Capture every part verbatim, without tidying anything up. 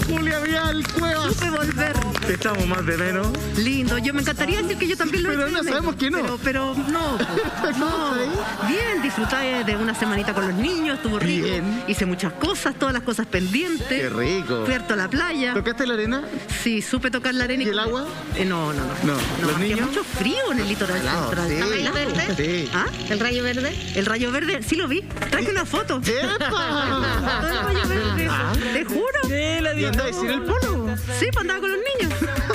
Julia Vial Cuevas. Supe volver. Te echamos más de menos. Lindo. Yo me encantaría decir que yo también lo he Pero hecho no de menos, sabemos que no. Pero, pero no. No. Bien, disfruté de una semanita con los niños, estuvo rico. Bien. Hice muchas cosas, todas las cosas pendientes. Qué rico. Fui harto a la playa. ¿Tocaste la arena? Sí, supe tocar la arena. ¿Y el agua? Eh, no, no, no. No. ¿Los hacía niños? mucho frío en el litoral Helado, central. sí. Estaba ¿El rayo helado. verde? Sí. ¿Ah? ¿El rayo verde? El rayo verde, sí lo vi. Traje una foto. ¡Epa! El rayo verde. Ah. Te juro. ¿Y andáis sin el polo? Sí, pues andaba con los niños.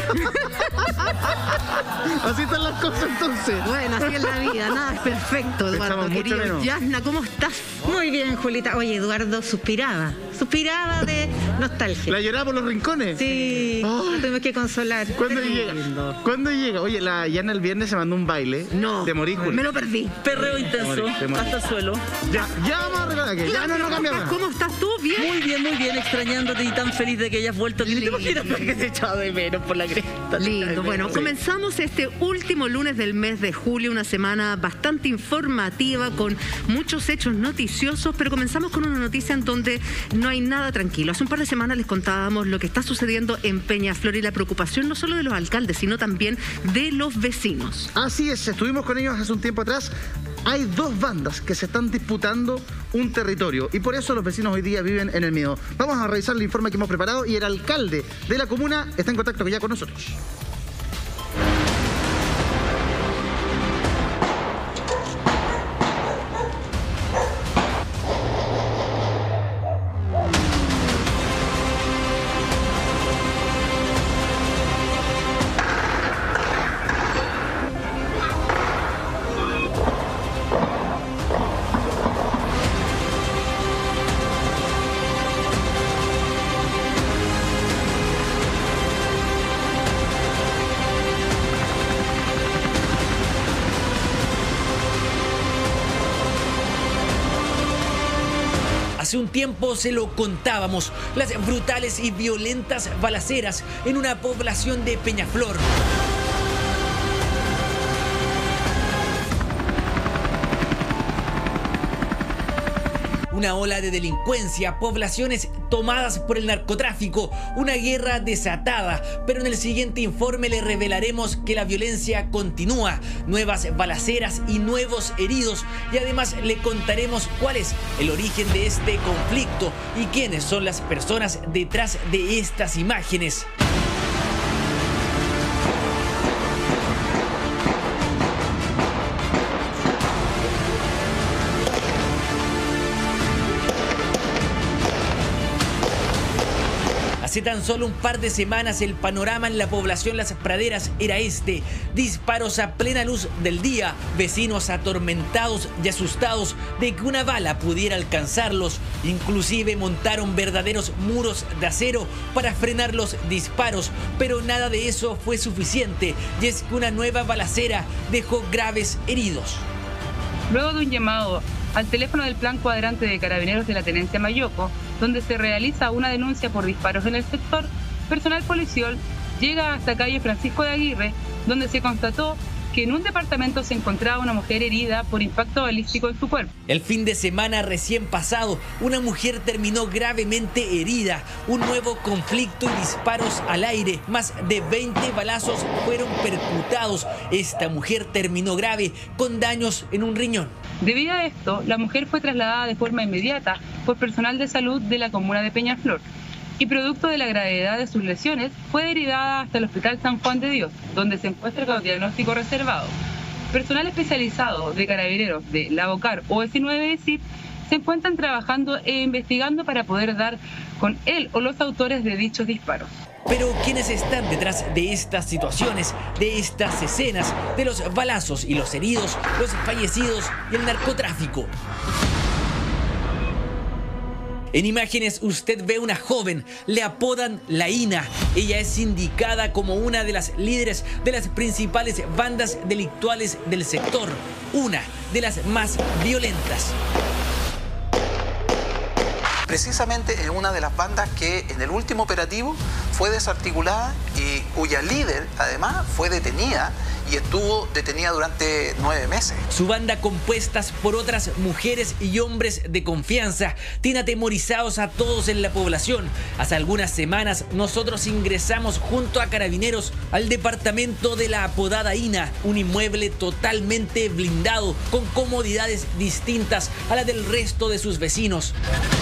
Así están las cosas entonces. Bueno, así es la vida, nada es perfecto, Te Eduardo, echamos mucho querido. menos. Yasna, ¿cómo estás? Muy bien, Julita. Oye, Eduardo suspiraba. Suspiraba de nostalgia. ¿La lloraba por los rincones? Sí, Ay. nos tuvimos que consolar. ¿Cuándo Qué llega? lindo. ¿Cuándo llega? Oye, la Yana el viernes se mandó un baile. No, Te morís, Julia. me lo perdí. Perreo intenso, Te morís, te morís. hasta el suelo. Ya, ya vamos a arreglar aquí. Ya no, no cambia más. ¿Cómo estás tú? ¿Bien? Muy bien, muy bien, extrañándote y tan feliz de que hayas vuelto. ¿Ni te imaginas que te echaba de menos por la cresta? Lindo. Bueno, Sí. comenzamos este último lunes del mes de julio, una semana bastante informativa con muchos hechos noticiosos, pero comenzamos con una noticia en donde no hay nada tranquilo. Hace un par de semanas les contábamos lo que está sucediendo en Peñaflor y la preocupación no solo de los alcaldes, sino también de los vecinos. Así es, estuvimos con ellos hace un tiempo atrás. Hay dos bandas que se están disputando un territorio y por eso los vecinos hoy día viven en el miedo. Vamos a revisar el informe que hemos preparado y el alcalde de la comuna está en contacto ya con nosotros. Hace un tiempo se lo contábamos, las brutales y violentas balaceras en una población de Peñaflor. Una ola de delincuencia, poblaciones tomadas por el narcotráfico, una guerra desatada, pero en el siguiente informe le revelaremos que la violencia continúa, nuevas balaceras y nuevos heridos, y además le contaremos cuál es el origen de este conflicto y quiénes son las personas detrás de estas imágenes. Hace tan solo un par de semanas el panorama en la población Las Praderas era este: disparos a plena luz del día, vecinos atormentados y asustados de que una bala pudiera alcanzarlos. Inclusive montaron verdaderos muros de acero para frenar los disparos, pero nada de eso fue suficiente, y es que una nueva balacera dejó graves heridos. Luego de un llamado al teléfono del Plan Cuadrante de Carabineros de la Tenencia Mayoco, donde se realiza una denuncia por disparos en el sector, personal policial llega hasta calle Francisco de Aguirre, donde se constató que en un departamento se encontraba una mujer herida por impacto balístico en su cuerpo. El fin de semana recién pasado, una mujer terminó gravemente herida. Un nuevo conflicto y disparos al aire. Más de veinte balazos fueron percutados. Esta mujer terminó grave, con daños en un riñón. Debido a esto, la mujer fue trasladada de forma inmediata por personal de salud de la comuna de Peñaflor y producto de la gravedad de sus lesiones fue derivada hasta el Hospital San Juan de Dios, donde se encuentra con diagnóstico reservado. Personal especializado de Carabineros de la OCAR O S nueve de S I P se encuentran trabajando e investigando para poder dar con él o los autores de dichos disparos. Pero ¿quiénes están detrás de estas situaciones, de estas escenas, de los balazos y los heridos, los fallecidos y el narcotráfico? En imágenes usted ve una joven, le apodan La Ina. Ella es indicada como una de las líderes de las principales bandas delictuales del sector, una de las más violentas. precisamente es una de las bandas que en el último operativo fue desarticulada y cuya líder además fue detenida y estuvo detenida durante nueve meses. Su banda, compuestas por otras mujeres y hombres de confianza, tiene atemorizados a todos en la población. Hace algunas semanas nosotros ingresamos junto a carabineros al departamento de la apodada INA, un inmueble totalmente blindado con comodidades distintas a las del resto de sus vecinos.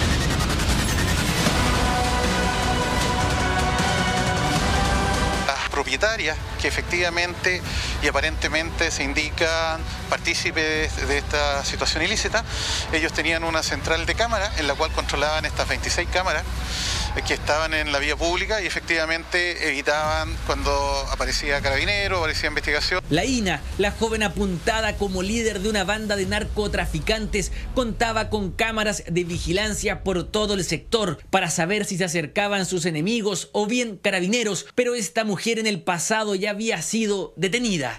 Propietarias que efectivamente y aparentemente se indican partícipes de esta situación ilícita. Ellos tenían una central de cámaras en la cual controlaban estas veintiséis cámaras que estaban en la vía pública y efectivamente evitaban cuando aparecía carabinero, aparecía investigación. La INA, la joven apuntada como líder de una banda de narcotraficantes, contaba con cámaras de vigilancia por todo el sector para saber si se acercaban sus enemigos o bien carabineros, pero esta mujer en el pasado ya había sido detenida.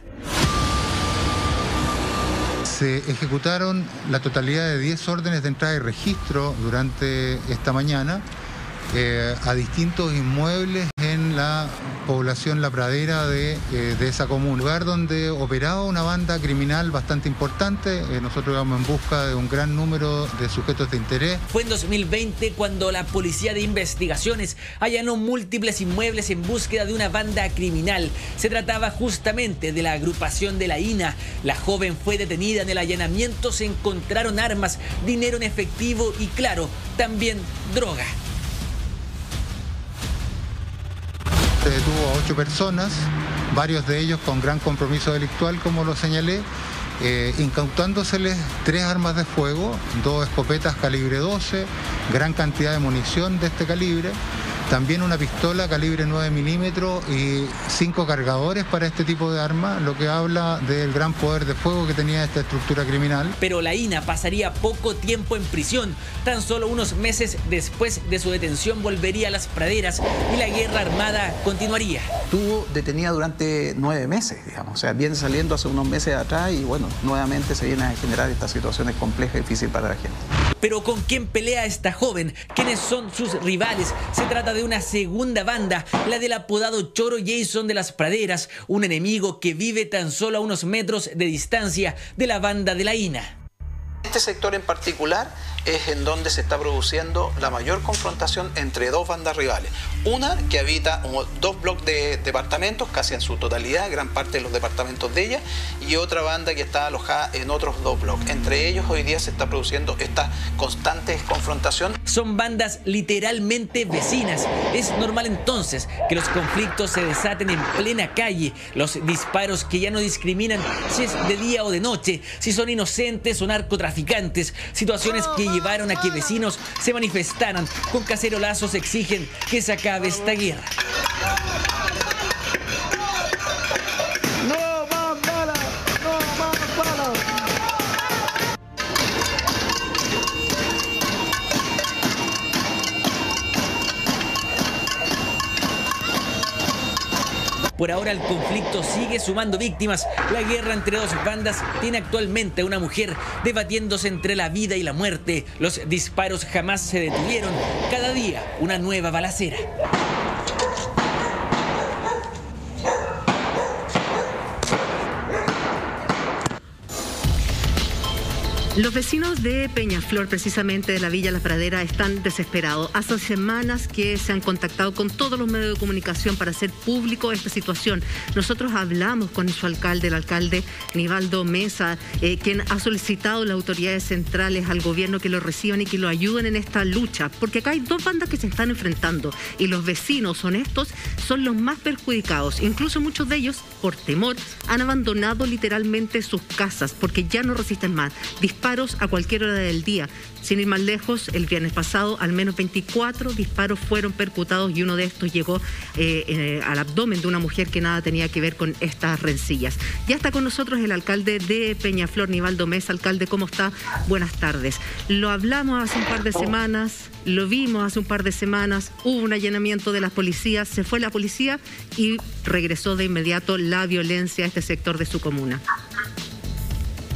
Se ejecutaron la totalidad de diez órdenes de entrada y registro durante esta mañana eh, a distintos inmuebles en la población La Pradera de, eh, de esa comuna, lugar donde operaba una banda criminal bastante importante. Eh, nosotros íbamos en busca de un gran número de sujetos de interés. Fue en dos mil veinte cuando la Policía de Investigaciones allanó múltiples inmuebles en búsqueda de una banda criminal. Se trataba justamente de la agrupación de la INA. La joven fue detenida. En el allanamiento se encontraron armas, dinero en efectivo y, claro, también droga. Se detuvo a ocho personas, varios de ellos con gran compromiso delictual, como lo señalé, eh, incautándosele tres armas de fuego, dos escopetas calibre doce, gran cantidad de munición de este calibre, también una pistola calibre nueve milímetros y cinco cargadores para este tipo de arma, lo que habla del gran poder de fuego que tenía esta estructura criminal. Pero la INA pasaría poco tiempo en prisión. Tan solo unos meses después de su detención volvería a Las Praderas y la guerra armada continuaría. Estuvo detenida durante nueve meses, digamos, o sea, viene saliendo hace unos meses atrás y bueno, nuevamente se vienen a generar estas situaciones complejas y difíciles para la gente. Pero ¿con quién pelea esta joven? ¿Quiénes son sus rivales? Se trata de una segunda banda, la del apodado Choro Jason de Las Praderas, un enemigo que vive tan solo a unos metros de distancia de la banda de la INA. Este sector en particular es en donde se está produciendo la mayor confrontación entre dos bandas rivales. Una que habita dos bloques de departamentos, casi en su totalidad, gran parte de los departamentos de ella, y otra banda que está alojada en otros dos bloques. Entre ellos hoy día se está produciendo esta constante confrontación. Son bandas literalmente vecinas. Es normal entonces que los conflictos se desaten en plena calle, los disparos que ya no discriminan si es de día o de noche, si son inocentes o narcotraficantes, situaciones que llevaron a que vecinos se manifestaran. Con cacerolazos exigen que se acabe esta guerra. ¡No más balas! ¡No más balas! Por ahora el conflicto sigue sumando víctimas. La guerra entre dos bandas tiene actualmente a una mujer debatiéndose entre la vida y la muerte. Los disparos jamás se detuvieron. Cada día una nueva balacera. Los vecinos de Peñaflor, precisamente de la Villa La Pradera, están desesperados. Hace semanas que se han contactado con todos los medios de comunicación para hacer público esta situación. Nosotros hablamos con su alcalde, el alcalde Nivaldo Mesa, eh, quien ha solicitado a las autoridades centrales, al gobierno, que lo reciban y que lo ayuden en esta lucha. Porque acá hay dos bandas que se están enfrentando y los vecinos honestos son los más perjudicados. Incluso muchos de ellos, por temor, han abandonado literalmente sus casas porque ya no resisten más. Disparos a cualquier hora del día. Sin ir más lejos, el viernes pasado al menos veinticuatro disparos fueron percutados y uno de estos llegó eh, eh, al abdomen de una mujer que nada tenía que ver con estas rencillas. Ya está con nosotros el alcalde de Peñaflor, Nivaldo Mesa. Alcalde, ¿cómo está? Buenas tardes. Lo hablamos hace un par de semanas, lo vimos hace un par de semanas, hubo un allanamiento de las policías, se fue la policía y regresó de inmediato la violencia a este sector de su comuna.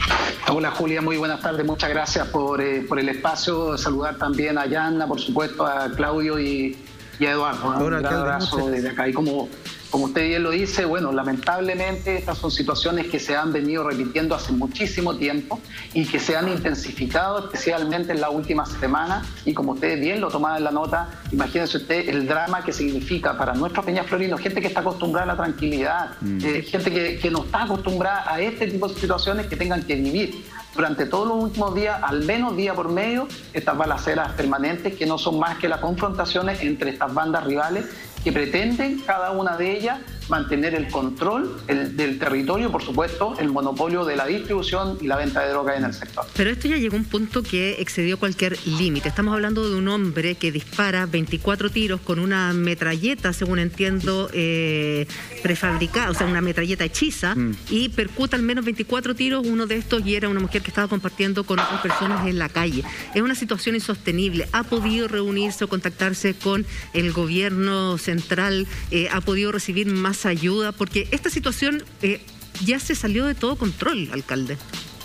Hola Julia, muy buenas tardes, muchas gracias por, eh, por el espacio. Saludar también a Yanna, por supuesto, a Claudio y, y a Eduardo. ¿no? Un gran abrazo desde acá. Y como, como usted bien lo dice, bueno, lamentablemente estas son situaciones que se han venido repitiendo hace muchísimo tiempo y que se han intensificado especialmente en la última semana. Y como usted bien lo tomaba en la nota, imagínense usted el drama que significa para nuestros peñaflorinos, gente que está acostumbrada a la tranquilidad, mm. eh, gente que, que no está acostumbrada a este tipo de situaciones que tengan que vivir durante todos los últimos días, al menos día por medio, estas balaceras permanentes que no son más que las confrontaciones entre estas bandas rivales que pretenden, cada una de ellas, mantener el control el, del territorio, por supuesto, el monopolio de la distribución y la venta de droga en el sector. Pero esto ya llegó a un punto que excedió cualquier límite. Estamos hablando de un hombre que dispara veinticuatro tiros con una metralleta, según entiendo, eh, prefabricada, o sea, una metralleta hechiza, mm. y percuta al menos veinticuatro tiros. Uno de estos y era una mujer que estaba compartiendo con otras personas en la calle. Es una situación insostenible. ¿Ha podido reunirse o contactarse con el gobierno central? Eh, ¿Ha podido recibir más ayuda? Porque esta situación eh, ya se salió de todo control, alcalde.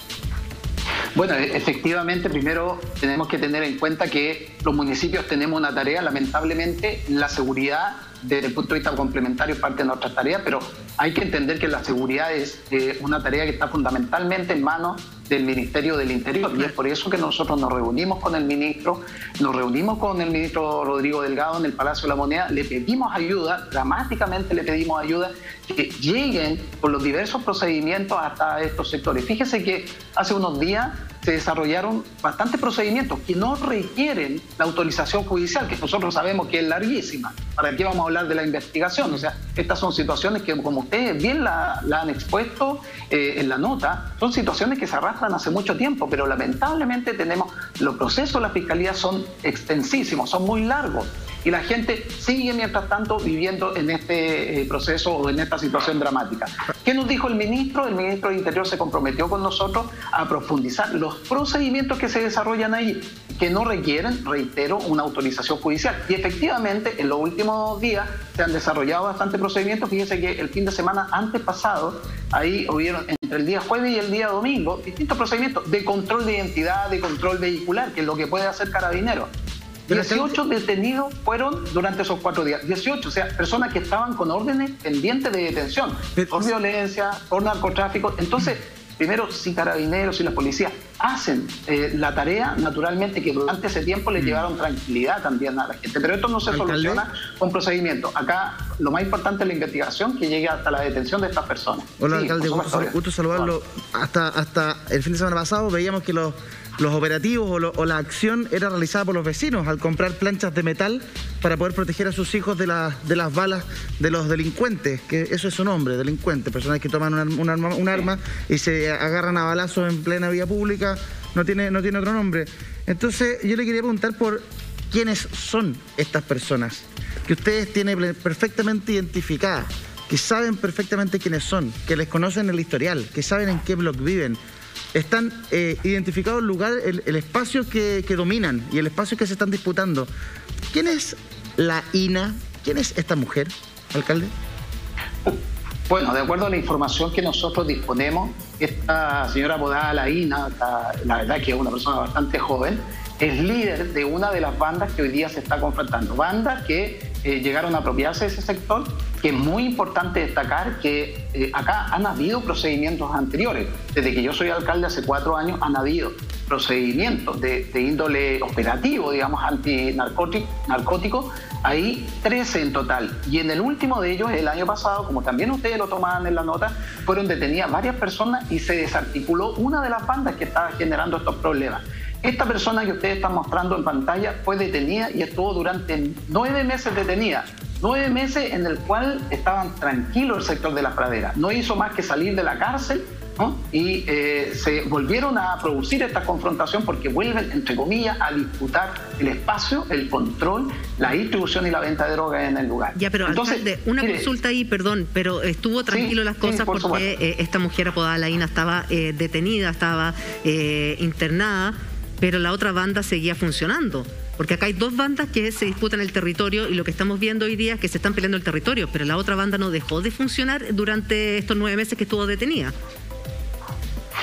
Bueno, efectivamente, primero tenemos que tener en cuenta que los municipios tenemos una tarea, lamentablemente, la seguridad desde el punto de vista complementario es parte de nuestra tarea, pero hay que entender que la seguridad es eh, una tarea que está fundamentalmente en manos del Ministerio del Interior, y es por eso que nosotros nos reunimos con el ministro, nos reunimos con el ministro Rodrigo Delgado en el Palacio de la Moneda, le pedimos ayuda, dramáticamente le pedimos ayuda, que lleguen por los diversos procedimientos hasta estos sectores. Fíjese que hace unos días se desarrollaron bastantes procedimientos que no requieren la autorización judicial, que nosotros sabemos que es larguísima. ¿Para qué vamos a hablar de la investigación? O sea, estas son situaciones que, como ustedes bien la, la han expuesto eh, en la nota, son situaciones que se arrastran hace mucho tiempo, pero lamentablemente tenemos, los procesos de la Fiscalía son extensísimos, son muy largos, y la gente sigue mientras tanto viviendo en este eh, proceso o en esta situación dramática. ¿Qué nos dijo el ministro? El ministro de Interior se comprometió con nosotros a profundizar los procedimientos que se desarrollan ahí, que no requieren, reitero, una autorización judicial. Y efectivamente, en los últimos días se han desarrollado bastantes procedimientos. Fíjense que el fin de semana antes pasado, ahí hubieron entre el día jueves y el día domingo distintos procedimientos de control de identidad, de control vehicular, que es lo que puede hacer Carabineros. dieciocho detenidos fueron durante esos cuatro días. dieciocho, o sea, personas que estaban con órdenes pendientes de detención por violencia, por narcotráfico. Entonces, primero, si Carabineros y la policía hacen eh, la tarea, naturalmente que durante ese tiempo les llevaron tranquilidad también a la gente. Pero esto no se ¿Alcalde? soluciona con procedimientos. Acá lo más importante es la investigación que llegue hasta la detención de estas personas. Hola, sí, alcalde, gusto, gusto saludarlo. Bueno. Hasta, hasta el fin de semana pasado veíamos que los... Los operativos o, lo, o la acción era realizada por los vecinos al comprar planchas de metal para poder proteger a sus hijos de, la, de las balas de los delincuentes, que eso es su nombre, delincuentes, personas que toman un, un, arma, un arma y se agarran a balazos en plena vía pública, no tiene, no tiene otro nombre. Entonces yo le quería preguntar por quiénes son estas personas, que ustedes tienen perfectamente identificadas, que saben perfectamente quiénes son, que les conocen el historial, que saben en qué bloque viven. Están eh, identificados el lugar, el, el espacio que, que dominan y el espacio que se están disputando. ¿Quién es la I N A? ¿Quién es esta mujer, alcalde? Bueno, de acuerdo a la información que nosotros disponemos, esta señora apodada la I N A, la, la verdad que es una persona bastante joven, es líder de una de las bandas que hoy día se está confrontando. Bandas que eh, llegaron a apropiarse de ese sector, que es muy importante destacar que eh, acá han habido procedimientos anteriores. Desde que yo soy alcalde hace cuatro años han habido procedimientos de, de índole operativo, digamos, antinarcótico, narcótico, hay trece en total. Y en el último de ellos, el año pasado, como también ustedes lo tomaban en la nota, fueron detenidas varias personas y se desarticuló una de las bandas que estaba generando estos problemas. Esta persona que ustedes están mostrando en pantalla fue detenida y estuvo durante nueve meses detenida. Nueve meses en el cual estaban tranquilos el sector de las praderas. No hizo más que salir de la cárcel, ¿no? Y eh, se volvieron a producir esta confrontación porque vuelven, entre comillas, a disputar el espacio, el control, la distribución y la venta de drogas en el lugar. Ya, pero Entonces, alcalde, una mire, consulta ahí, perdón, pero estuvo tranquilo sí, las cosas sí, por porque eh, esta mujer apodada la I N A estaba eh, detenida, estaba eh, internada, pero la otra banda seguía funcionando. Porque acá hay dos bandas que se disputan el territorio y lo que estamos viendo hoy día es que se están peleando el territorio, pero la otra banda no dejó de funcionar durante estos nueve meses que estuvo detenida.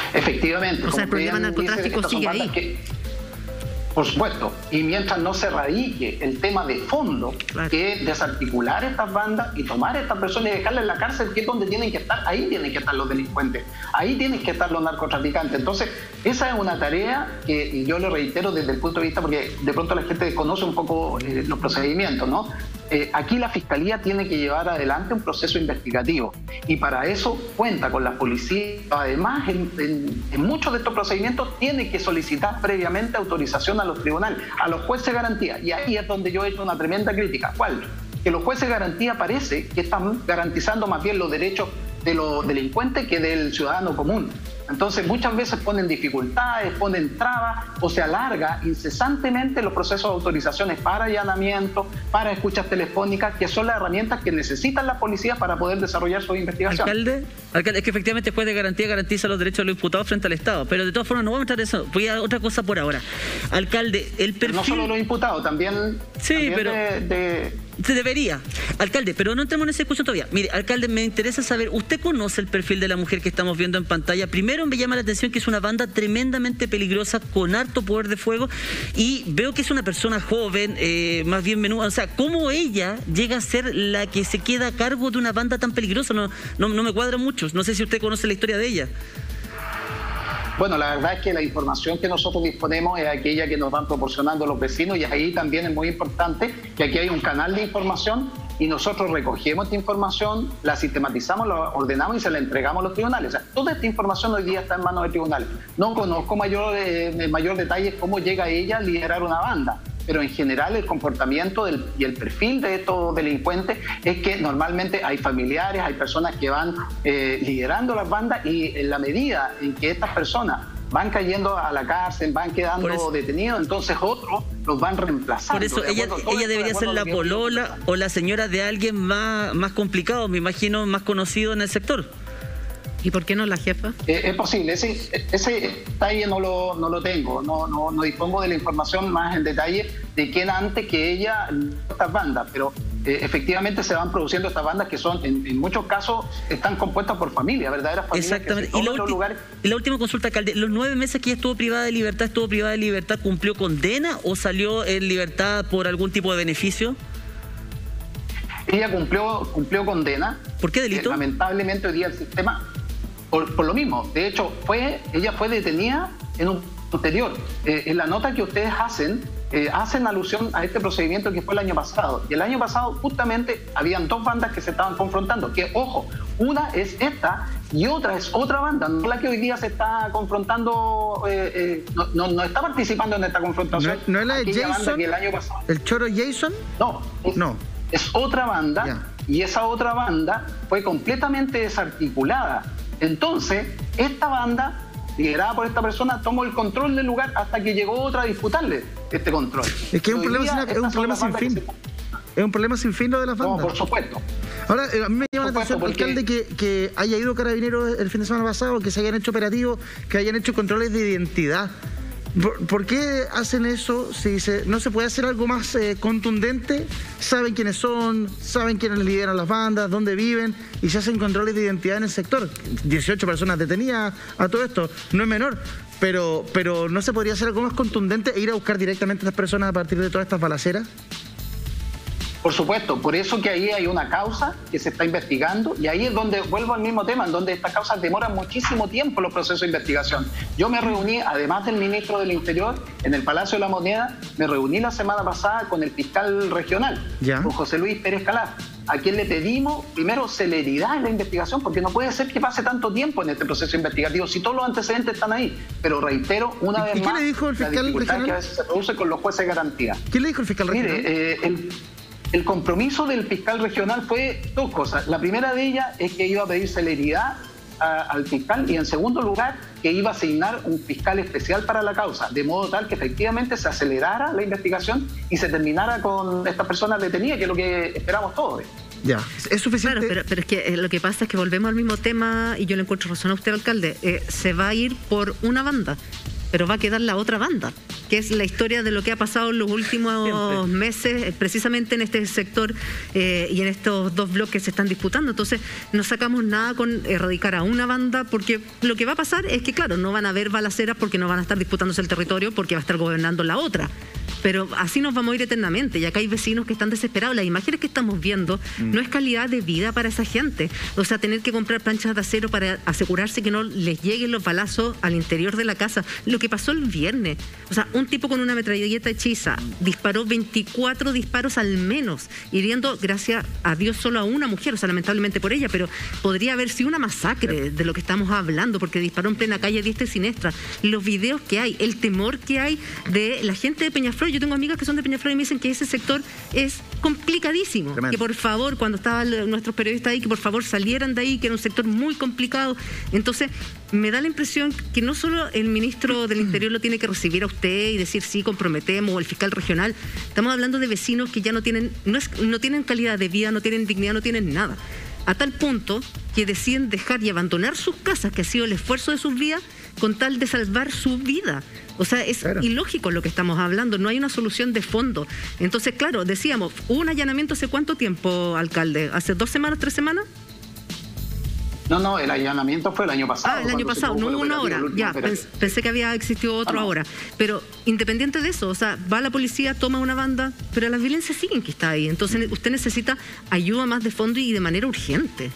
Efectivamente. O sea, el problema del narcotráfico sigue ahí. Que, por supuesto, y mientras no se radique el tema de fondo, claro, que es desarticular estas bandas y tomar a estas personas y dejarlas en la cárcel, que es donde tienen que estar, ahí tienen que estar los delincuentes, ahí tienen que estar los narcotraficantes. Entonces, esa es una tarea que yo le reitero desde el punto de vista, porque de pronto la gente desconoce un poco eh, los procedimientos, ¿no? Eh, aquí la Fiscalía tiene que llevar adelante un proceso investigativo y para eso cuenta con la policía. Además, en, en, en muchos de estos procedimientos tiene que solicitar previamente autorización a los tribunales, a los jueces de garantía. Y ahí es donde yo he hecho una tremenda crítica. ¿Cuál? Que los jueces de garantía parece que están garantizando más bien los derechos de los delincuentes que del ciudadano común. Entonces muchas veces ponen dificultades, ponen trabas o se alarga incesantemente los procesos de autorizaciones para allanamiento, para escuchas telefónicas, que son las herramientas que necesitan las policías para poder desarrollar su investigación. Alcalde, alcalde, es que efectivamente el juez de garantía garantiza los derechos de los imputados frente al Estado, pero de todas formas no vamos a entrar en eso. Voy a otra cosa por ahora. Alcalde, el perfil... Pero no solo los imputados, también, sí, también pero... de... de... Se debería. Alcalde, pero no entremos en esa discusión todavía. Mire, alcalde, me interesa saber, ¿usted conoce el perfil de la mujer que estamos viendo en pantalla? Primero me llama la atención que es una banda tremendamente peligrosa, con harto poder de fuego, y veo que es una persona joven, eh, más bien menuda. O sea, ¿cómo ella llega a ser la que se queda a cargo de una banda tan peligrosa? No, no, no me cuadra mucho. No sé si usted conoce la historia de ella. Bueno, la verdad es que la información que nosotros disponemos es aquella que nos van proporcionando los vecinos y ahí también es muy importante que aquí hay un canal de información y nosotros recogemos esta información, la sistematizamos, la ordenamos y se la entregamos a los tribunales. O sea, toda esta información hoy día está en manos de tribunales. No conozco mayor, eh, mayor detalle cómo llega ella a liderar una banda, pero en general el comportamiento del, y el perfil de estos delincuentes es que normalmente hay familiares, hay personas que van eh, liderando las bandas y en la medida en que estas personas van cayendo a la cárcel, van quedando detenidos, entonces otros los van reemplazando. Por eso ella, ella debería ser la polola o la señora de alguien más, más complicado, me imagino, más conocido en el sector. ¿Y por qué no la jefa? Eh, es posible, ese, ese detalle no lo, no lo tengo, no, no, no dispongo de la información más en detalle de quién antes que ella estas bandas, pero eh, efectivamente se van produciendo estas bandas que son, en, en muchos casos, están compuestas por familias, verdaderas familias. Exactamente. Que se y, la los lugares... y la última consulta, alcalde, ¿los nueve meses que ella estuvo privada de libertad, estuvo privada de libertad, cumplió condena o salió en libertad por algún tipo de beneficio? Ella cumplió, cumplió condena. ¿Por qué delito? Eh, lamentablemente hoy día el sistema... Por, por lo mismo, de hecho, fue, ella fue detenida en un anterior. Eh, en la nota que ustedes hacen, eh, hacen alusión a este procedimiento que fue el año pasado. Y el año pasado justamente habían dos bandas que se estaban confrontando, que ojo, una es esta y otra es otra banda, no la que hoy día se está confrontando, eh, eh, no, no, no está participando en esta confrontación. ¿No, no es la de Jason? Que el año pasado... ¿El choro Jason? No, es, no. es otra banda yeah. Y esa otra banda fue completamente desarticulada. Entonces, esta banda, liderada por esta persona, tomó el control del lugar hasta que llegó otra a disputarle este control. Es que es un problema, día, sin, es un problema sin fin. Se... Es un problema sin fin lo de las bandas. No, por supuesto. Ahora, eh, a mí me llama la atención, porque... alcalde, que, que haya ido Carabineros el fin de semana pasado, que se hayan hecho operativos, que hayan hecho controles de identidad. ¿Por, ¿por qué hacen eso si se, no se puede hacer algo más eh, contundente? Saben quiénes son, saben quiénes lideran las bandas, dónde viven y se hacen controles de identidad en el sector. dieciocho personas detenidas a todo esto, no es menor, pero, pero ¿no se podría hacer algo más contundente e ir a buscar directamente a estas personas a partir de todas estas balaceras? Por supuesto, por eso que ahí hay una causa que se está investigando y ahí es donde vuelvo al mismo tema, en donde estas causas demoran muchísimo tiempo los procesos de investigación. Yo me reuní, además del ministro del Interior, en el Palacio de la Moneda, me reuní la semana pasada con el fiscal regional, ¿Ya? con José Luis Pérez Calaf, a quien le pedimos primero celeridad en la investigación, porque no puede ser que pase tanto tiempo en este proceso investigativo si todos los antecedentes están ahí. Pero reitero una vez ¿Y qué más le dijo el fiscal la dificultad regional? que a veces se produce con los jueces de garantía. ¿Qué le dijo el fiscal regional? Mire, eh, el... El compromiso del fiscal regional fue dos cosas. La primera de ellas es que iba a pedir celeridad a, al fiscal y en segundo lugar que iba a asignar un fiscal especial para la causa, de modo tal que efectivamente se acelerara la investigación y se terminara con estas personas detenidas, que es lo que esperamos todos. Ya, es suficiente. Claro, pero, pero es que eh, lo que pasa es que volvemos al mismo tema y yo le encuentro razón a usted, alcalde. Eh, se va a ir por una banda. pero va a quedar la otra banda, que es la historia de lo que ha pasado en los últimos Siempre. meses, precisamente en este sector eh, y en estos dos bloques que se están disputando. Entonces, no sacamos nada con erradicar a una banda, porque lo que va a pasar es que, claro, no van a haber balaceras porque no van a estar disputándose el territorio, porque va a estar gobernando la otra. Pero así nos vamos a ir eternamente, y acá hay vecinos que están desesperados. Las imágenes que estamos viendo mm. no es calidad de vida para esa gente. O sea, tener que comprar planchas de acero para asegurarse que no les lleguen los balazos al interior de la casa. Lo que pasó el viernes, o sea, un tipo con una metralleta hechiza disparó veinticuatro disparos al menos, hiriendo, gracias a Dios, solo a una mujer, o sea, lamentablemente por ella, pero podría haber sido una masacre de lo que estamos hablando, porque disparó en plena calle diestra y siniestra. Los videos que hay, el temor que hay de la gente de Peñaflor. Yo tengo amigas que son de Peñaflor y me dicen que ese sector es complicadísimo. Tremendo. Que por favor, cuando estaban nuestros periodistas ahí, que por favor salieran de ahí, que era un sector muy complicado. Entonces, me da la impresión que no solo el ministro del Interior lo tiene que recibir a usted y decir sí, comprometemos, o el fiscal regional. Estamos hablando de vecinos que ya no tienen, no, es, no tienen calidad de vida, no tienen dignidad, no tienen nada. A tal punto que deciden dejar y abandonar sus casas, que ha sido el esfuerzo de sus vidas, con tal de salvar su vida. O sea, es claro. ilógico lo que estamos hablando, no hay una solución de fondo. Entonces, claro, decíamos, ¿hubo un allanamiento hace cuánto tiempo, alcalde? ¿Hace dos semanas, tres semanas? No, no, el allanamiento fue el año pasado. Ah, el año pasado, no hubo uno ahora. Ya, pens pensé que había existido otro ah, no. ahora. Pero independiente de eso, o sea, va la policía, toma una banda, pero las violencias siguen que está ahí. Entonces, usted necesita ayuda más de fondo y de manera urgente.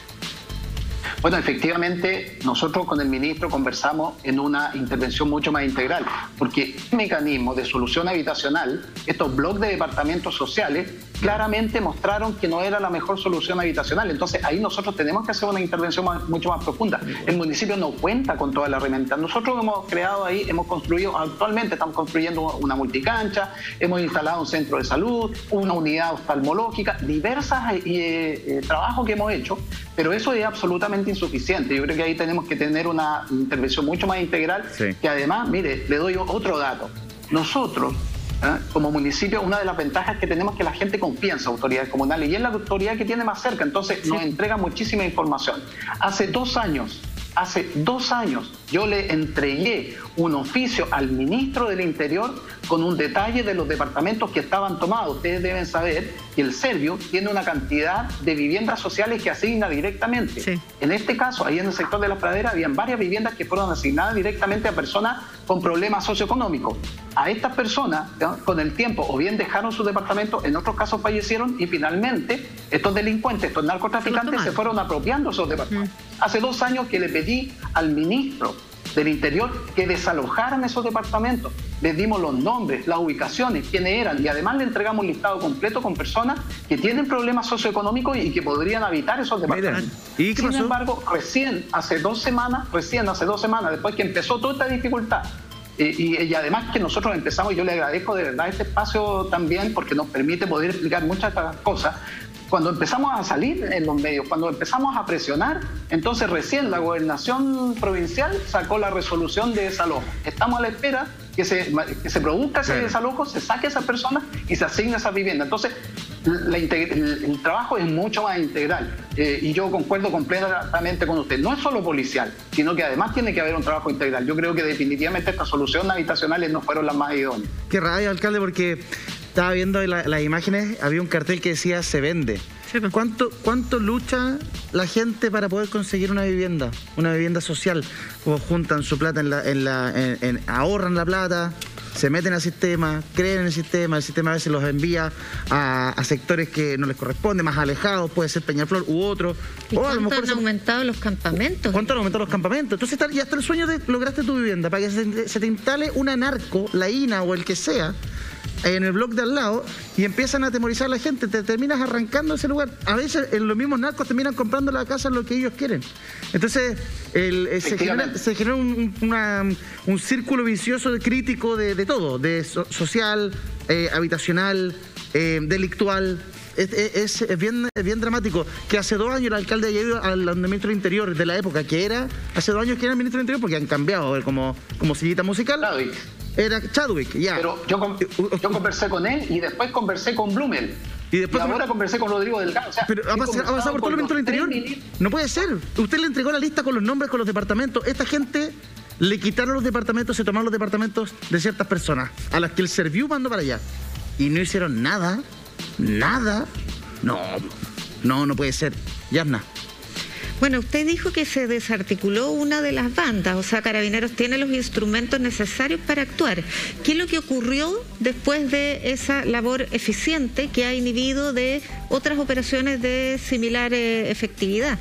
Bueno, efectivamente, nosotros con el ministro conversamos en una intervención mucho más integral, porque el mecanismo de solución habitacional, estos bloques de departamentos sociales, claramente mostraron que no era la mejor solución habitacional. Entonces, ahí nosotros tenemos que hacer una intervención más, mucho más profunda. El municipio no cuenta con toda la herramienta. Nosotros hemos creado ahí, hemos construido, actualmente estamos construyendo una multicancha, hemos instalado un centro de salud, una unidad oftalmológica, diversas eh, eh, trabajos que hemos hecho, pero eso es absolutamente insuficiente. Yo creo que ahí tenemos que tener una intervención mucho más integral, sí. que además, mire, le doy otro dato. Nosotros, ¿eh? como municipio, una de las ventajas que tenemos es que la gente confía en sus autoridades comunales y es la autoridad que tiene más cerca, entonces sí. nos entrega muchísima información. Hace dos años, hace dos años, yo le entregué un oficio al ministro del Interior con un detalle de los departamentos que estaban tomados. Ustedes deben saber que el Servio tiene una cantidad de viviendas sociales que asigna directamente. Sí. En este caso, ahí en el sector de las praderas, habían varias viviendas que fueron asignadas directamente a personas con problemas socioeconómicos. A estas personas, ¿no? con el tiempo, o bien dejaron su departamento, en otros casos fallecieron, y finalmente estos delincuentes, estos narcotraficantes, se, se fueron apropiando esos departamentos. Mm. Hace dos años que le pedí al ministro del Interior que desalojaran esos departamentos. Les dimos los nombres, las ubicaciones, quiénes eran, y además le entregamos un listado completo con personas que tienen problemas socioeconómicos y que podrían habitar esos departamentos. ¿Y qué pasó? Sin embargo, recién hace dos semanas, recién hace dos semanas, después que empezó toda esta dificultad, eh, y, y además que nosotros empezamos, y yo le agradezco de verdad este espacio también, porque nos permite poder explicar muchas de estas cosas. Cuando empezamos a salir en los medios, cuando empezamos a presionar, entonces recién la gobernación provincial sacó la resolución de desalojo. Estamos a la espera que se, que se produzca ese sí. desalojo, se saque a esas personas y se asigne a esa vivienda. Entonces, la el, el trabajo es mucho más integral eh, y yo concuerdo completamente con usted. No es solo policial, sino que además tiene que haber un trabajo integral. Yo creo que definitivamente estas soluciones habitacionales no fueron las más idóneas. Qué rabia, alcalde, porque estaba viendo la, las imágenes, había un cartel que decía se vende. ¿Cuánto, ¿Cuánto lucha la gente para poder conseguir una vivienda? Una vivienda social. O juntan su plata, en la, en la, en, en, ahorran la plata, se meten al sistema, creen en el sistema, el sistema a veces los envía a, a sectores que no les corresponde, más alejados, puede ser Peñaflor u otro. ¿Y o a lo mejor han se... aumentado los campamentos? ¿Cuánto han aumentado los campamentos? Entonces está, ya está el sueño de lograste tu vivienda, para que se, se te instale una narco, la I N A o el que sea, en el bloque de al lado, y empiezan a atemorizar a la gente, te terminas arrancando ese lugar. A veces en los mismos narcos terminan comprando la casa en lo que ellos quieren. Entonces el, eh, se genera, se genera un, una, un círculo vicioso de crítico de, de todo, de so, social, eh, habitacional, eh, delictual. Es, es, es, bien, es bien dramático que hace dos años el alcalde haya ido al ministro del Interior de la época, que era, hace dos años que era el ministro del Interior, porque han cambiado como, como sillita musical. Chadwick. Era Chadwick, ya. Pero yo, yo conversé con él y después conversé con Blumel. Y, después y ahora con... conversé con Rodrigo Delgado. O sea, pero ha pasado, ha pasado por todo el ministro del Interior. No puede ser. Usted le entregó la lista con los nombres, con los departamentos. Esta gente le quitaron los departamentos, se tomaron los departamentos de ciertas personas, a las que el Serviu mandó para allá. Y no hicieron nada, nada. No, no, no puede ser. Yasna. Bueno, usted dijo que se desarticuló una de las bandas, o sea, Carabineros tiene los instrumentos necesarios para actuar. ¿Qué es lo que ocurrió después de esa labor eficiente que ha inhibido de otras operaciones de similar eh, efectividad?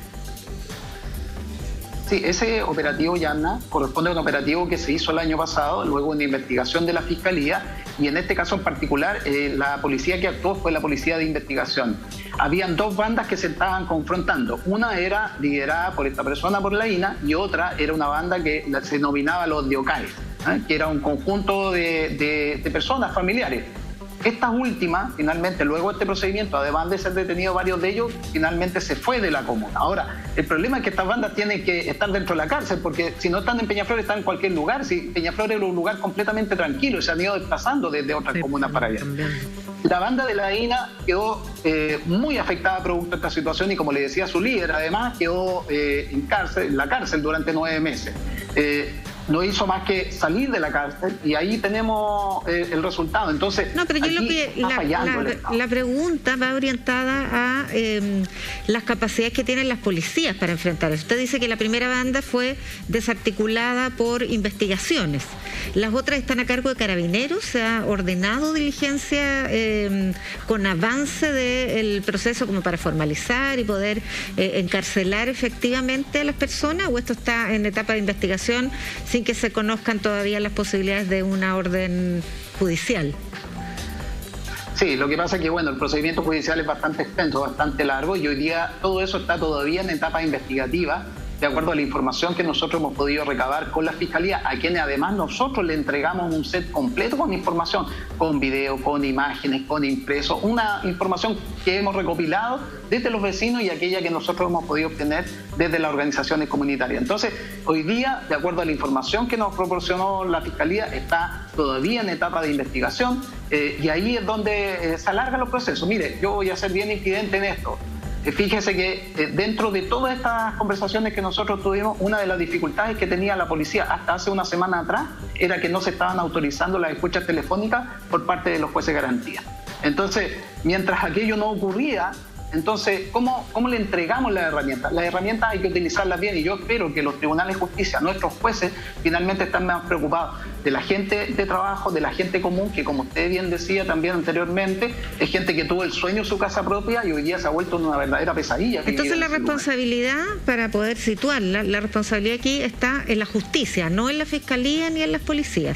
Sí, ese operativo, Yasna, corresponde a un operativo que se hizo el año pasado, luego una investigación de la Fiscalía, y en este caso en particular, eh, la policía que actuó fue la Policía de Investigación. Habían dos bandas que se estaban confrontando. Una era liderada por esta persona, por la I N A, y otra era una banda que se denominaba los Diocaes, ¿eh? que era un conjunto de, de, de personas familiares. Estas últimas, finalmente, luego de este procedimiento, además de ser detenidos varios de ellos, finalmente se fue de la comuna. Ahora, el problema es que estas bandas tienen que estar dentro de la cárcel, porque si no están en Peñaflor, están en cualquier lugar. Si Peñaflor era un lugar completamente tranquilo y se han ido desplazando desde otras sí, comunas para allá. También. La banda de la I N A quedó eh, muy afectada producto de esta situación y, como le decía su líder, además quedó eh, en, cárcel, en la cárcel durante nueve meses. Eh, no hizo más que salir de la cárcel y ahí tenemos eh, el resultado. Entonces, no, pero yo lo que la, la, la pregunta va orientada a eh, las capacidades que tienen las policías para enfrentar eso. Usted dice que la primera banda fue desarticulada por investigaciones. Las otras están a cargo de Carabineros. Se ha ordenado diligencia eh, con avance del proceso como para formalizar y poder eh, encarcelar efectivamente a las personas, o esto está en etapa de investigación sin que se conozcan todavía las posibilidades de una orden judicial. Sí, lo que pasa es que bueno, el procedimiento judicial es bastante extenso, bastante largo, y hoy día todo eso está todavía en etapa investigativa, de acuerdo a la información que nosotros hemos podido recabar con la Fiscalía, a quienes además nosotros le entregamos un set completo con información, con video, con imágenes, con impreso, una información que hemos recopilado desde los vecinos y aquella que nosotros hemos podido obtener desde las organizaciones comunitarias. Entonces, hoy día, de acuerdo a la información que nos proporcionó la Fiscalía, está todavía en etapa de investigación eh, y ahí es donde eh, se alargan los procesos. Mire, yo voy a ser bien infidente en esto. Fíjese que eh, dentro de todas estas conversaciones que nosotros tuvimos, una de las dificultades que tenía la policía hasta hace una semana atrás era que no se estaban autorizando las escuchas telefónicas por parte de los jueces de garantía. Entonces, mientras aquello no ocurría, entonces, ¿cómo, cómo le entregamos las herramientas? Las herramientas hay que utilizarlas bien y yo espero que los tribunales de justicia, nuestros jueces, finalmente están más preocupados de la gente de trabajo, de la gente común, que como usted bien decía también anteriormente, es gente que tuvo el sueño en su casa propia y hoy día se ha vuelto una verdadera pesadilla. Entonces la responsabilidad, para poder situarla, la responsabilidad aquí está en la justicia, no en la Fiscalía ni en las policías.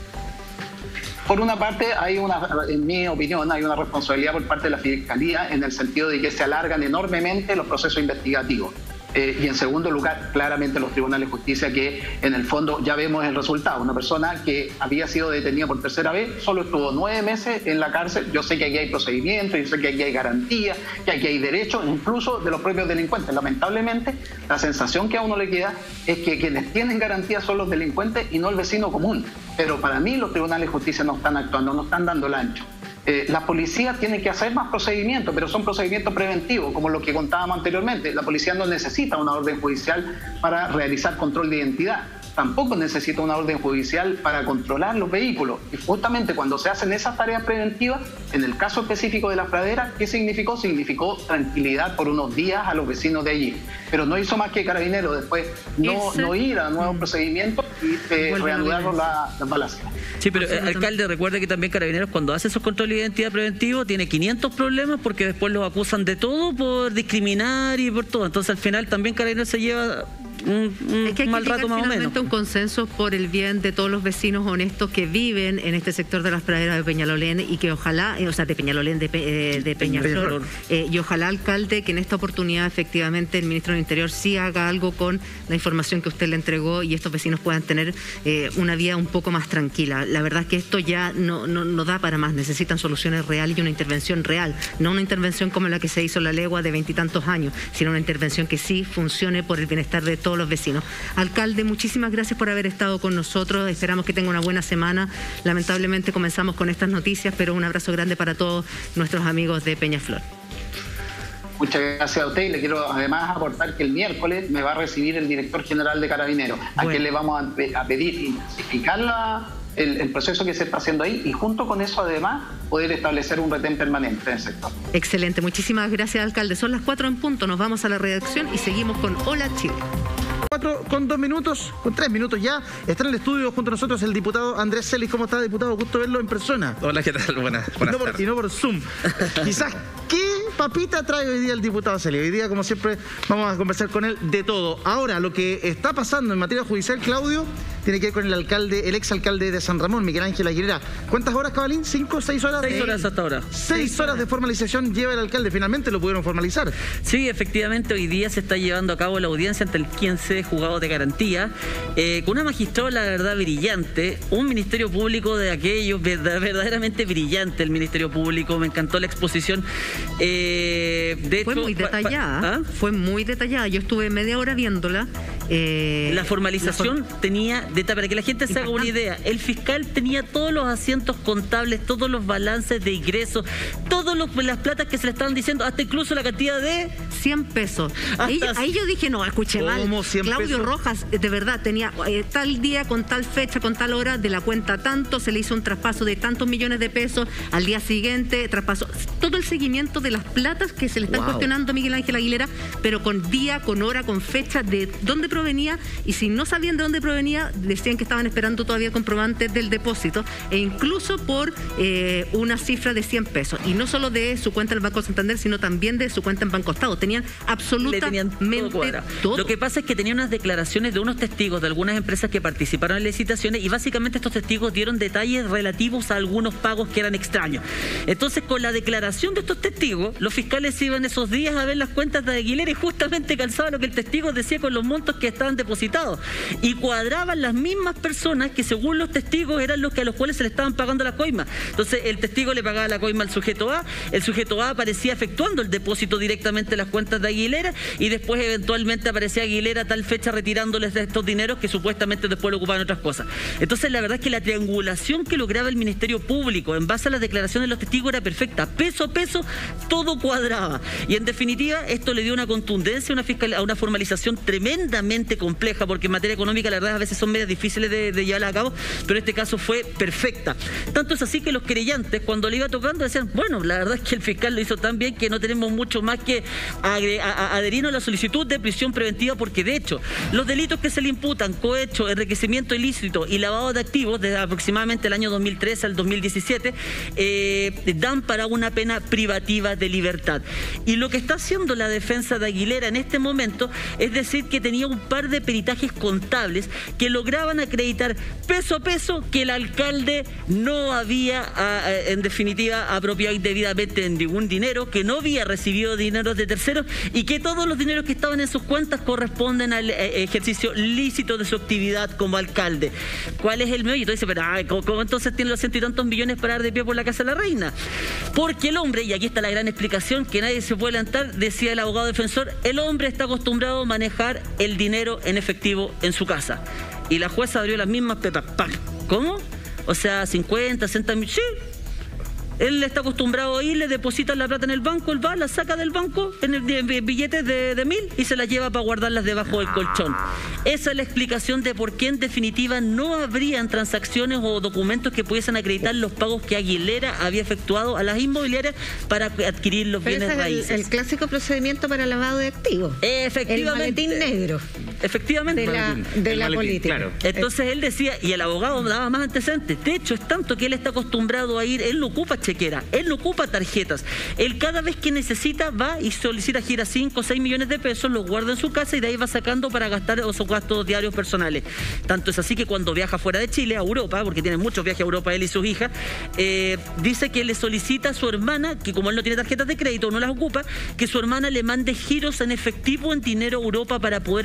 Por una parte, hay una, en mi opinión, hay una responsabilidad por parte de la Fiscalía en el sentido de que se alargan enormemente los procesos investigativos. Eh, y en segundo lugar, claramente los tribunales de justicia, que en el fondo ya vemos el resultado. Una persona que había sido detenida por tercera vez, solo estuvo nueve meses en la cárcel. Yo sé que aquí hay procedimientos, yo sé que aquí hay garantías, que aquí hay derechos, incluso de los propios delincuentes. Lamentablemente, la sensación que a uno le queda es que quienes tienen garantías son los delincuentes y no el vecino común. Pero para mí los tribunales de justicia no están actuando, no están dando el ancho. Eh, la policía tiene que hacer más procedimientos, pero son procedimientos preventivos, como los que contábamos anteriormente. La policía no necesita una orden judicial para realizar control de identidad. Tampoco necesita una orden judicial para controlar los vehículos. Y justamente cuando se hacen esas tareas preventivas, en el caso específico de la pradera, ¿qué significó? Significó tranquilidad por unos días a los vecinos de allí. Pero no hizo más que Carabineros después no, no ir a nuevos procedimientos y eh, reanudaron la, las balaceras. Sí, pero eh, alcalde, recuerde que también Carabineros, cuando hace esos controles de identidad preventivo, tiene quinientos problemas porque después los acusan de todo por discriminar y por todo. Entonces al final también Carabineros se lleva un, un es que hay mal que rato más o menos. Un consenso por el bien de todos los vecinos honestos que viven en este sector de las praderas de Peñalolén y que ojalá, eh, o sea, de Peñalolén, de, Pe, eh, de Peñaflor, eh, y ojalá, alcalde, que en esta oportunidad efectivamente el ministro del Interior sí haga algo con la información que usted le entregó y estos vecinos puedan tener eh, una vida un poco más tranquila. La verdad es que esto ya no, no, no da para más, necesitan soluciones reales y una intervención real, no una intervención como la que se hizo en la legua de veintitantos años, sino una intervención que sí funcione por el bienestar de todos los vecinos. Alcalde, muchísimas gracias por haber estado con nosotros, esperamos que tenga una buena semana. Lamentablemente comenzamos con estas noticias, pero un abrazo grande para todos nuestros amigos de Peñaflor. Muchas gracias a usted y le quiero además aportar que el miércoles me va a recibir el director general de Carabineros, bueno. a quien le vamos a, pe a pedir intensificar la, el, el proceso que se está haciendo ahí y junto con eso además poder establecer un retén permanente en el sector. Excelente, muchísimas gracias, alcalde. Son las cuatro en punto, nos vamos a la redacción y seguimos con Hola Chile. Cuatro con dos minutos, con tres minutos ya. Está en el estudio junto a nosotros el diputado Andrés Celis. ¿Cómo está, diputado? Gusto verlo en persona. Hola, ¿qué tal? Buenas, buenas y, no por, tardes. y no por Zoom. Quizás, ¿qué papita trae hoy día el diputado Celis? Hoy día, como siempre, vamos a conversar con él de todo. Ahora, lo que está pasando en materia judicial, Claudio, tiene que ver con el alcalde, el exalcalde de San Ramón, Miguel Ángel Aguilera. ¿Cuántas horas, Cabalín? ¿Cinco, seis horas? Seis horas hasta ahora. Seis horas de formalización lleva el alcalde. Finalmente lo pudieron formalizar. Sí, efectivamente, hoy día se está llevando a cabo la audiencia ante el quince juzgado de garantía, eh, con una magistrada, la verdad, brillante, un ministerio público de aquellos, verdaderamente brillante el ministerio público, me encantó la exposición. Eh, de fue hecho, muy detallada, ¿ah? fue muy detallada, yo estuve media hora viéndola. Eh, la formalización la for tenía, de, para que la gente se haga una idea, el fiscal tenía todos los asientos contables, todos los balances de ingresos, todas las platas que se le estaban diciendo, hasta incluso la cantidad de cien pesos. Ahí, ahí yo dije, no, escuché mal. Claudio pesos? Rojas, de verdad, tenía eh, tal día, con tal fecha, con tal hora, de la cuenta tanto, se le hizo un traspaso de tantos millones de pesos, al día siguiente traspaso, todo el seguimiento de las platas que se le están wow. cuestionando a Miguel Ángel Aguilera, pero con día, con hora, con fecha, de dónde provenía, y si no sabían de dónde provenía, decían que estaban esperando todavía comprobantes del depósito, e incluso por eh, una cifra de cien pesos, y no solo de su cuenta en el Banco Santander, sino también de su cuenta en Banco Estado. Tenían absolutamente todo, todo. Lo que pasa es que tenían unas declaraciones de unos testigos de algunas empresas que participaron en licitaciones, y básicamente estos testigos dieron detalles relativos a algunos pagos que eran extraños. Entonces, con la declaración de estos testigos, los fiscales iban esos días a ver las cuentas de Aguilera y justamente calzaba lo que el testigo decía con los montos que estaban depositados, y cuadraban las mismas personas que según los testigos eran los que a los cuales se le estaban pagando la coima. Entonces el testigo le pagaba la coima al sujeto A, el sujeto A aparecía efectuando el depósito directamente en las cuentas de Aguilera, y después eventualmente aparecía Aguilera a tal fecha retirándoles de estos dineros que supuestamente después lo ocupaban otras cosas. Entonces la verdad es que la triangulación que lograba el Ministerio Público en base a las declaraciones de los testigos era perfecta, peso a peso todo cuadraba, y en definitiva esto le dio una contundencia a una, fiscal, a una formalización tremendamente compleja, porque en materia económica la verdad a veces son medias difíciles de, de llevarla a cabo, pero en este caso fue perfecta. Tanto es así que los querellantes, cuando le iba tocando, decían, bueno, la verdad es que el fiscal lo hizo tan bien que no tenemos mucho más que adherirnos a la solicitud de prisión preventiva, porque de hecho los delitos que se le imputan, cohecho, enriquecimiento ilícito y lavado de activos, desde aproximadamente el año dos mil trece al dos mil diecisiete, eh, dan para una pena privativa de libertad. Y lo que está haciendo la defensa de Aguilera en este momento es decir que tenía un par de peritajes contables que lograban acreditar peso a peso que el alcalde no había, en definitiva, apropiado indebidamente ningún dinero, que no había recibido dineros de terceros y que todos los dineros que estaban en sus cuentas corresponden al ejercicio lícito de su actividad como alcalde. ¿Cuál es el meollo? Y tú dices, pero ay, ¿cómo, ¿cómo entonces tiene los ciento y tantos millones para dar de pie por la Casa de la Reina? Porque el hombre, y aquí está la gran explicación que nadie se puede levantar, decía el abogado defensor, el hombre está acostumbrado a manejar el dinero en efectivo en su casa. Y la jueza abrió las mismas pepas. ¡Pam! ¿Cómo? O sea, cincuenta, sesenta mil. Sí. Él está acostumbrado a ir, le depositan la plata en el banco, él va, la saca del banco en, el, en billetes de, de mil y se la lleva para guardarlas debajo del colchón. Esa es la explicación de por qué en definitiva no habrían transacciones o documentos que pudiesen acreditar los pagos que Aguilera había efectuado a las inmobiliarias para adquirir los Pero bienes ese raíces. Es el, el clásico procedimiento para lavado de activos. Efectivamente. El maletín negro. Efectivamente. De la, de la maletín, política. Claro. Entonces él decía, y el abogado daba más antecedentes. De hecho, es tanto que él está acostumbrado a ir, él no ocupa chequera, él no ocupa tarjetas. Él cada vez que necesita va y solicita gira cinco o seis millones de pesos, los guarda en su casa y de ahí va sacando para gastar sus gastos diarios personales. Tanto es así que cuando viaja fuera de Chile, a Europa, porque tiene muchos viajes a Europa él y sus hijas, eh, dice que le solicita a su hermana, que como él no tiene tarjetas de crédito, no las ocupa, que su hermana le mande giros en efectivo en dinero a Europa para poder él manejar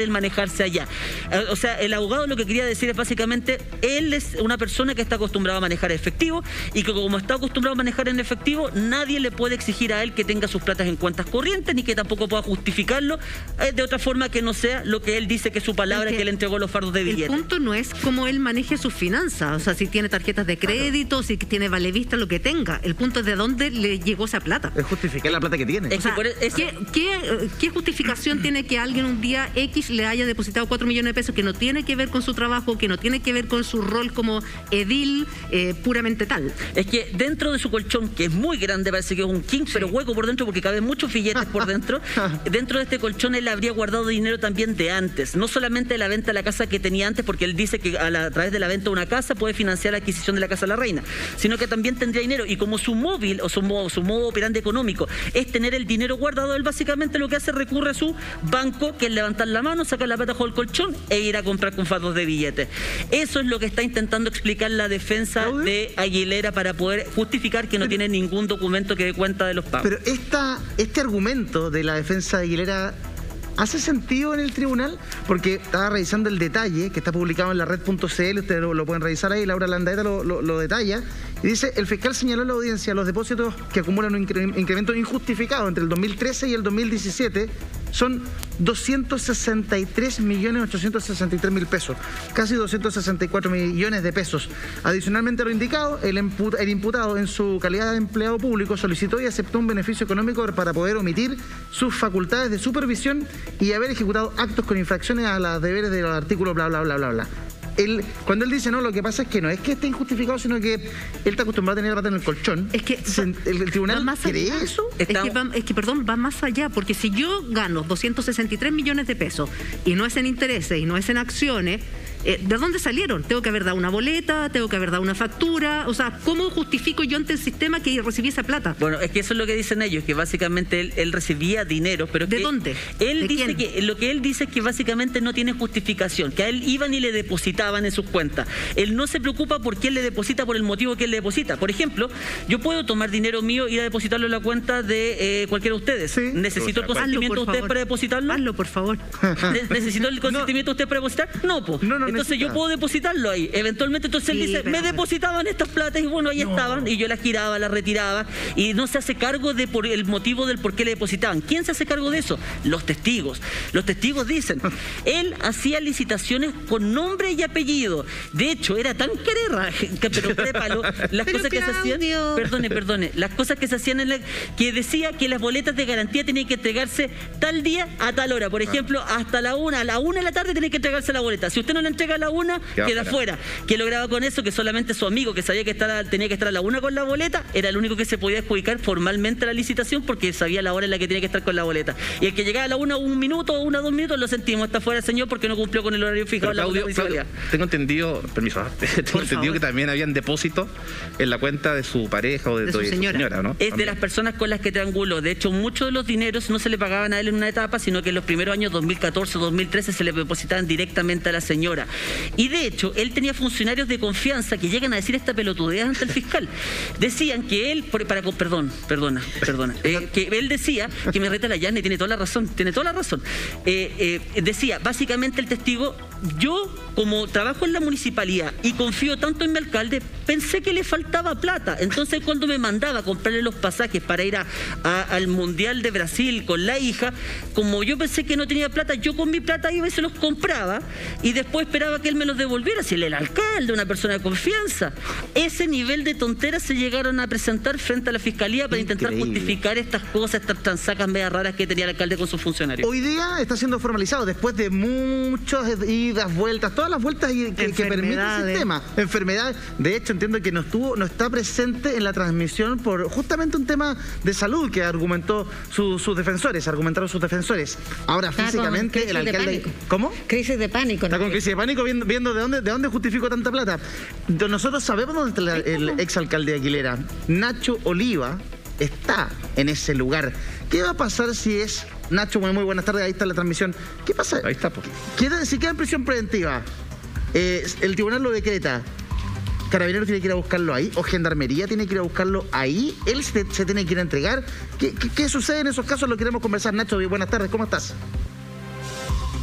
llevarse allá. O sea, el abogado lo que quería decir es básicamente, él es una persona que está acostumbrado a manejar efectivo y que como está acostumbrado a manejar en efectivo, nadie le puede exigir a él que tenga sus platas en cuentas corrientes ni que tampoco pueda justificarlo eh, de otra forma que no sea lo que él dice que es su palabra, es que, que él entregó los fardos de billetes. El punto no es cómo él maneje sus finanzas, o sea, si tiene tarjetas de crédito, claro, si tiene valevista, lo que tenga. El punto es de dónde le llegó esa plata. Es justificar la plata que tiene. O sea, es, ¿qué, qué, ¿Qué justificación tiene que alguien un día X le haya depositado cuatro millones de pesos que no tiene que ver con su trabajo, que no tiene que ver con su rol como edil eh, puramente tal? Es que dentro de su colchón, que es muy grande, parece que es un king, sí, pero hueco por dentro porque caben muchos billetes por dentro, dentro de este colchón él habría guardado dinero también de antes, no solamente de la venta de la casa que tenía antes, porque él dice que a, la, a través de la venta de una casa puede financiar la adquisición de la casa de la reina, sino que también tendría dinero, y como su móvil o su modo, su modo operante económico es tener el dinero guardado, él básicamente lo que hace recurre a su banco, que es levantar la mano, sacar la plata bajo el colchón e ir a comprar con fardos de billetes. Eso es lo que está intentando explicar la defensa de Aguilera para poder justificar que no pero, tiene ningún documento que dé cuenta de los pagos. Pero esta, este argumento de la defensa de Aguilera ¿hace sentido en el tribunal? Porque estaba revisando el detalle que está publicado en la red punto c l, ustedes lo, lo pueden revisar ahí, Laura Landaeta lo, lo, lo detalla, y dice, el fiscal señaló en la audiencia los depósitos que acumulan un incremento injustificado entre el dos mil trece y el dos mil diecisiete son doscientos sesenta y tres millones ochocientos sesenta y tres mil pesos, casi doscientos sesenta y cuatro millones de pesos. Adicionalmente a lo indicado, el, el imputado en su calidad de empleado público solicitó y aceptó un beneficio económico para poder omitir sus facultades de supervisión y haber ejecutado actos con infracciones a los deberes de los artículos bla bla bla bla bla. Él, cuando él dice, no, lo que pasa es que no es que esté injustificado, sino que él está acostumbrado a tener plata en el colchón. Es que ¿Se, el, el tribunal cree eso? Es que, va, es que, perdón, va más allá, porque si yo gano doscientos sesenta y tres millones de pesos y no es en intereses y no es en acciones, eh, ¿de dónde salieron? Tengo que haber dado una boleta, tengo que haber dado una factura, o sea, ¿cómo justifico yo ante el sistema que recibí esa plata? Bueno, es que eso es lo que dicen ellos, que básicamente él, él recibía dinero, pero ¿de que dónde? Él ¿De dice quién? que lo que él dice es que básicamente no tiene justificación, que a él iban y le depositaban en sus cuentas. Él no se preocupa por quién le deposita, por el motivo que él le deposita. Por ejemplo, yo puedo tomar dinero mío y ir a depositarlo en la cuenta de eh, cualquiera de ustedes. Sí. ¿Necesito el consentimiento de ustedes para depositarlo? Hazlo, por favor. ¿Necesito el consentimiento de ustedes para depositar? No, pues. No, no entonces necesita. Yo puedo depositarlo ahí. Eventualmente entonces sí, él dice, me depositaban estas platas y bueno, ahí no. estaban. Y yo las giraba, las retiraba y no se hace cargo de por el motivo del por qué le depositaban. ¿Quién se hace cargo de eso? Los testigos. Los testigos dicen, él hacía licitaciones con nombre y apellido. De hecho, era tan quererra, pero prépalo, las pero cosas que se hacían, perdone, perdone, las cosas que se hacían en la, que decía que las boletas de garantía tenían que entregarse tal día a tal hora. Por ejemplo, hasta la una, a la una de la tarde tiene que entregarse la boleta. Si usted no la entrega a la una, queda fuera. ¿Qué lograba con eso? Que solamente su amigo, que sabía que estaba, tenía que estar a la una con la boleta, era el único que se podía adjudicar formalmente la licitación porque sabía la hora en la que tenía que estar con la boleta. Y el que llegaba a la una un minuto o una dos minutos, lo sentimos, está fuera señor porque no cumplió con el horario fijado. Pero, Claudio, Claudio, tengo entendido, permiso, tengo Por entendido favor. que también habían depósitos en la cuenta de su pareja o de, de, su, de señora. su señora, ¿no? Es también. de las personas con las que trianguló. De hecho, muchos de los dineros no se le pagaban a él en una etapa, sino que en los primeros años dos mil catorce, dos mil trece se le depositaban directamente a la señora. Y de hecho, él tenía funcionarios de confianza que llegan a decir esta pelotudez ante el fiscal. Decían que él, para, perdón, perdona, perdona, eh, que él decía, que me reta la llana y tiene toda la razón, tiene toda la razón. Eh, eh, decía, básicamente el testigo, yo como trabajo en la municipalidad y confío tanto en mi alcalde, pensé que le faltaba plata. Entonces cuando me mandaba a comprarle los pasajes para ir a, a, al Mundial de Brasil con la hija, como yo pensé que no tenía plata, yo con mi plata iba y se los compraba y después esperaba que él me los devolviera, si él era el alcalde, una persona de confianza. Ese nivel de tonteras se llegaron a presentar frente a la fiscalía para Increíble. intentar justificar estas cosas, estas transacas media raras que tenía el alcalde con sus funcionarios. Hoy día está siendo formalizado después de muchas idas, vueltas, todas las vueltas que, que permite el sistema. Enfermedades. De hecho, entiendo que no estuvo, no está presente en la transmisión por justamente un tema de salud que argumentó su, sus defensores, argumentaron sus defensores. Ahora, está físicamente, el alcalde. ¿Cómo? Crisis de pánico. Está ¿no? con crisis de pánico viendo, viendo de dónde de dónde justificó tanta plata. Nosotros sabemos dónde está el, el exalcalde de Aguilera. Nacho Oliva está en ese lugar. ¿Qué va a pasar si es Nacho? Muy, muy buenas tardes, ahí está la transmisión. ¿Qué pasa? Ahí está. Pues. Queda, si queda en prisión preventiva, eh, el tribunal lo decreta. ¿Carabineros tiene que ir a buscarlo ahí? ¿O Gendarmería tiene que ir a buscarlo ahí? ¿Él se, se tiene que ir a entregar? ¿Qué, qué, qué sucede en esos casos? Lo queremos conversar. Nacho, buenas tardes, ¿cómo estás?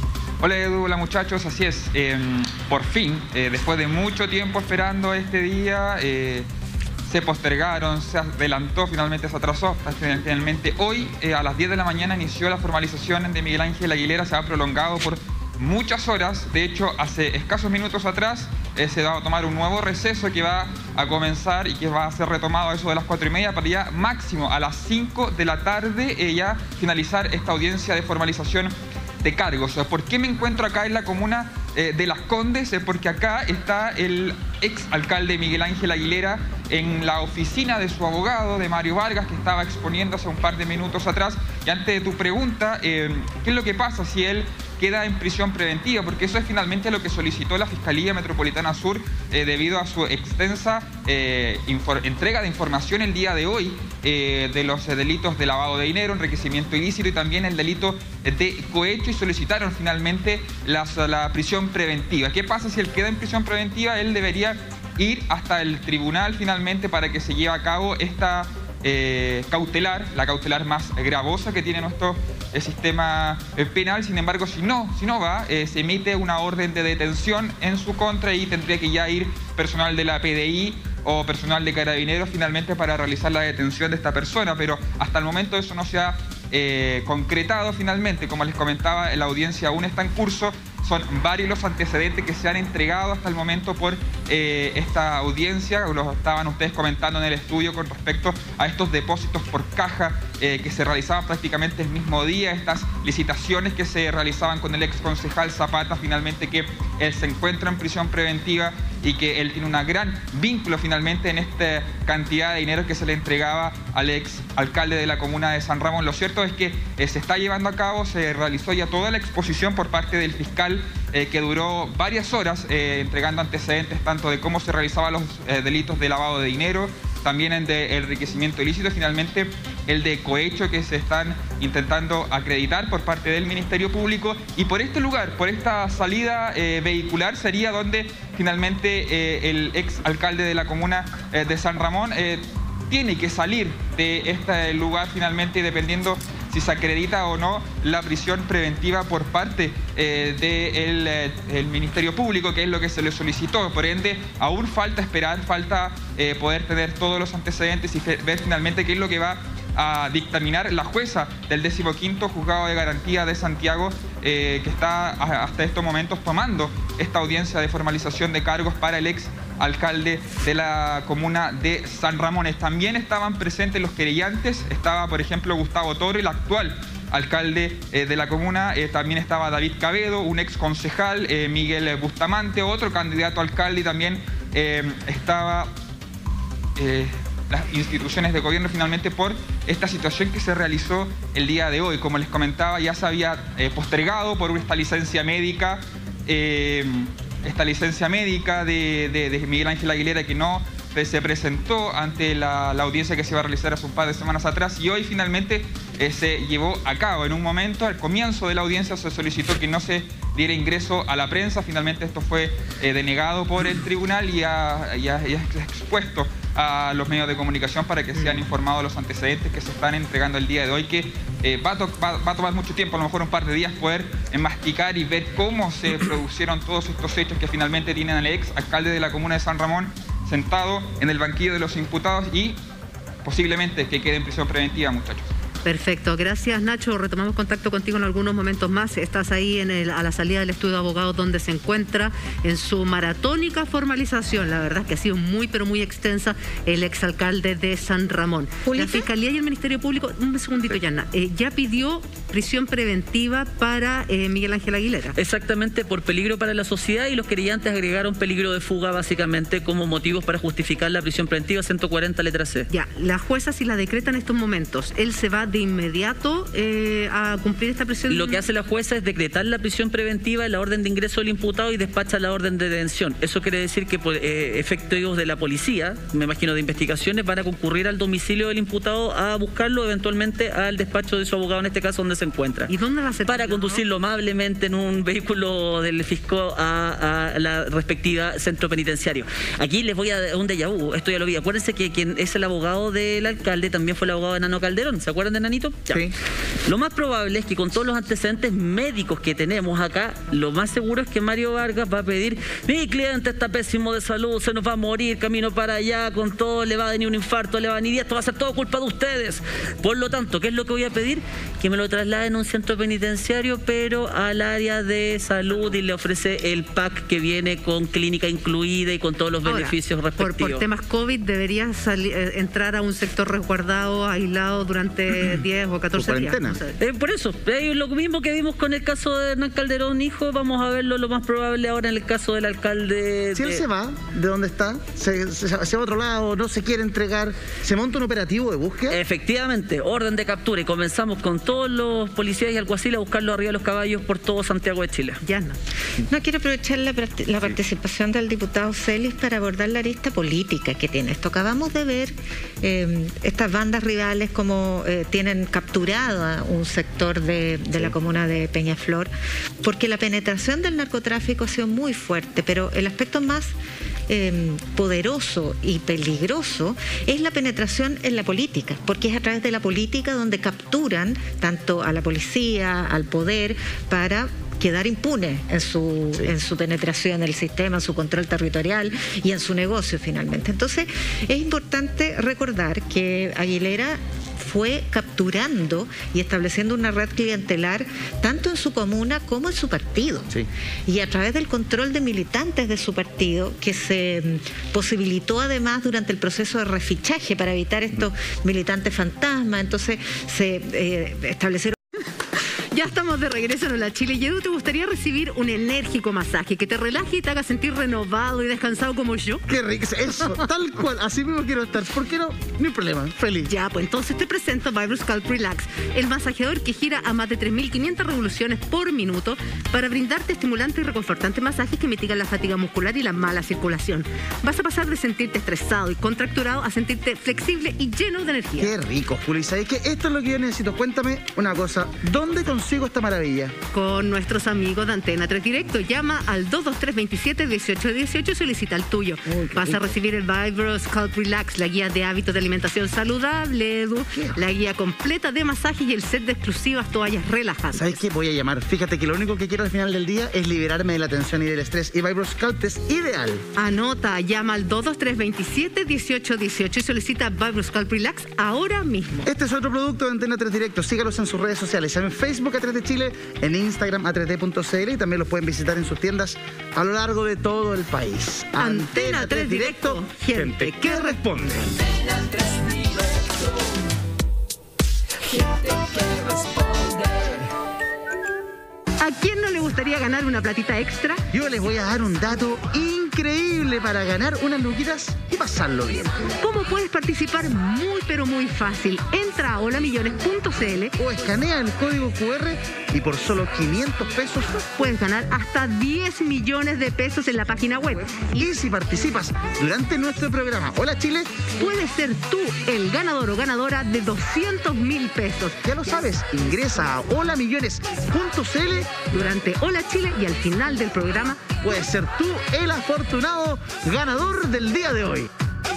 Hola Edu, hola muchachos, así es, eh, por fin, eh, después de mucho tiempo esperando este día, eh, se postergaron, se adelantó, finalmente se atrasó, finalmente hoy eh, a las diez de la mañana inició la formalización de Miguel Ángel Aguilera, se ha prolongado por muchas horas. De hecho, hace escasos minutos atrás eh, se va a tomar un nuevo receso que va a comenzar y que va a ser retomado a eso de las cuatro y media para ya máximo a las cinco de la tarde eh, ya finalizar esta audiencia de formalización de cargos. ¿Por qué me encuentro acá en la comuna eh, de Las Condes? Eh, porque acá está el ex alcalde Miguel Ángel Aguilera en la oficina de su abogado, de Mario Vargas, que estaba exponiéndose un par de minutos atrás. Y antes de tu pregunta, eh, ¿qué es lo que pasa si él queda en prisión preventiva? Porque eso es finalmente lo que solicitó la Fiscalía Metropolitana Sur eh, debido a su extensa eh, entrega de información el día de hoy eh, de los eh, delitos de lavado de dinero, enriquecimiento ilícito y también el delito de cohecho, y solicitaron finalmente las, la prisión preventiva. ¿Qué pasa si él queda en prisión preventiva? Él debería ir hasta el tribunal finalmente para que se lleve a cabo esta eh, cautelar, la cautelar más gravosa que tiene nuestro el sistema penal. Sin embargo, si no, si no va, eh, se emite una orden de detención en su contra y tendría que ya ir personal de la P D I o personal de Carabineros finalmente para realizar la detención de esta persona, pero hasta el momento eso no se ha eh, concretado finalmente. Como les comentaba, la audiencia aún está en curso. Son varios los antecedentes que se han entregado hasta el momento por eh, esta audiencia. Los estaban ustedes comentando en el estudio con respecto a estos depósitos por caja eh, que se realizaban prácticamente el mismo día, estas licitaciones que se realizaban con el ex concejal Zapata, finalmente que él se encuentra en prisión preventiva y que él tiene un gran vínculo finalmente en esta cantidad de dinero que se le entregaba al ex alcalde de la comuna de San Ramón. Lo cierto es que eh, se está llevando a cabo, se realizó ya toda la exposición por parte del fiscal eh, que duró varias horas eh, entregando antecedentes tanto de cómo se realizaban los eh, delitos de lavado de dinero, también el de enriquecimiento ilícito y finalmente el de cohecho que se están intentando acreditar por parte del Ministerio Público. Y por este lugar, por esta salida eh, vehicular sería donde finalmente eh, el ex alcalde de la comuna eh, de San Ramón eh, tiene que salir de este lugar finalmente, dependiendo si se acredita o no la prisión preventiva por parte eh, del eh, el Ministerio Público, que es lo que se le solicitó. Por ende, aún falta esperar, falta eh, poder tener todos los antecedentes y ver finalmente qué es lo que va a dictaminar la jueza del decimoquinto Juzgado de Garantía de Santiago, eh, que está hasta estos momentos tomando esta audiencia de formalización de cargos para el ex alcalde de la comuna de San Ramón. También estaban presentes los querellantes, estaba por ejemplo Gustavo Toro, el actual alcalde eh, de la comuna, eh, también estaba David Cabedo, un ex concejal, eh, Miguel Bustamante, otro candidato a alcalde, y también eh, estaba eh, las instituciones de gobierno finalmente por esta situación que se realizó el día de hoy. Como les comentaba, ya se había eh, postergado por esta licencia médica, eh, esta licencia médica de, de, de Miguel Ángel Aguilera, que no se presentó ante la, la audiencia que se iba a realizar hace un par de semanas atrás, y hoy finalmente eh, se llevó a cabo. En un momento, al comienzo de la audiencia, se solicitó que no se diera ingreso a la prensa. Finalmente esto fue eh, denegado por el tribunal y ha, y ha, y ha expuesto a los medios de comunicación para que sean informados los antecedentes que se están entregando el día de hoy, que eh, va, a va, va a tomar mucho tiempo, a lo mejor un par de días, poder eh, masticar y ver cómo se produjeron todos estos hechos que finalmente tienen al ex alcalde de la comuna de San Ramón sentado en el banquillo de los imputados y posiblemente que quede en prisión preventiva, muchachos. Perfecto, gracias Nacho. Retomamos contacto contigo en algunos momentos más. Estás ahí en el, a la salida del estudio de abogados, donde se encuentra en su maratónica formalización. La verdad es que ha sido muy, pero muy extensa, el exalcalde de San Ramón. ¿Julita? La Fiscalía y el Ministerio Público, un segundito, Yana, eh, ya pidió prisión preventiva para eh, Miguel Ángel Aguilera. Exactamente, por peligro para la sociedad, y los querellantes agregaron peligro de fuga básicamente como motivos para justificar la prisión preventiva ciento cuarenta letra C. Ya, la jueza, si la decreta en estos momentos, él se va de inmediato eh, a cumplir esta prisión. Lo que hace la jueza es decretar la prisión preventiva, la orden de ingreso del imputado, y despacha la orden de detención. Eso quiere decir que por eh, efectos de la policía, me imagino de investigaciones, van a concurrir al domicilio del imputado a buscarlo, eventualmente al despacho de su abogado, en este caso donde se encuentra. ¿Y dónde va a ser? Para conducirlo amablemente en un vehículo del fisco a, a la respectiva centro penitenciario. Aquí les voy a un déjà vu, esto ya lo vi. Acuérdense que quien es el abogado del alcalde también fue el abogado de Nano Calderón. ¿Se acuerdan grande, Nanito? Ya. Sí. Lo más probable es que con todos los antecedentes médicos que tenemos acá, lo más seguro es que Mario Vargas va a pedir: mi cliente está pésimo de salud, se nos va a morir, camino para allá, con todo, le va a venir un infarto, le va a venir, esto va a ser todo culpa de ustedes. Por lo tanto, ¿qué es lo que voy a pedir? Que me lo trasladen a un centro penitenciario, pero al área de salud, y le ofrece el pack que viene con clínica incluida y con todos los Ahora, beneficios respectivos. Por, por temas COVID debería salir, eh, entrar a un sector resguardado, aislado durante diez o catorce días. No sé. eh, por eso, eh, lo mismo que vimos con el caso de Hernán Calderón, hijo, vamos a verlo lo más probable ahora en el caso del alcalde. Si de... él se va de donde está, se, se, se va a otro lado, no se quiere entregar, se monta un operativo de búsqueda. Efectivamente, orden de captura, y comenzamos con todos los policías y alguaciles a buscarlo arriba de los caballos por todo Santiago de Chile. Ya no. No quiero aprovechar la, la participación del diputado Celis para abordar la arista política que tiene esto. Acabamos de ver eh, estas bandas rivales como eh, tienen capturado a un sector de, de la comuna de Peñaflor, porque la penetración del narcotráfico ha sido muy fuerte, pero el aspecto más eh, poderoso y peligroso es la penetración en la política, porque es a través de la política donde capturan tanto a la policía, al poder, para quedar impune en su, sí. en su penetración en el sistema, en su control territorial y en su negocio finalmente. Entonces es importante recordar que Aguilera fue capturando y estableciendo una red clientelar tanto en su comuna como en su partido. Sí. Y a través del control de militantes de su partido, que se posibilitó además durante el proceso de refichaje para evitar estos militantes fantasmas. Entonces se eh, establecieron... Ya estamos de regreso en Hola Chile. Y Edu, ¿te gustaría recibir un enérgico masaje que te relaje y te haga sentir renovado y descansado como yo? Qué rico, eso, tal cual, así mismo quiero estar. ¿Por qué no? Ni problema, feliz. Ya, pues entonces te presento Vibro Scalp Relax, el masajeador que gira a más de tres mil quinientas revoluciones por minuto para brindarte estimulante y reconfortante masajes que mitigan la fatiga muscular y la mala circulación. Vas a pasar de sentirte estresado y contracturado a sentirte flexible y lleno de energía. Qué rico, Juli. ¿Sabes qué? Esto es lo que yo necesito. Cuéntame una cosa. ¿Dónde consigo esta maravilla? Con nuestros amigos de Antena tres Directo. Llama al dos dos tres, veintisiete, dieciocho dieciocho y solicita el tuyo. Uy, Vas rico. a recibir el Vibro Scalp Relax, la guía de hábitos de alimentación saludable, Edu, la guía completa de masajes y el set de exclusivas toallas relajantes. ¿Sabes qué? Voy a llamar. Fíjate que lo único que quiero al final del día es liberarme de la tensión y del estrés. Y Vibro Scalp es ideal. Anota, llama al dos dos tres, veintisiete, dieciocho dieciocho y solicita Vibro Scalp Relax ahora mismo. Este es otro producto de Antena tres Directo. Sígalos en sus redes sociales. En Facebook A tres de Chile, en Instagram A tres D punto C L y también los pueden visitar en sus tiendas a lo largo de todo el país. Antena tres Directo, gente que responde. Antena tres Directo, gente que responde. ¿A quién no le gustaría ganar una platita extra? Yo les voy a dar un dato increíble para ganar unas luquitas y pasarlo bien. ¿Cómo puedes participar? Muy pero muy fácil. Entra a hola millones punto c l o escanea el código Q R y por solo quinientos pesos puedes ganar hasta diez millones de pesos en la página web. Y si participas durante nuestro programa Hola Chile, puedes ser tú el ganador o ganadora de doscientos mil pesos. Ya lo sabes, ingresa a hola millones punto c l durante Hola Chile y al final del programa puedes ser tú el afortunado ganador del día de hoy.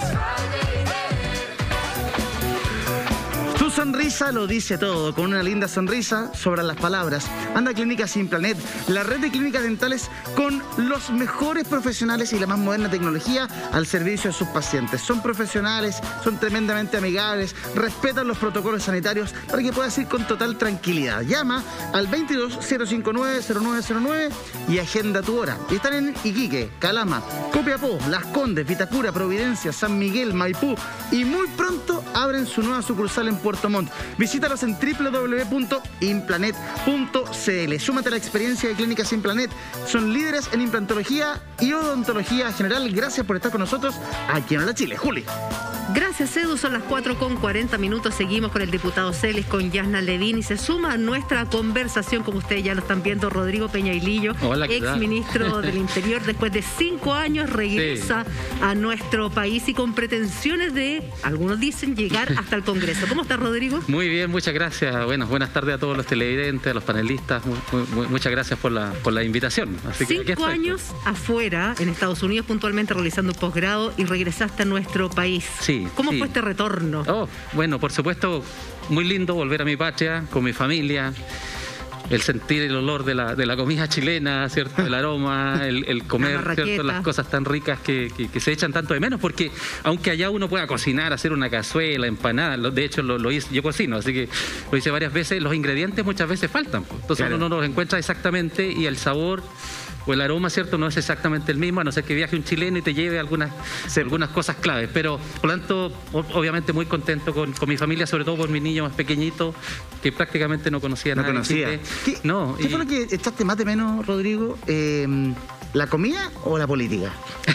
Tu sonrisa lo dice todo. Con una linda sonrisa sobran las palabras. Anda a Clínicas Implanet, la red de clínicas dentales con los mejores profesionales y la más moderna tecnología al servicio de sus pacientes. Son profesionales, son tremendamente amigables, respetan los protocolos sanitarios para que puedas ir con total tranquilidad. Llama al veintidós, cero cincuenta y nueve, cero nueve cero nueve y agenda tu hora. Y están en Iquique, Calama, Copiapó, Las Condes, Vitacura, Providencia, San Miguel, Maipú y muy pronto abren su nueva sucursal en Puerto Montt. Visítalos en doble u doble u doble u punto implanet punto c l. Súmate a la experiencia de Clínicas Implanet. Son líderes en implantología y odontología general. Gracias por estar con nosotros aquí en Hola Chile. Juli. Gracias, Edu. Son las cuatro con cuarenta minutos. Seguimos con el diputado Celis, con Yasna Levin, y se suma a nuestra conversación, como ustedes ya lo están viendo, Rodrigo Peñailillo, ex ministro del Interior. Después de cinco años regresa sí. a nuestro país y con pretensiones de, algunos dicen, llegar hasta el Congreso. ¿Cómo estás, Rodrigo? Muy bien, muchas gracias. Bueno, buenas tardes a todos los televidentes, a los panelistas. Muy, muy, muchas gracias por la, por la invitación. Así que cinco años afuera, en Estados Unidos puntualmente, realizando un posgrado, y regresaste a nuestro país. Sí. Sí. ¿Cómo sí. fue este retorno? Oh, bueno, por supuesto, muy lindo volver a mi patria, con mi familia. El sentir el olor de la, de la comida chilena, ¿cierto? El aroma, el, el comer, ¿cierto? Las cosas tan ricas que, que, que se echan tanto de menos, porque aunque allá uno pueda cocinar, hacer una cazuela, empanada, de hecho lo, lo hice, yo cocino, así que lo hice varias veces, los ingredientes muchas veces faltan. Entonces claro. uno no los encuentra exactamente y el sabor o el aroma, ¿cierto? No es exactamente el mismo, a no ser que viaje un chileno y te lleve algunas, sí. algunas cosas claves. Pero, por lo tanto, obviamente muy contento con, con mi familia, sobre todo por mi niño más pequeñito, que prácticamente no conocía no nada. Conocía. De ¿Qué, no, ¿qué y... fue lo que echaste más de menos, Rodrigo? Eh, ¿La comida o la política?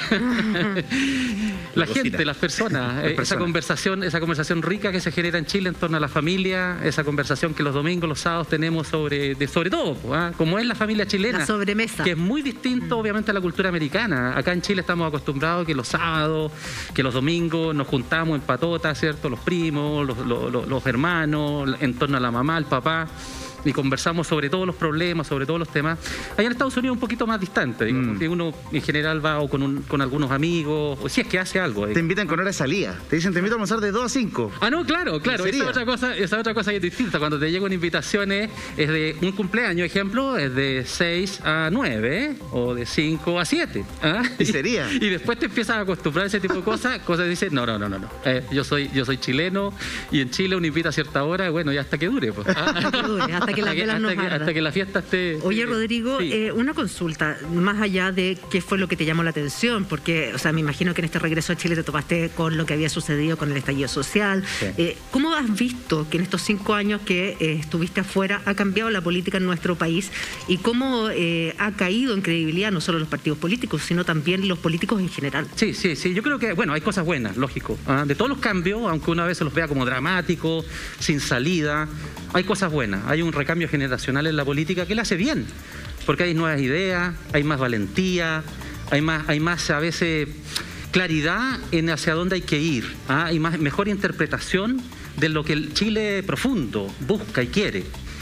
La gente, las personas, las esa personas. conversación, esa conversación rica que se genera en Chile en torno a la familia, esa conversación que los domingos, los sábados tenemos sobre, de, sobre todo, ¿eh? Como es la familia chilena. La sobremesa. Que es muy distinto, obviamente, a la cultura americana. Acá en Chile estamos acostumbrados a que los sábados, que los domingos nos juntamos en patota, ¿cierto? Los primos, los, los, los hermanos, en torno a la mamá, al papá. Y conversamos sobre todos los problemas, sobre todos los temas. Allá en Estados Unidos es un poquito más distante, digo, mm. porque uno en general va o con, un, con algunos amigos, o si es que hace algo. Te invitan con hora de salida, te dicen te invito a almorzar de dos a cinco. Ah, no, claro, claro, esa otra cosa, esa otra cosa que es distinta. Cuando te llega una invitación es, es de un cumpleaños, ejemplo, es de seis a nueve, ¿eh? O de cinco a siete. ¿Ah? ¿Y sería? Y, y después te empiezas a acostumbrar a ese tipo de cosas, cosas dicen, no, no, no, no, no. Eh, yo soy, yo soy chileno y en Chile uno invita a cierta hora, y bueno, ya hasta que dure, pues. ¿Ah? Hasta que dure, hasta que la hasta, que, hasta, que, hasta que la fiesta esté... Oye, Rodrigo, sí. eh, una consulta, más allá de qué fue lo que te llamó la atención, porque, o sea, me imagino que en este regreso a Chile te topaste con lo que había sucedido con el estallido social. Sí. Eh, ¿Cómo has visto que en estos cinco años que eh, estuviste afuera ha cambiado la política en nuestro país y cómo eh, ha caído en credibilidad no solo los partidos políticos, sino también los políticos en general? Sí, sí, sí, yo creo que, bueno, hay cosas buenas, lógico. ¿Ah? De todos los cambios, aunque una vez se los vea como dramáticos, sin salida, hay cosas buenas. Hay un recambio generacional en la política que la hace bien, porque hay nuevas ideas, hay más valentía, hay más, hay más a veces claridad en hacia dónde hay que ir, ¿ah? Hay más, mejor interpretación de lo que el Chile profundo busca y quiere.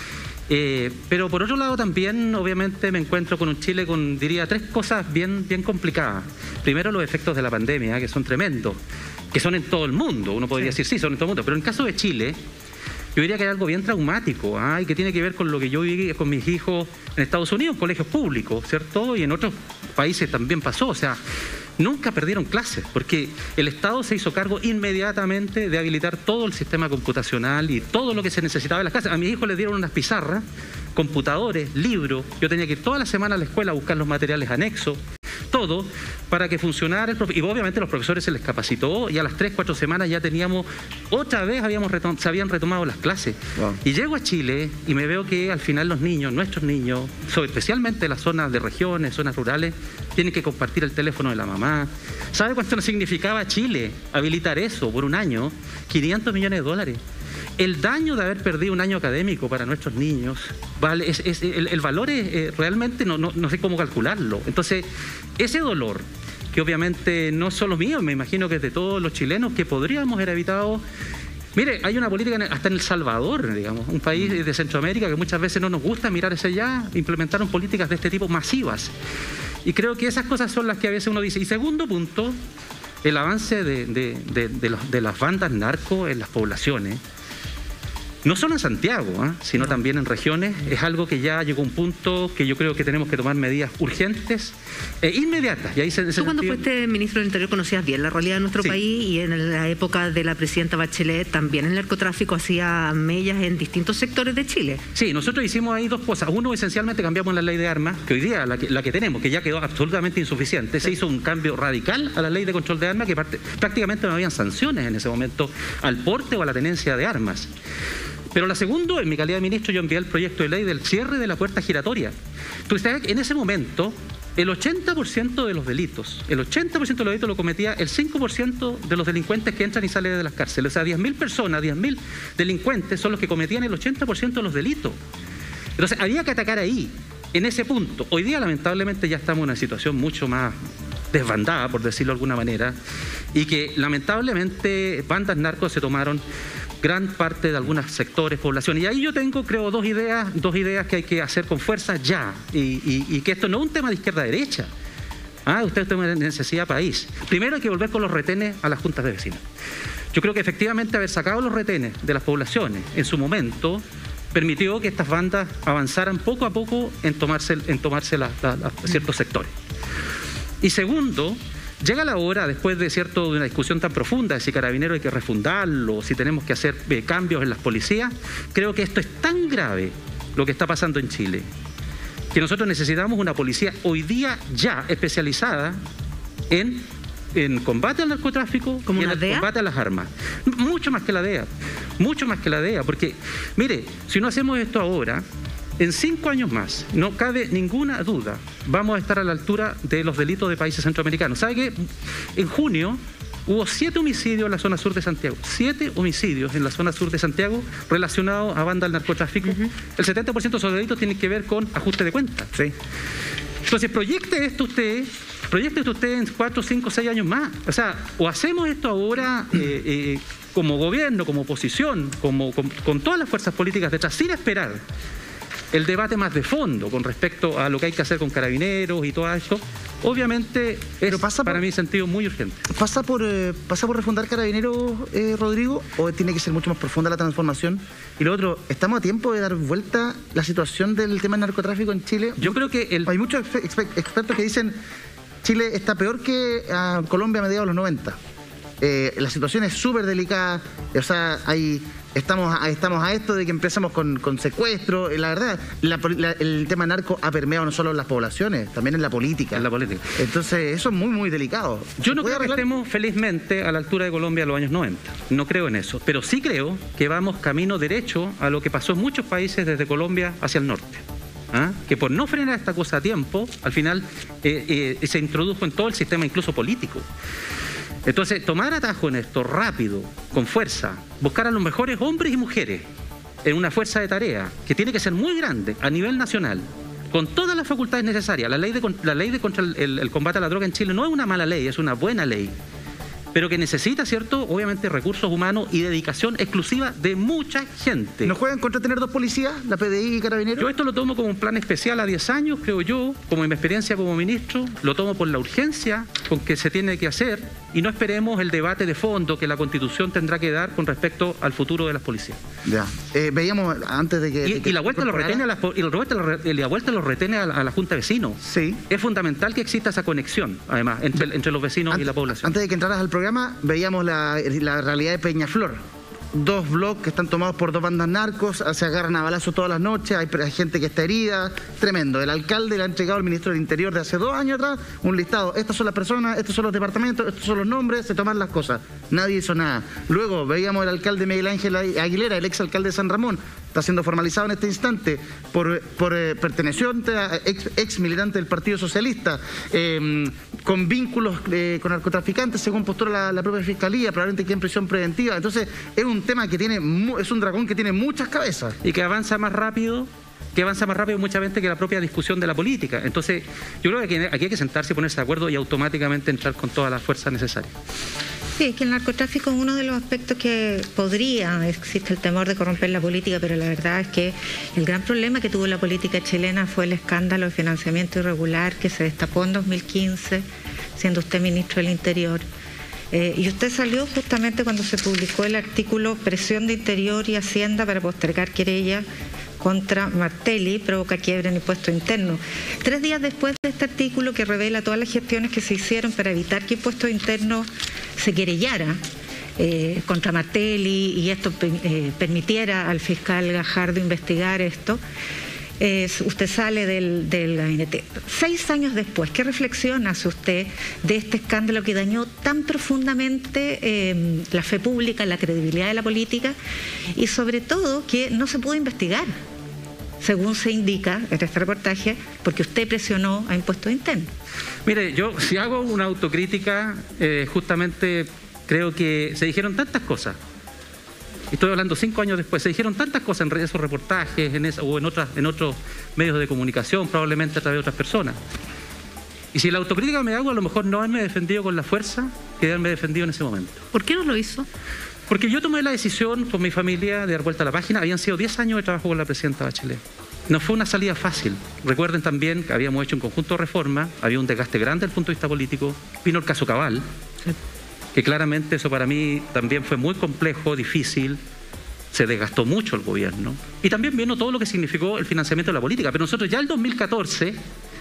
Eh, pero por otro lado también, obviamente, me encuentro con un Chile con, diría, tres cosas bien, bien complicadas. Primero, los efectos de la pandemia, que son tremendos, que son en todo el mundo. Uno podría sí. decir, sí, son en todo el mundo, pero en el caso de Chile, yo diría que hay algo bien traumático, ¿ah? Y que tiene que ver con lo que yo viví con mis hijos en Estados Unidos, en colegios públicos, ¿cierto? Y en otros países también pasó, o sea, nunca perdieron clases, porque el Estado se hizo cargo inmediatamente de habilitar todo el sistema computacional y todo lo que se necesitaba en las clases. A mis hijos les dieron unas pizarras, computadores, libros, yo tenía que ir toda la semana a la escuela a buscar los materiales anexos, todo para que funcionara el profe. Y obviamente los profesores se les capacitó y a las tres, cuatro semanas ya teníamos, otra vez habíamos retom se habían retomado las clases. Wow. Y llego a Chile y me veo que al final los niños, nuestros niños, sobre, especialmente las zonas de regiones, zonas rurales, tienen que compartir el teléfono de la mamá. ¿Sabe cuánto nos significaba Chile habilitar eso por un año? quinientos millones de dólares. El daño de haber perdido un año académico para nuestros niños, vale, es, es, el, el valor es eh, realmente no, no, no sé cómo calcularlo. Entonces, ese dolor, que obviamente no es solo mío, me imagino que es de todos los chilenos, que podríamos haber evitado. Mire, hay una política hasta en El Salvador, digamos, un país de Centroamérica que muchas veces no nos gusta mirar hacia allá, implementaron políticas de este tipo masivas. Y creo que esas cosas son las que a veces uno dice. Y segundo punto, el avance de, de, de, de, los, de las bandas narco en las poblaciones. No solo en Santiago, ¿eh? sino no. también en regiones, es algo que ya llegó a un punto que yo creo que tenemos que tomar medidas urgentes e inmediatas. Y ahí se, Tú sentido... cuando fuiste ministro del Interior conocías bien la realidad de nuestro sí. país y en la época de la presidenta Bachelet también el narcotráfico hacía mellas en distintos sectores de Chile. Sí, nosotros hicimos ahí dos cosas. Uno, esencialmente cambiamos la ley de armas, que hoy día la que, la que tenemos, que ya quedó absolutamente insuficiente. Sí. Se hizo un cambio radical a la ley de control de armas, que parte, prácticamente no habían sanciones en ese momento al porte o a la tenencia de armas. Pero la segunda, en mi calidad de ministro, yo envié el proyecto de ley del cierre de la puerta giratoria. Entonces, en ese momento, el ochenta por ciento de los delitos, el ochenta por ciento de los delitos lo cometía el cinco por ciento de los delincuentes que entran y salen de las cárceles. O sea, diez mil personas, diez mil delincuentes son los que cometían el ochenta por ciento de los delitos. Entonces, había que atacar ahí, en ese punto. Hoy día, lamentablemente, ya estamos en una situación mucho más desbandada, por decirlo de alguna manera, y que, lamentablemente, bandas narcos se tomaron gran parte de algunos sectores, poblaciones. Y ahí yo tengo, creo, dos ideas, dos ideas que hay que hacer con fuerza ya. Y, y, y que esto no es un tema de izquierda-derecha. Ah, usted tiene una necesidad país. Primero hay que volver con los retenes a las juntas de vecinos. Yo creo que efectivamente haber sacado los retenes de las poblaciones en su momento permitió que estas bandas avanzaran poco a poco en tomarse, en tomarse la, la, la, ciertos sectores. Y segundo, llega la hora, después de, cierto, de una discusión tan profunda de si Carabineros hay que refundarlo, si tenemos que hacer eh, cambios en las policías, creo que esto es tan grave lo que está pasando en Chile, que nosotros necesitamos una policía hoy día ya especializada en, en combate al narcotráfico y en el combate a las armas. Mucho más que la D E A, mucho más que la D E A, porque, mire, si no hacemos esto ahora, en cinco años más, no cabe ninguna duda, vamos a estar a la altura de los delitos de países centroamericanos. ¿Sabe qué? En junio hubo siete homicidios en la zona sur de Santiago. Siete homicidios en la zona sur de Santiago relacionados a bandas del narcotráfico. Uh-huh. El setenta por ciento de esos delitos tienen que ver con ajuste de cuentas. Sí. Entonces, proyecte esto usted, proyecte esto usted en cuatro, cinco, seis años más. O sea, o hacemos esto ahora eh, eh, como gobierno, como oposición, como, con, con todas las fuerzas políticas detrás, sin esperar el debate más de fondo con respecto a lo que hay que hacer con Carabineros y todo esto, obviamente es pasa para por, mí sentido muy urgente. ¿Pasa por eh, pasa por refundar Carabineros, eh, Rodrigo, o tiene que ser mucho más profunda la transformación? Y lo otro, ¿estamos a tiempo de dar vuelta la situación del tema del narcotráfico en Chile? Yo creo que el... Hay muchos expertos que dicen Chile está peor que uh, Colombia a mediados de los noventa. Eh, la situación es súper delicada, o sea, hay... Estamos a, estamos a esto de que empezamos con, con secuestro. La verdad, la, la, el tema narco ha permeado no solo en las poblaciones, también en la política. En la política. Entonces, eso es muy, muy delicado. Yo no creo arreglar? que estemos felizmente a la altura de Colombia en los años noventa. No creo en eso. Pero sí creo que vamos camino derecho a lo que pasó en muchos países desde Colombia hacia el norte. ¿Ah? Que por no frenar esta cosa a tiempo, al final eh, eh, se introdujo en todo el sistema, incluso político. Entonces, tomar atajo en esto rápido, con fuerza, buscar a los mejores hombres y mujeres en una fuerza de tarea que tiene que ser muy grande a nivel nacional, con todas las facultades necesarias. La ley de, la ley de contra el, el, el combate a la droga en Chile no es una mala ley, es una buena ley, pero que necesita, ¿cierto?, obviamente recursos humanos y dedicación exclusiva de mucha gente. ¿No juegan contra tener dos policías, la P D I y Carabineros? Yo esto lo tomo como un plan especial a diez años, creo yo, como en mi experiencia como ministro, lo tomo por la urgencia con que se tiene que hacer y no esperemos el debate de fondo que la Constitución tendrá que dar con respecto al futuro de las policías. Ya, eh, veíamos antes de que... Y, de que y la vuelta de los retenes a la, y la vuelta, la vuelta de los retenes a la, a la Junta de Vecinos. Sí. Es fundamental que exista esa conexión, además, entre, entre los vecinos Ant, y la población. Antes de que entraras al programa, veíamos la, la realidad de Peñaflor. Dos bloques que están tomados por dos bandas narcos, se agarran a balazos todas las noches, hay, hay gente que está herida, tremendo. El alcalde le ha entregado al ministro del Interior de hace dos años atrás un listado, estas son las personas, estos son los departamentos, estos son los nombres, se toman las cosas. Nadie hizo nada. Luego veíamos el alcalde Miguel Ángel Aguilera, el ex alcalde de San Ramón, está siendo formalizado en este instante por, por eh, perteneciente a ex, ex militante del Partido Socialista, eh, con vínculos eh, con narcotraficantes, según postura la, la propia Fiscalía, probablemente que en prisión preventiva. Entonces, es un tema que tiene, es un dragón que tiene muchas cabezas. Y que avanza más rápido, que avanza más rápido muchas veces que la propia discusión de la política. Entonces, yo creo que aquí hay que sentarse y ponerse de acuerdo y automáticamente entrar con todas las fuerzas necesarias. Sí, es que el narcotráfico es uno de los aspectos que podría, existe el temor de corromper la política, pero la verdad es que el gran problema que tuvo la política chilena fue el escándalo de financiamiento irregular que se destapó en dos mil quince, siendo usted ministro del Interior. Eh, y usted salió justamente cuando se publicó el artículo Presión de Interior y Hacienda para postergar querella contra Martelli, provoca quiebra en impuestos internos. Tres días después de este artículo que revela todas las gestiones que se hicieron para evitar que impuestos internos se querellara eh, contra Martelli y esto eh, permitiera al fiscal Gajardo investigar esto, eh, usted sale del, del gabinete. Seis años después, ¿qué reflexión hace usted de este escándalo que dañó tan profundamente eh, la fe pública, la credibilidad de la política y sobre todo que no se pudo investigar, según se indica en este reportaje, porque usted presionó a impuestos internos? Mire, yo si hago una autocrítica, eh, justamente creo que se dijeron tantas cosas. Estoy hablando cinco años después, se dijeron tantas cosas en esos reportajes en esa, o en, otras, en otros medios de comunicación, probablemente a través de otras personas. Y si la autocrítica me hago, a lo mejor no haberme defendido con la fuerza que haberme defendido en ese momento. ¿Por qué no lo hizo? Porque yo tomé la decisión con mi familia de dar vuelta a la página. Habían sido diez años de trabajo con la presidenta Bachelet. no fue una salida fácil. Recuerden también que habíamos hecho un conjunto de reformas, había un desgaste grande desde el punto de vista político, vino el caso Cabal, que claramente eso para mí también fue muy complejo, difícil, se desgastó mucho el gobierno. Y también vino todo lo que significó el financiamiento de la política. Pero nosotros ya el dos mil catorce,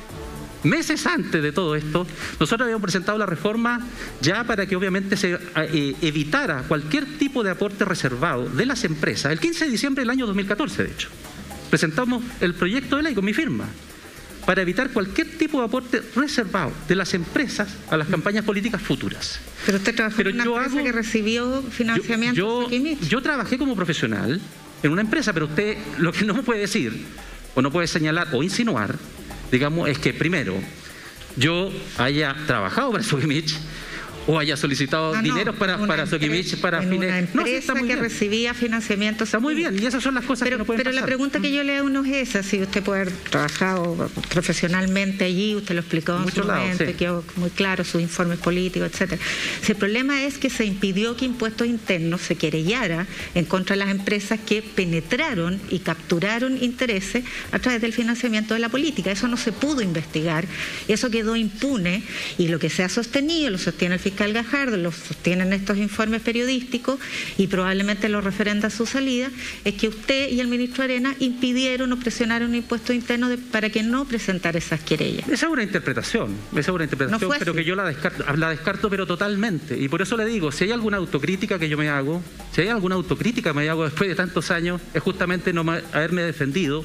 meses antes de todo esto, nosotros habíamos presentado la reforma ya para que obviamente se eh, evitara cualquier tipo de aporte reservado de las empresas. El quince de diciembre del año dos mil catorce, de hecho, presentamos el proyecto de ley con mi firma para evitar cualquier tipo de aporte reservado de las empresas a las campañas políticas futuras. Pero usted trabajó en una empresa hago, que recibió financiamiento. Yo, yo, yo trabajé como profesional en una empresa, pero usted lo que no puede decir, o no puede señalar o insinuar, digamos, es que primero yo haya trabajado para Sokimich o haya solicitado no, dinero no, para, para Sokimich, para en fines... Una empresa no, sí, está muy que bien. recibía financiamiento. Está muy bien, y esas son las cosas pero, que no pueden Pero pasar. La pregunta que yo le hago no es esa, si usted puede haber trabajado profesionalmente allí, usted lo explicó en su momento, sí. Quedó muy claro sus informes políticos, etcétera. Si el problema es que se impidió que Impuestos Internos se querellara en contra de las empresas que penetraron y capturaron intereses a través del financiamiento de la política. Eso no se pudo investigar, eso quedó impune, y lo que se ha sostenido, lo sostiene el fiscal Gajardo, lo sostienen estos informes periodísticos y probablemente lo referenda a su salida, es que usted y el ministro Arena impidieron o presionaron Impuestos Internos de, para que no presentara esas querellas. Esa es una interpretación, esa es una interpretación, no pero que yo la descarto, la descarto pero totalmente. Y por eso le digo, si hay alguna autocrítica que yo me hago, si hay alguna autocrítica que me hago después de tantos años, es justamente no haberme defendido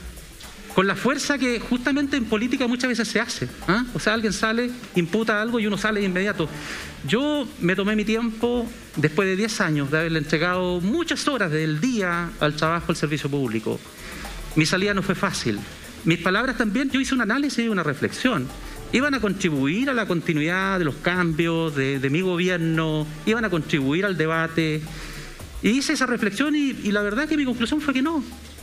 con la fuerza que justamente en política muchas veces se hace. ¿eh? O sea, alguien sale, imputa algo y uno sale de inmediato. Yo me tomé mi tiempo, después de diez años, de haberle entregado muchas horas del día al trabajo, al servicio público. Mi salida no fue fácil. Mis palabras también, yo hice un análisis y una reflexión. Iban a contribuir a la continuidad de los cambios de, de mi gobierno, iban a contribuir al debate. Y hice esa reflexión y, y la verdad que mi conclusión fue que no.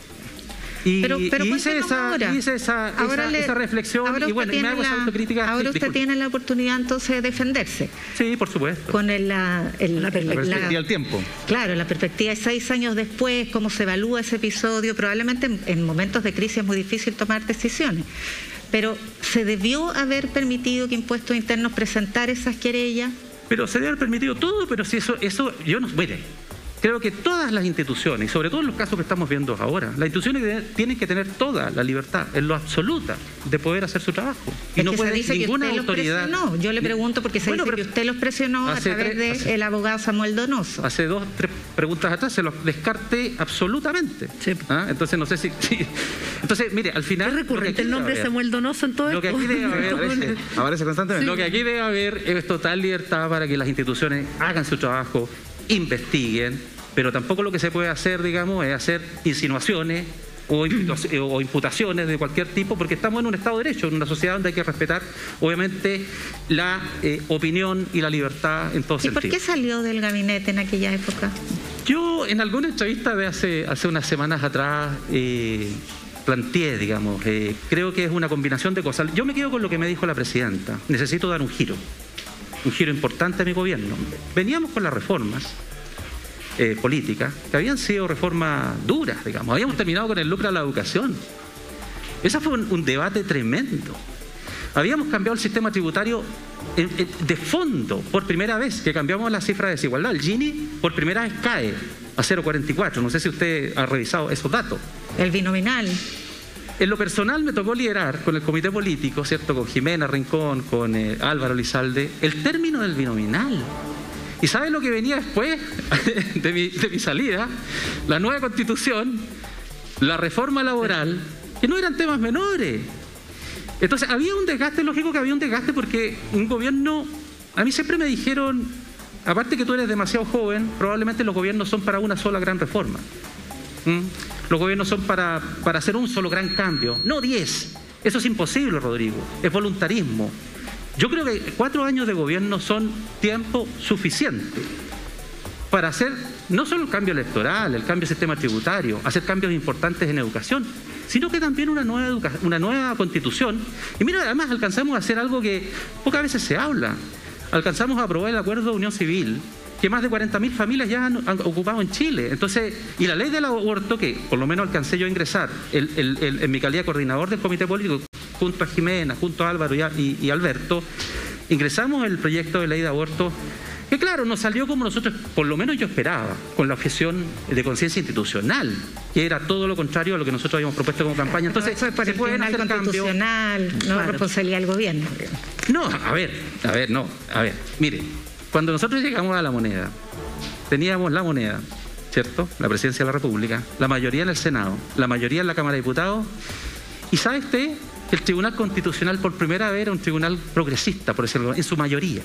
Y, pero, pero y hice, esa, ahora. hice esa, ahora esa, le, esa reflexión y bueno, y me hago la, esa autocrítica. Ahora sí, usted disculpe. tiene la oportunidad entonces de defenderse. Sí, por supuesto. Con el, la, el, la, el, la perspectiva la, del tiempo. Claro, la perspectiva de seis años después, cómo se evalúa ese episodio. Probablemente en, en momentos de crisis es muy difícil tomar decisiones. Pero ¿se debió haber permitido que Impuestos Internos presentara esas querellas? Pero se debe haber permitido todo, pero si eso, eso yo no... Mire, creo que todas las instituciones, y sobre todo en los casos que estamos viendo ahora, las instituciones tienen que tener toda la libertad, en lo absoluta, de poder hacer su trabajo. Y es no que puede se dice ninguna que usted autoridad... Los presionó. Yo le pregunto porque se bueno, dice que usted los presionó a través del hace, abogado Samuel Donoso. Hace dos, tres preguntas atrás se los descarté absolutamente. Sí. ¿Ah? Entonces no sé si... si entonces, mire, al final... Es recurrente el nombre de Samuel Donoso en todo lo esto. Que aquí debe haber, aparece, aparece constantemente. Sí. Lo que aquí debe haber es total libertad para que las instituciones hagan su trabajo, investiguen, pero tampoco lo que se puede hacer, digamos, es hacer insinuaciones o, o imputaciones de cualquier tipo, porque estamos en un Estado de Derecho, en una sociedad donde hay que respetar, obviamente, la eh, opinión y la libertad en todo sentido. ¿Y por qué salió del gabinete en aquella época? Yo, en alguna entrevista de hace, hace unas semanas atrás, eh, planteé, digamos, eh, creo que es una combinación de cosas. Yo me quedo con lo que me dijo la presidenta. Necesito dar un giro, un giro importante a mi gobierno. Veníamos con las reformas Eh, políticas, que habían sido reformas duras, digamos. Habíamos terminado con el lucro a la educación. Ese fue un, un debate tremendo. Habíamos cambiado el sistema tributario en, en, de fondo, por primera vez, que cambiamos la cifra de desigualdad. El Gini, por primera vez, cae a cero coma cuarenta y cuatro. No sé si usted ha revisado esos datos. El binominal. En lo personal me tocó liderar con el comité político, ¿cierto? Con Jimena Rincón, con eh, Álvaro Lizalde, el término del binominal. ¿Y sabe lo que venía después de mi, de mi salida? La nueva constitución, la reforma laboral, que no eran temas menores. Entonces, había un desgaste, lógico que había un desgaste porque un gobierno... A mí siempre me dijeron, aparte que tú eres demasiado joven, probablemente los gobiernos son para una sola gran reforma. ¿Mm? Los gobiernos son para, para hacer un solo gran cambio, no diez. Eso es imposible, Rodrigo, es voluntarismo. Yo creo que cuatro años de gobierno son tiempo suficiente para hacer no solo el cambio electoral, el cambio del sistema tributario, hacer cambios importantes en educación, sino que también una nueva, educa una nueva constitución. Y mira, además alcanzamos a hacer algo que pocas veces se habla. Alcanzamos a aprobar el acuerdo de unión civil, que más de cuarenta mil familias ya han, han ocupado en Chile. Entonces, y la ley del aborto, que por lo menos alcancé yo a ingresar el, el, el, en mi calidad de coordinador del comité político, junto a Jimena, junto a Álvaro y, y, y Alberto, ingresamos el proyecto de ley de aborto, que claro, nos salió como nosotros, por lo menos yo esperaba, con la objeción de conciencia institucional, que era todo lo contrario a lo que nosotros habíamos propuesto como campaña. Entonces, eso es por se el pueden hacer cambios. Constitucional, no Claro. responsabilidad del gobierno. No, a ver, a ver, no, a ver, mire, cuando nosotros llegamos a la moneda, teníamos la moneda, ¿cierto? La presidencia de la República, la mayoría en el Senado, la mayoría en la Cámara de Diputados, y ¿sabe usted? El Tribunal Constitucional por primera vez era un tribunal progresista, por decirlo, en su mayoría.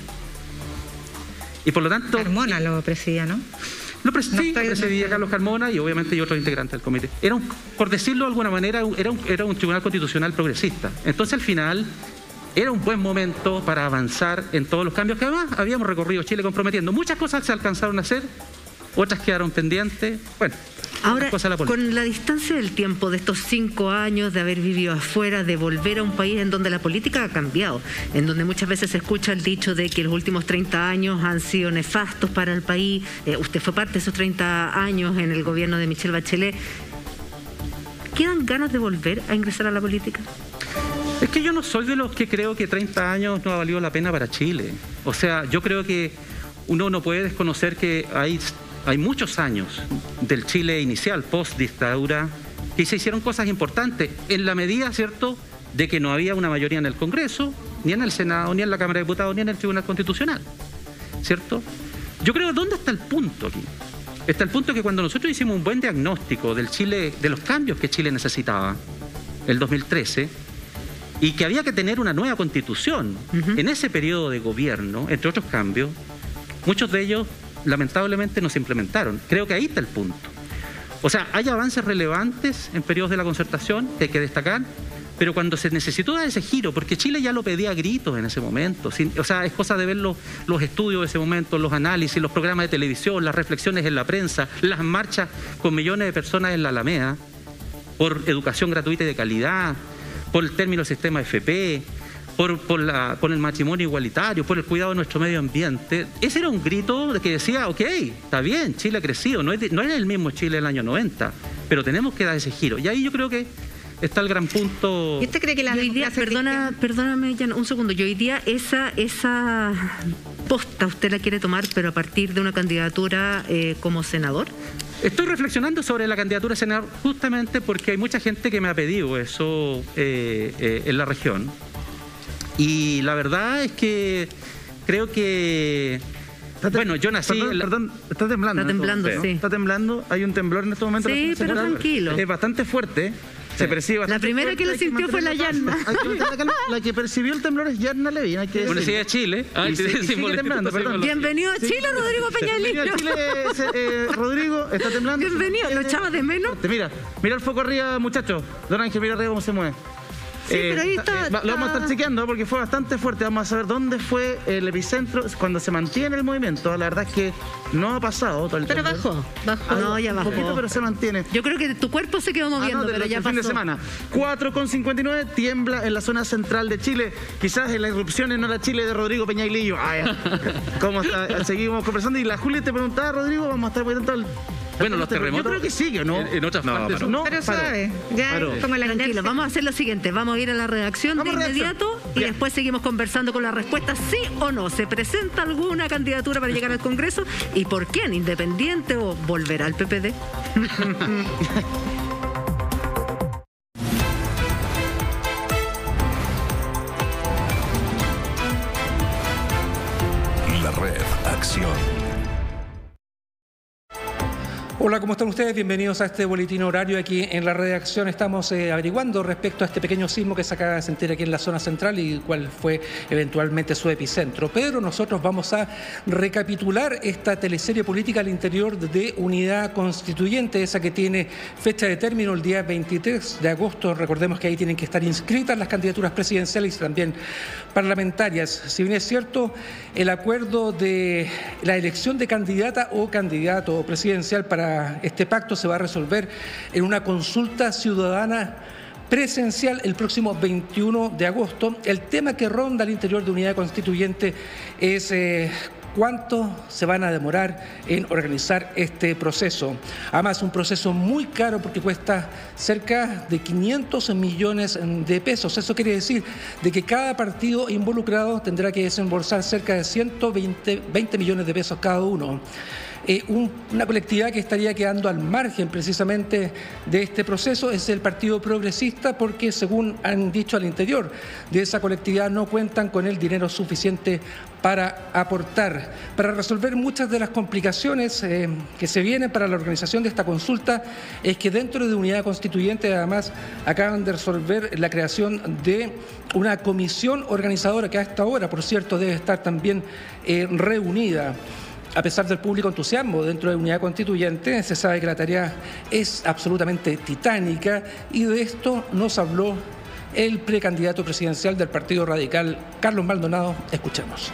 Y por lo tanto... Carmona lo presidía, ¿no? Lo, pres no sí, lo presidía no Carlos Carmona y obviamente y otros integrantes del comité. Era un, por decirlo de alguna manera, era un, era un tribunal constitucional progresista. Entonces al final era un buen momento para avanzar en todos los cambios que además habíamos recorrido Chile comprometiendo. Muchas cosas se alcanzaron a hacer, otras quedaron pendientes. Bueno, ahora, la con la distancia del tiempo de estos cinco años de haber vivido afuera, de volver a un país en donde la política ha cambiado, en donde muchas veces se escucha el dicho de que los últimos treinta años han sido nefastos para el país, eh, usted fue parte de esos treinta años en el gobierno de Michelle Bachelet, ¿quedan ganas de volver a ingresar a la política? Es que yo no soy de los que creo que treinta años no ha valido la pena para Chile. O sea, yo creo que uno no puede desconocer que hay... Hay muchos años del Chile inicial, post-dictadura, que se hicieron cosas importantes, en la medida, ¿cierto?, de que no había una mayoría en el Congreso, ni en el Senado, ni en la Cámara de Diputados, ni en el Tribunal Constitucional, ¿cierto? Yo creo, ¿dónde está el punto aquí? Está el punto que cuando nosotros hicimos un buen diagnóstico del Chile, de los cambios que Chile necesitaba, el dos mil trece, y que había que tener una nueva Constitución, uh-huh. en ese periodo de gobierno, entre otros cambios, muchos de ellos lamentablemente no se implementaron. Creo que ahí está el punto. O sea, hay avances relevantes en periodos de la concertación que hay que destacar, pero cuando se necesitó dar ese giro, porque Chile ya lo pedía a gritos en ese momento, sin, o sea, es cosa de ver los, los estudios de ese momento, los análisis, los programas de televisión, las reflexiones en la prensa, las marchas con millones de personas en la Alameda, por educación gratuita y de calidad, por el término del sistema F P, Por, por, la, por el matrimonio igualitario, por el cuidado de nuestro medio ambiente. Ese era un grito que decía, ok, está bien, Chile ha crecido, no, es, no era el mismo Chile del año noventa, pero tenemos que dar ese giro. Y ahí yo creo que está el gran punto. ¿Y usted cree que la hoy día, perdona, perdóname, Jan, un segundo, yo hoy día esa, esa posta usted la quiere tomar, pero a partir de una candidatura eh, como senador? Estoy reflexionando sobre la candidatura a senador justamente porque hay mucha gente que me ha pedido eso eh, eh, en la región. Y la verdad es que creo que... Bueno, yo nací... Perdón, la... perdón, está temblando. Está temblando, sí. Está temblando, hay un temblor en este momento. Sí, pero tranquilo. Es bastante fuerte. Sí. Se percibe bastante La primera fuerte, que lo sintió fue la Yanna. La, la que percibió el temblor es Yanna Levin, hay que Bueno, sí, de Chile. Ah, y, sí, y sigue temblando, perdón. Bienvenido a Chile, Rodrigo Peñalillo. Bienvenido a Chile, eh, Rodrigo, está temblando. Bienvenido, ¿lo echabas de menos? Mira, mira el foco arriba, muchachos. Don Ángel, mira arriba cómo se mueve. Sí, eh, pero ahí está, eh, Lo vamos a estar chequeando porque fue bastante fuerte. Vamos a saber dónde fue el epicentro cuando se mantiene el movimiento. La verdad es que no ha pasado todo el Pero bajó, bajó. Ah, no, ya bajó. Un poquito, pero se mantiene. Yo creo que tu cuerpo se quedó moviendo, ah, no, pero ya pasó. Fin de semana. cuatro con cincuenta y nueve, tiembla en la zona central de Chile. Quizás en la irrupción en Hora Chile de Rodrigo Peñailillo. Ay, ¿cómo está? Seguimos conversando. Y la Julia te preguntaba, Rodrigo, vamos a estar pendientes al... Bueno, los terremotos... Yo creo que sigue, ¿no? En, en otras no, partes... Pero, no, pero suave. Ya, como la Tranquilo, vamos a hacer lo siguiente. Vamos a ir a la redacción de inmediato y Bien. después seguimos conversando con la respuesta sí o no. ¿Se presenta alguna candidatura para llegar al Congreso? ¿Y por quién? ¿Independiente o volverá al P P D? La Red Acción. Hola, ¿cómo están ustedes? Bienvenidos a este boletín horario aquí en la redacción. Estamos eh, averiguando respecto a este pequeño sismo que se acaba de sentir aquí en la zona central y cuál fue eventualmente su epicentro. Pero nosotros vamos a recapitular esta teleserie política al interior de Unidad Constituyente, esa que tiene fecha de término el día veintitrés de agosto. Recordemos que ahí tienen que estar inscritas las candidaturas presidenciales y también parlamentarias. Si bien es cierto, el acuerdo de la elección de candidata o candidato presidencial para este pacto se va a resolver en una consulta ciudadana presencial el próximo veintiuno de agosto. El tema que ronda al interior de Unidad Constituyente es eh, cuánto se van a demorar en organizar este proceso. Además, un proceso muy caro porque cuesta cerca de quinientos millones de pesos. Eso quiere decir de que cada partido involucrado tendrá que desembolsar cerca de ciento veinte millones de pesos cada uno. Eh, un, una colectividad que estaría quedando al margen precisamente de este proceso es el Partido Progresista, porque según han dicho al interior de esa colectividad no cuentan con el dinero suficiente para aportar. Para resolver muchas de las complicaciones eh, que se vienen para la organización de esta consulta es que dentro de Unidad Constituyente además acaban de resolver la creación de una comisión organizadora que hasta ahora, por cierto, debe estar también eh, reunida. A pesar del público entusiasmo dentro de Unidad Constituyente, se sabe que la tarea es absolutamente titánica y de esto nos habló el precandidato presidencial del Partido Radical, Carlos Maldonado. Escuchemos.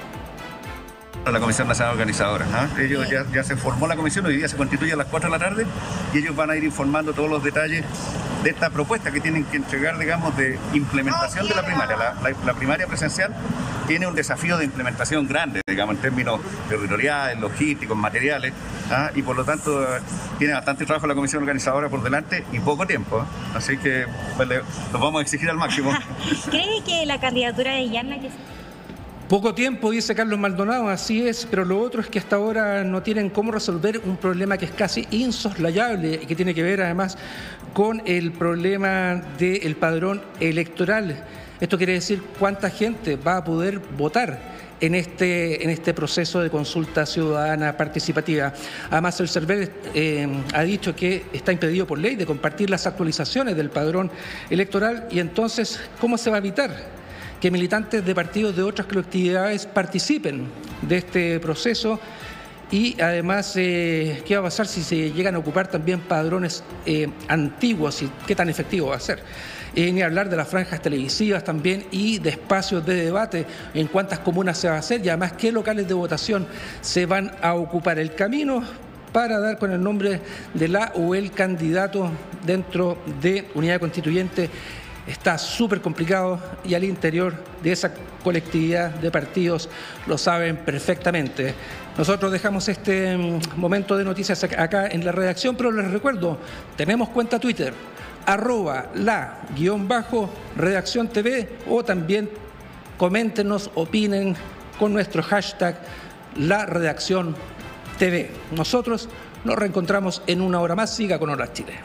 La Comisión Nacional Organizadora. ¿eh? Ellos ya, ya se formó la comisión, hoy día se constituye a las cuatro de la tarde y ellos van a ir informando todos los detalles de esta propuesta que tienen que entregar, digamos, de implementación de la primaria. La, la, la primaria presencial tiene un desafío de implementación grande, digamos, en términos territoriales, logísticos, materiales, ¿eh? y por lo tanto tiene bastante trabajo la Comisión Organizadora por delante y poco tiempo. ¿eh? Así que pues, le, los vamos a exigir al máximo. ¿Cree que la candidatura de Yarna que Poco tiempo, dice Carlos Maldonado, así es, pero lo otro es que hasta ahora no tienen cómo resolver un problema que es casi insoslayable y que tiene que ver además con el problema del padrón electoral. Esto quiere decir cuánta gente va a poder votar en este, en este proceso de consulta ciudadana participativa. Además, el CERVEL eh, ha dicho que está impedido por ley de compartir las actualizaciones del padrón electoral y entonces, ¿cómo se va a evitar que militantes de partidos de otras colectividades participen de este proceso? Y además, eh, ¿qué va a pasar si se llegan a ocupar también padrones eh, antiguos y qué tan efectivo va a ser? Eh, ni hablar de las franjas televisivas también y de espacios de debate, en cuántas comunas se va a hacer y además qué locales de votación se van a ocupar. El camino para dar con el nombre de la o el candidato dentro de Unidad Constituyente está súper complicado y al interior de esa colectividad de partidos lo saben perfectamente. Nosotros dejamos este momento de noticias acá en la redacción, pero les recuerdo, tenemos cuenta Twitter, arroba la guión bajo redacción T V, o también coméntenos, opinen con nuestro hashtag la redacción T V. Nosotros nos reencontramos en una hora más. Siga con Horas Chile.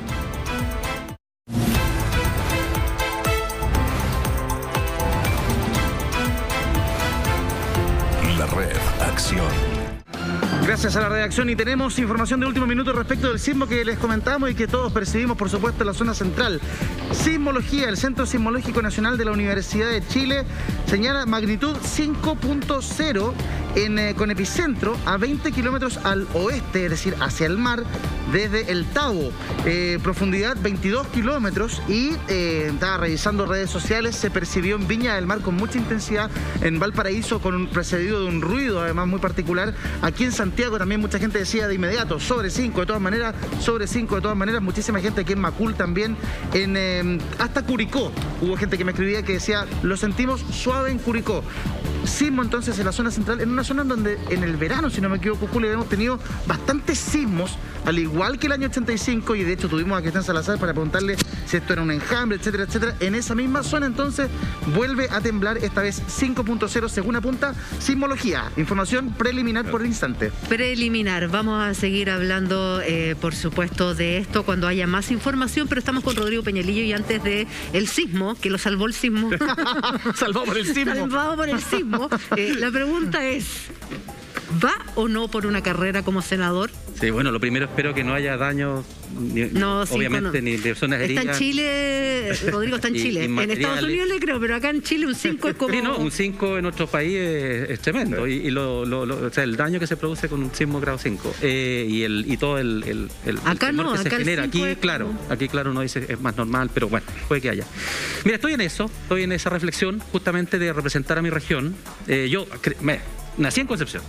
Gracias a la redacción y tenemos información de último minuto respecto del sismo que les comentamos y que todos percibimos, por supuesto, en la zona central. Sismología, el Centro Sismológico Nacional de la Universidad de Chile señala magnitud cinco punto cero en, eh, con epicentro a veinte kilómetros al oeste, es decir, hacia el mar, desde el Tabo. Eh, profundidad veintidós kilómetros y eh, estaba revisando redes sociales, se percibió en Viña del Mar con mucha intensidad, en Valparaíso con un precedido de un ruido además muy particular. Aquí en Santiago también mucha gente decía de inmediato, sobre cinco de todas maneras, sobre cinco de todas maneras, muchísima gente aquí en Macul también, en, eh, hasta Curicó. Hubo gente que me escribía que decía, lo sentimos suave en Curicó. Sismo entonces en la zona central, en una zona en donde en el verano, si no me equivoco, Julio, hemos tenido bastantes sismos, al igual que el año ochenta y cinco, y de hecho tuvimos a Cristian Salazar para preguntarle si esto era un enjambre, etcétera, etcétera. En esa misma zona entonces vuelve a temblar, esta vez cinco punto cero según apunta Sismología. Información preliminar por el instante. Preliminar, vamos a seguir hablando eh, por supuesto de esto cuando haya más información, pero estamos con Rodrigo Peñalillo y antes de el sismo, que lo salvó el sismo. Salvado por el sismo. Salvado por el sismo. Eh, la pregunta es, ¿va o no por una carrera como senador? Sí, bueno, lo primero espero que no haya daños, ni, no, sí, obviamente, bueno, ni personas heridas. Está en Chile, Rodrigo está en Chile. En Estados Unidos le creo, pero acá en Chile un cinco es como... Sí, no, un cinco en otro país es, es tremendo. Y, y lo, lo, lo, o sea, el daño que se produce con un sismo grado cinco eh, y, el, y todo el, el, el, acá el temor no, que acá se genera. Aquí, es claro, como... aquí, claro, uno dice es más normal, pero bueno, puede que haya. Mira, estoy en eso, estoy en esa reflexión justamente de representar a mi región. Eh, yo me, nací en Concepción.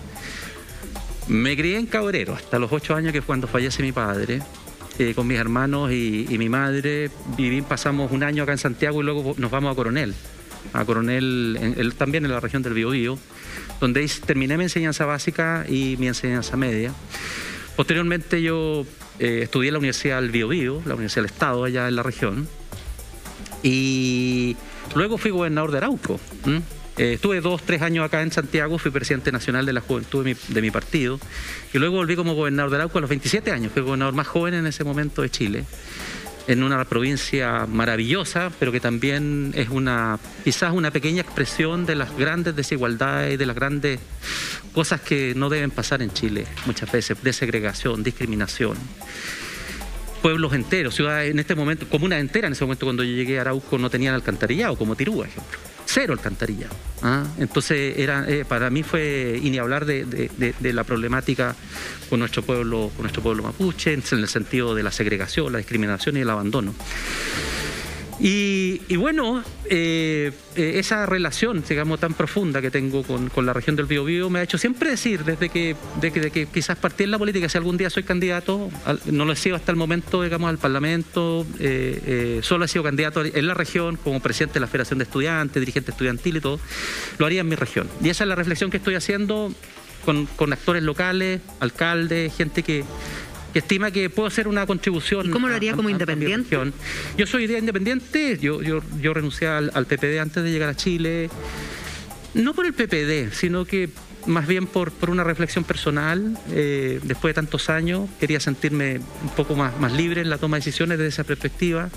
Me crié en Cabrero hasta los ocho años, que fue cuando fallece mi padre, eh, con mis hermanos y, y mi madre. Viví, pasamos un año acá en Santiago y luego nos vamos a Coronel. a coronel, en, en, también en la región del Biobío, donde terminé mi enseñanza básica y mi enseñanza media. Posteriormente yo eh, estudié en la Universidad del Biobío, la Universidad del Estado, allá en la región, y luego fui gobernador de Arauco. ¿Mm? Eh, estuve dos, tres años acá en Santiago, fui presidente nacional de la juventud de mi, de mi partido, y luego volví como gobernador de Arauco a los veintisiete años, fui el gobernador más joven en ese momento de Chile, en una provincia maravillosa, pero que también es una, quizás una pequeña expresión de las grandes desigualdades y de las grandes cosas que no deben pasar en Chile muchas veces, de segregación, discriminación. Pueblos enteros, ciudades en este momento, comunas enteras en ese momento cuando yo llegué a Arauco no tenían alcantarillado, como Tirúa, ejemplo. Cero alcantarillado. ¿Ah? Entonces, era, eh, para mí fue, y ni hablar de, de, de, de la problemática con nuestro pueblo, con nuestro pueblo mapuche, en el sentido de la segregación, la discriminación y el abandono. Y, y bueno, eh, eh, esa relación, digamos, tan profunda que tengo con, con la región del Biobío me ha hecho siempre decir, desde que, de que, de que quizás partí en la política, si algún día soy candidato, al, no lo he sido hasta el momento, digamos, al Parlamento, eh, eh, solo he sido candidato en la región como presidente de la Federación de Estudiantes, dirigente estudiantil y todo, lo haría en mi región. Y esa es la reflexión que estoy haciendo con, con actores locales, alcaldes, gente que... que estima que puedo hacer una contribución. ¿Y cómo lo haría a, como a, independiente? A yo soy de independiente, yo, yo, yo renuncié al, al P P D antes de llegar a Chile, no por el P P D, sino que más bien por, por una reflexión personal. Eh, después de tantos años quería sentirme un poco más, más libre en la toma de decisiones desde esa perspectiva.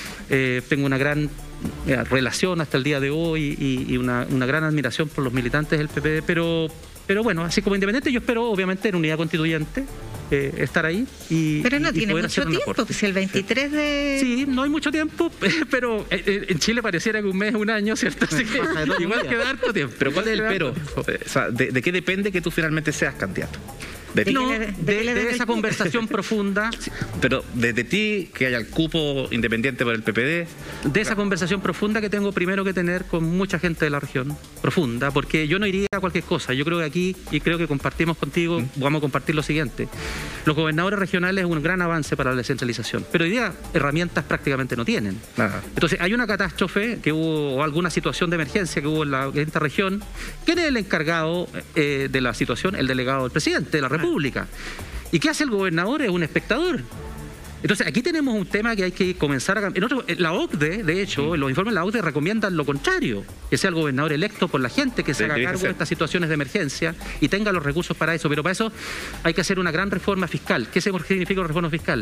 Eh, tengo una gran eh, relación hasta el día de hoy y, y una, una gran admiración por los militantes del P P D, pero, pero bueno, así como independiente yo espero obviamente en unidad constituyente eh, estar ahí y pero no y, tiene y mucho tiempo, pues el veintitrés de... Sí, no hay mucho tiempo, pero en Chile pareciera que un mes, un año, ¿cierto? Así que igual queda harto tiempo. Pero ¿cuál es el pero? O sea, ¿de, de qué depende que tú finalmente seas candidato? De, ti. No, de, de, de, de esa conversación profunda. Sí, pero desde ti, que haya el cupo independiente por el P P D. De esa conversación profunda que tengo primero que tener con mucha gente de la región, profunda, porque yo no iría a cualquier cosa. Yo creo que aquí, y creo que compartimos contigo, ¿Mm? vamos a compartir lo siguiente. Los gobernadores regionales es un gran avance para la descentralización, pero hoy día herramientas prácticamente no tienen. Ajá. Entonces, hay una catástrofe que hubo, o alguna situación de emergencia que hubo en, la, en esta región. ¿Quién es el encargado eh, de la situación? El delegado del presidente de la República. Pública. ¿Y qué hace el gobernador? Es un espectador. Entonces, aquí tenemos un tema que hay que comenzar a cambiar. En otro, la O C D E, de hecho, en los informes de la O C D E recomiendan lo contrario, que sea el gobernador electo por la gente, que se haga cargo de estas situaciones de emergencia y tenga los recursos para eso. Pero para eso hay que hacer una gran reforma fiscal. ¿Qué significa una reforma fiscal?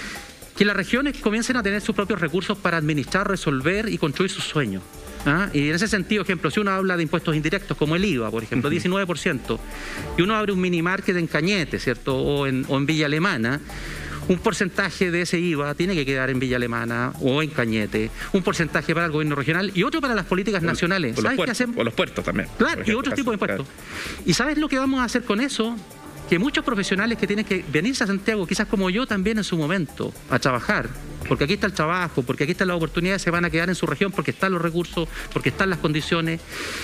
Que las regiones comiencen a tener sus propios recursos para administrar, resolver y construir sus sueños. ¿Ah? Y en ese sentido, ejemplo, si uno habla de impuestos indirectos como el I V A, por ejemplo, diecinueve por ciento, y uno abre un mini market en Cañete, ¿cierto? O en, o en Villa Alemana, un porcentaje de ese I V A tiene que quedar en Villa Alemana o en Cañete, un porcentaje para el gobierno regional y otro para las políticas o, nacionales. O los, puertos, o los puertos también. Claro, y otros tipos de impuestos. ¿Y sabes lo que vamos a hacer con eso? Que muchos profesionales que tienen que venirse a Santiago, quizás como yo también en su momento, a trabajar, porque aquí está el trabajo, porque aquí están las oportunidades, se van a quedar en su región porque están los recursos, porque están las condiciones.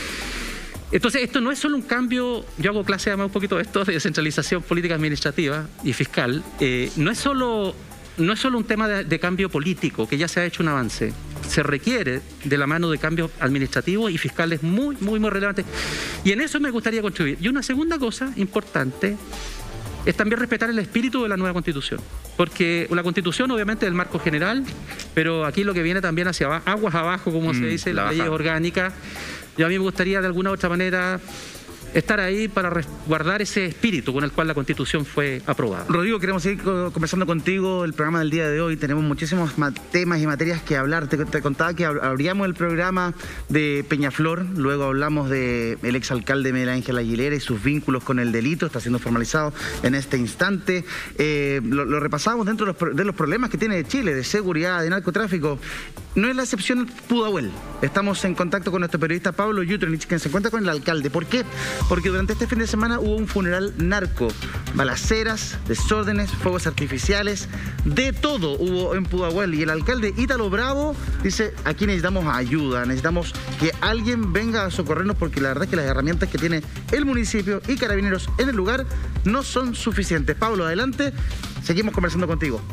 Entonces, esto no es solo un cambio, yo hago clase además un poquito de esto, de descentralización política administrativa y fiscal, eh, no es solo... No es solo un tema de, de cambio político, que ya se ha hecho un avance. Se requiere de la mano de cambios administrativos y fiscales muy, muy, muy relevantes. Y en eso me gustaría contribuir. Y una segunda cosa importante es también respetar el espíritu de la nueva Constitución. Porque la Constitución obviamente es el marco general, pero aquí lo que viene también hacia abajo, aguas abajo, como mm, se dice, la ley orgánica. Y a mí me gustaría de alguna u otra manera estar ahí para resguardar ese espíritu con el cual la Constitución fue aprobada. Rodrigo, queremos seguir conversando contigo el programa del día de hoy. Tenemos muchísimos temas y materias que hablar. Te, te contaba que abríamos el programa de Peñaflor, luego hablamos del exalcalde Miguel Ángel Aguilera y sus vínculos con el delito, está siendo formalizado en este instante. Eh, lo, lo repasamos dentro de los, de los problemas que tiene Chile, de seguridad, de narcotráfico. No es la excepción Pudahuel. Estamos en contacto con nuestro periodista Pablo Yutrenich, quien se encuentra con el alcalde. ¿Por qué? Porque durante este fin de semana hubo un funeral narco, balaceras, desórdenes, fuegos artificiales, de todo hubo en Pudahuel. Y el alcalde Ítalo Bravo dice, aquí necesitamos ayuda, necesitamos que alguien venga a socorrernos porque la verdad es que las herramientas que tiene el municipio y Carabineros en el lugar no son suficientes. Pablo, adelante, seguimos conversando contigo.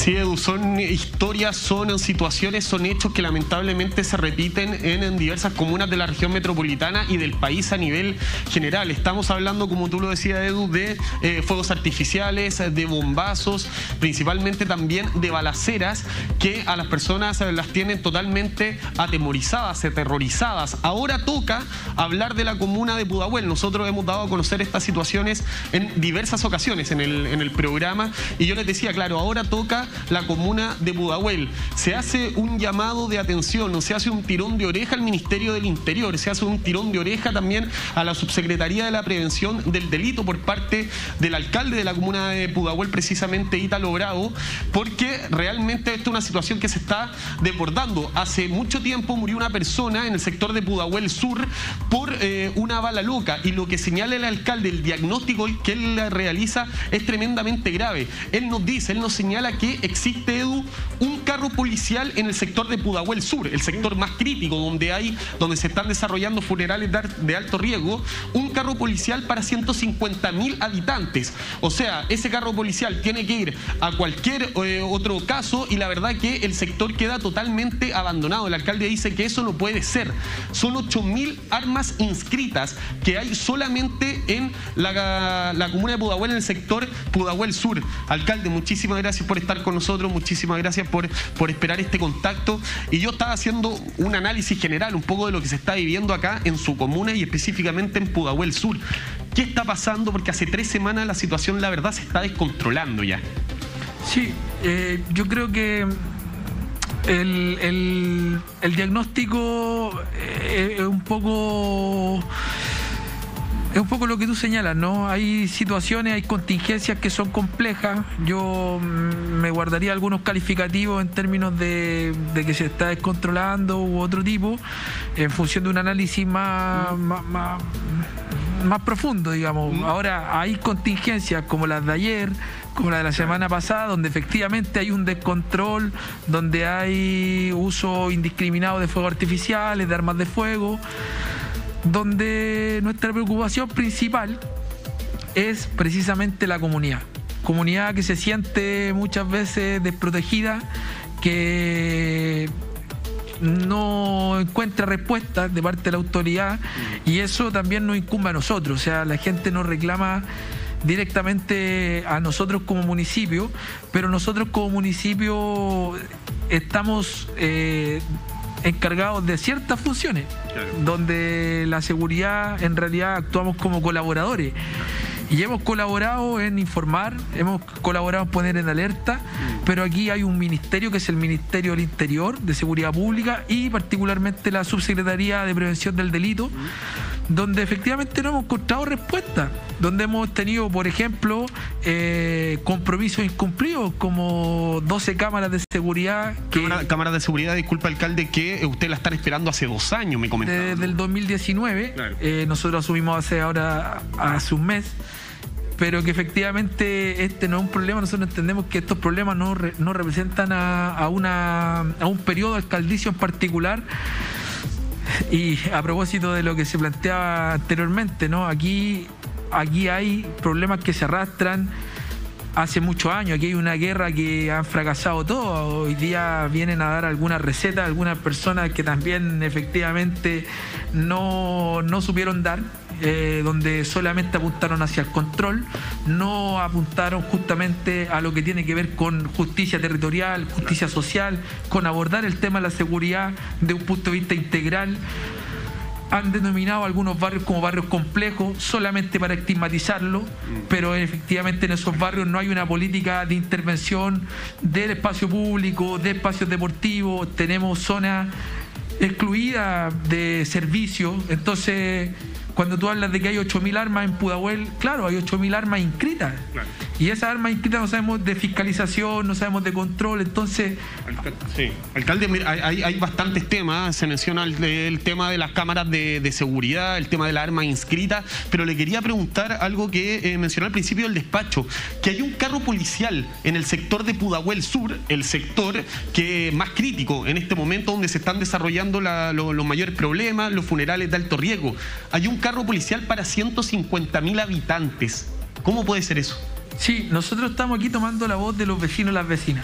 Sí, Edu, son historias, son situaciones, son hechos que lamentablemente se repiten en, en diversas comunas de la región metropolitana y del país a nivel general. Estamos hablando, como tú lo decías, Edu, de eh, fuegos artificiales, de bombazos, principalmente también de balaceras que a las personas las tienen totalmente atemorizadas, aterrorizadas. Ahora toca hablar de la comuna de Pudahuel. Nosotros hemos dado a conocer estas situaciones en diversas ocasiones en el, en el programa y yo les decía, claro, ahora toca la comuna de Pudahuel. Se hace un llamado de atención, o se hace un tirón de oreja al Ministerio del Interior, se hace un tirón de oreja también a la Subsecretaría de la Prevención del Delito por parte del alcalde de la comuna de Pudahuel, precisamente Ítalo Bravo, porque realmente esto es una situación que se está desbordando. Hace mucho tiempo murió una persona en el sector de Pudahuel Sur por eh, una bala loca, y lo que señala el alcalde, el diagnóstico que él realiza es tremendamente grave. Él nos dice, él nos señala que existe, Edu, un carro policial en el sector de Pudahuel Sur, el sector más crítico, donde hay, donde se están desarrollando funerales de alto riesgo, un carro policial para ciento cincuenta mil habitantes. O sea, ese carro policial tiene que ir a cualquier eh, otro caso, y la verdad que el sector queda totalmente abandonado. El alcalde dice que eso no puede ser. Son ocho mil armas inscritas que hay solamente en la, la comuna de Pudahuel, en el sector Pudahuel Sur. Alcalde, muchísimas gracias por estar con nosotros, muchísimas gracias por, por esperar este contacto. Y yo estaba haciendo un análisis general un poco de lo que se está viviendo acá en su comuna y específicamente en Pudahuel Sur. ¿Qué está pasando? Porque hace tres semanas la situación, la verdad, se está descontrolando ya. Sí, eh, yo creo que el, el, el diagnóstico es un poco... Es un poco lo que tú señalas, ¿no? Hay situaciones, hay contingencias que son complejas. Yo me guardaría algunos calificativos en términos de, de que se está descontrolando u otro tipo, en función de un análisis más, mm. más, más, más profundo, digamos. Mm. Ahora, hay contingencias como las de ayer, como la de la semana pasada, donde efectivamente hay un descontrol, donde hay uso indiscriminado de fuegos artificiales, de armas de fuego, donde nuestra preocupación principal es precisamente la comunidad. Comunidad que se siente muchas veces desprotegida, que no encuentra respuestas de parte de la autoridad, y eso también nos incumbe a nosotros. O sea, la gente nos reclama directamente a nosotros como municipio, pero nosotros como municipio estamos eh, encargados de ciertas funciones, claro, donde la seguridad en realidad actuamos como colaboradores. Y hemos colaborado en informar, hemos colaborado en poner en alerta, pero aquí hay un ministerio que es el Ministerio del Interior, de Seguridad Pública, y particularmente la Subsecretaría de Prevención del Delito, donde efectivamente no hemos encontrado respuesta, donde hemos tenido, por ejemplo, eh, compromisos incumplidos, como doce cámaras de seguridad. Que, Cámara, cámaras de seguridad, disculpa, alcalde, que usted la están esperando hace dos años, me comentaba. Desde el dos mil diecinueve, claro. eh, nosotros asumimos hace ahora, hace un mes, pero que efectivamente este no es un problema. Nosotros entendemos que estos problemas no, re, no representan a, a, una, a un periodo alcaldicio en particular. Y a propósito de lo que se planteaba anteriormente, ¿no? Aquí, aquí hay problemas que se arrastran hace muchos años. Aquí hay una guerra que han fracasado todos. Hoy día vienen a dar algunas recetas, algunas personas que también efectivamente no, no supieron dar. Eh, donde solamente apuntaron hacia el control, no apuntaron justamente a lo que tiene que ver con justicia territorial, justicia social, con abordar el tema de la seguridad de un punto de vista integral. Han denominado algunos barrios como barrios complejos solamente para estigmatizarlo, pero efectivamente en esos barrios no hay una política de intervención del espacio público, de espacios deportivos. Tenemos zonas excluidas de servicios. Entonces, cuando tú hablas de que hay ocho mil armas en Pudahuel, claro, hay ocho mil armas inscritas. Claro. Y esas armas inscritas no sabemos de fiscalización, no sabemos de control, entonces... Sí, alcalde, mira, hay, hay bastantes temas. Se menciona el, el tema de las cámaras de, de seguridad, el tema de la arma inscrita, pero le quería preguntar algo que eh, mencionó al principio del despacho, que hay un carro policial en el sector de Pudahuel Sur, el sector que más crítico en este momento, donde se están desarrollando la, lo, los mayores problemas, los funerales de alto riesgo. Hay un carro policial para ciento cincuenta mil habitantes. ¿Cómo puede ser eso? Sí, nosotros estamos aquí tomando la voz de los vecinos y las vecinas.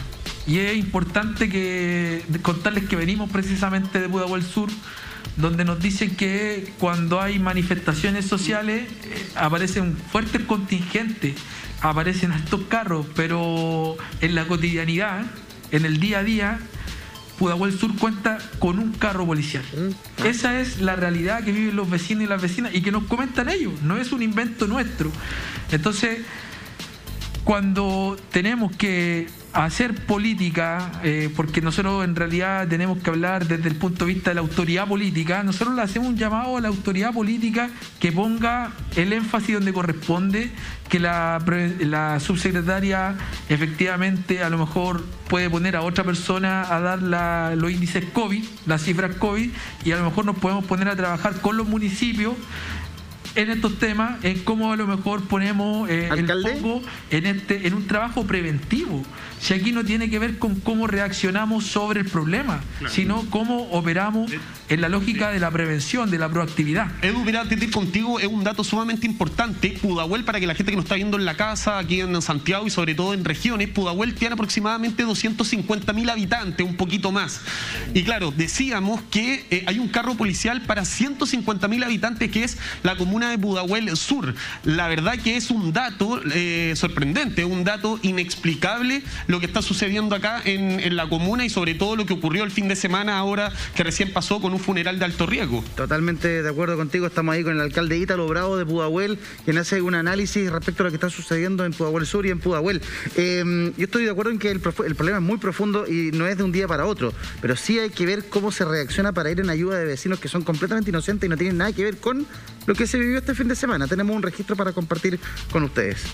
Y es importante que contarles que venimos precisamente de Pudahuel Sur, donde nos dicen que cuando hay manifestaciones sociales eh, aparecen fuertes contingentes, aparecen estos carros, pero en la cotidianidad, en el día a día, Pudahuel Sur cuenta con un carro policial. Esa es la realidad que viven los vecinos y las vecinas y que nos comentan ellos, no es un invento nuestro. Entonces, cuando tenemos que hacer política, eh, porque nosotros en realidad tenemos que hablar desde el punto de vista de la autoridad política, nosotros le hacemos un llamado a la autoridad política que ponga el énfasis donde corresponde, que la, la subsecretaria efectivamente a lo mejor puede poner a otra persona a dar la, los índices COVID, las cifras COVID, y a lo mejor nos podemos poner a trabajar con los municipios en estos temas, en cómo a lo mejor ponemos eh, el foco en, este, en un trabajo preventivo. Si aquí no tiene que ver con cómo reaccionamos sobre el problema, claro, sino cómo operamos en la lógica de la prevención, de la proactividad. Edu, mira, Titi, contigo es un dato sumamente importante. Pudahuel, para que la gente que nos está viendo en la casa, aquí en Santiago y sobre todo en regiones, Pudahuel tiene aproximadamente doscientos cincuenta mil habitantes, un poquito más. Y claro, decíamos que eh, hay un carro policial para ciento cincuenta mil habitantes, que es la comuna de Pudahuel Sur. La verdad que es un dato eh, sorprendente, un dato inexplicable lo que está sucediendo acá en, en la comuna y sobre todo lo que ocurrió el fin de semana ahora que recién pasó con un funeral de alto riesgo. Totalmente de acuerdo contigo, estamos ahí con el alcalde Ítalo Bravo de Pudahuel, quien hace un análisis respecto a lo que está sucediendo en Pudahuel Sur y en Pudahuel. Eh, yo estoy de acuerdo en que el, el problema es muy profundo y no es de un día para otro, pero sí hay que ver cómo se reacciona para ir en ayuda de vecinos que son completamente inocentes y no tienen nada que ver con lo que se vivió este fin de semana. Tenemos un registro para compartir con ustedes.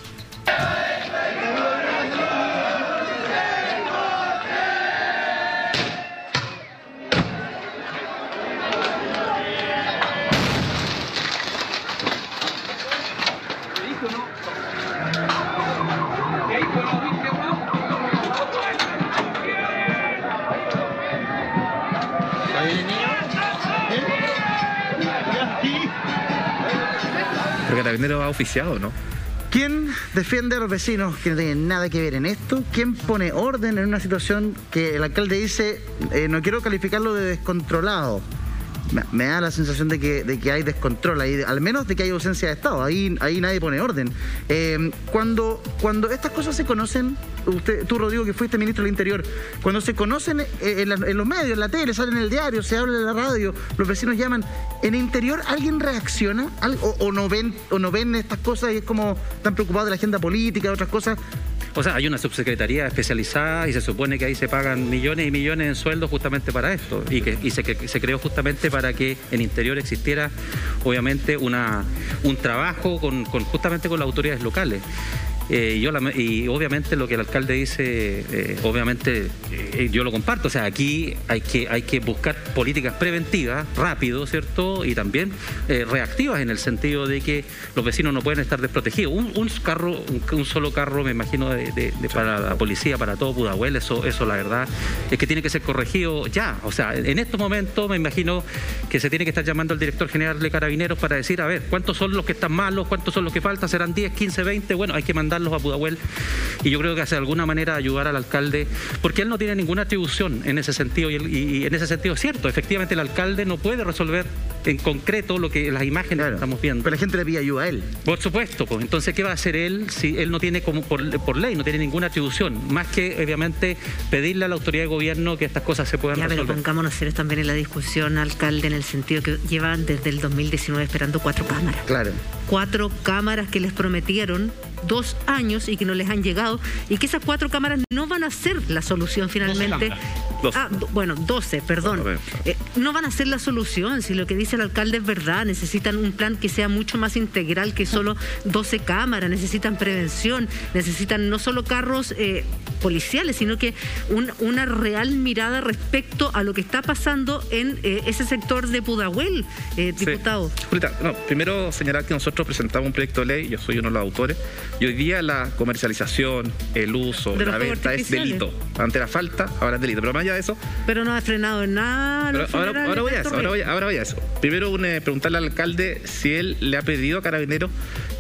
Pero Carabineros ha oficiado, ¿no? ¿Quién defiende a los vecinos que no tienen nada que ver en esto? ¿Quién pone orden en una situación que el alcalde dice, eh, no quiero calificarlo de descontrolado? Me, me da la sensación de que, de que hay descontrol, ahí, al menos de que hay ausencia de Estado, ahí, ahí nadie pone orden. Eh, cuando, cuando estas cosas se conocen, usted, tú Rodrigo que fuiste ministro del Interior, cuando se conocen en, la, en los medios, en la tele, salen en el diario, se habla en la radio, los vecinos llaman, ¿en el interior alguien reacciona? ¿O, o, no ven, o no ven estas cosas y es como están preocupados de la agenda política, de otras cosas? O sea, hay una subsecretaría especializada y se supone que ahí se pagan millones y millones en sueldos justamente para esto. Y que y se, que, se creó justamente para que en interior existiera, obviamente, una, un trabajo con, con justamente con las autoridades locales. Eh, yo la, y obviamente lo que el alcalde dice, eh, obviamente eh, yo lo comparto, o sea, aquí hay que, hay que buscar políticas preventivas, rápido, ¿cierto? Y también eh, reactivas en el sentido de que los vecinos no pueden estar desprotegidos. Un, un carro, un, un solo carro, me imagino, de, de, de, para la policía, para todo Pudahuel, eso, eso la verdad es que tiene que ser corregido ya. O sea, en estos momentos me imagino que se tiene que estar llamando al director general de Carabineros para decir, a ver, ¿cuántos son los que están malos? ¿Cuántos son los que faltan? ¿Serán diez, quince, veinte? Bueno, hay que mandar a Pudahuel y yo creo que hace de alguna manera ayudar al alcalde porque él no tiene ninguna atribución en ese sentido y, y, y en ese sentido es cierto, efectivamente el alcalde no puede resolver en concreto lo que las imágenes claro, que estamos viendo. Pero la gente le pide ayuda a él. Por supuesto, pues entonces ¿qué va a hacer él si él no tiene como por, por ley, no tiene ninguna atribución? Más que obviamente pedirle a la autoridad de gobierno que estas cosas se puedan ya, resolver. Pero pongámonos serios también en la discusión, alcalde, en el sentido que llevan desde el dos mil diecinueve esperando cuatro cámaras. Claro. Cuatro cámaras que les prometieron dos años y que no les han llegado y que esas cuatro cámaras no van a ser la solución finalmente. doce. Ah, bueno, doce, perdón. Bueno, eh, no van a ser la solución. Si lo que dice el alcalde es verdad, necesitan un plan que sea mucho más integral que solo doce cámaras, necesitan prevención, necesitan no solo carros eh, policiales, sino que un, una real mirada respecto a lo que está pasando en eh, ese sector de Pudahuel, eh, diputado. Sí. Julita, no, primero señalar que nosotros presentamos un proyecto de ley, yo soy uno de los autores, y hoy día la comercialización, el uso, de la venta es delito. Ante la falta, ahora es delito. Pero más allá de eso... Pero no ha frenado en nada. Pero ahora, ahora, voy a eso, ahora, voy a, ahora voy a eso. Primero, un, eh, preguntarle al alcalde si él le ha pedido a Carabineros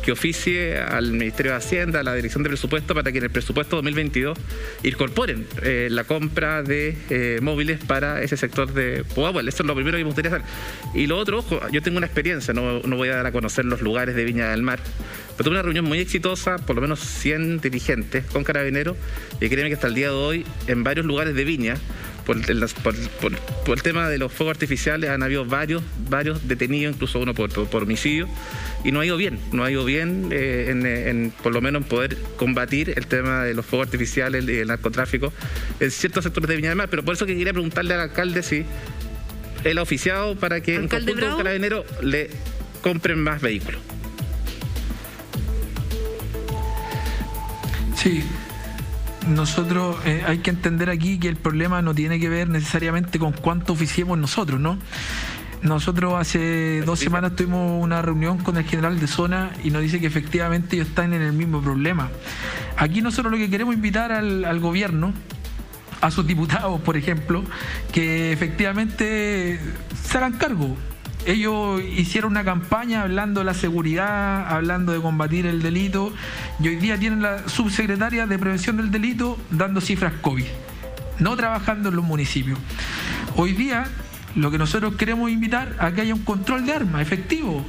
que oficie al Ministerio de Hacienda, a la Dirección de Presupuesto, para que en el presupuesto dos mil veintidós incorporen eh, la compra de eh, móviles para ese sector de Pudahuel. Eso es lo primero que me gustaría hacer. Y lo otro, ojo, yo tengo una experiencia, no, no voy a dar a conocer los lugares de Viña del Mar, pero tuve una reunión muy exitosa, por lo menos cien dirigentes con Carabineros, y créeme que hasta el día de hoy, en varios lugares de Viña, Por el, por, por, por el tema de los fuegos artificiales han habido varios, varios detenidos, incluso uno por, por, por homicidio, y no ha ido bien, no ha ido bien eh, en, en, por lo menos en poder combatir el tema de los fuegos artificiales y el narcotráfico en ciertos sectores de Viña del Mar. Pero por eso que quería preguntarle al alcalde si él ha oficiado para que en conjunto con Carabineros le compren más vehículos. Sí. Nosotros eh, hay que entender aquí que el problema no tiene que ver necesariamente con cuánto oficiemos nosotros, ¿no? Nosotros hace dos semanas tuvimos una reunión con el general de zona y nos dice que efectivamente ellos están en el mismo problema. Aquí nosotros lo que queremos invitar al, al gobierno, a sus diputados, por ejemplo, que efectivamente se hagan cargo. Ellos hicieron una campaña hablando de la seguridad, hablando de combatir el delito, y hoy día tienen la subsecretaria de Prevención del Delito dando cifras COVID, no trabajando en los municipios. Hoy día lo que nosotros queremos invitar a que haya un control de armas efectivo.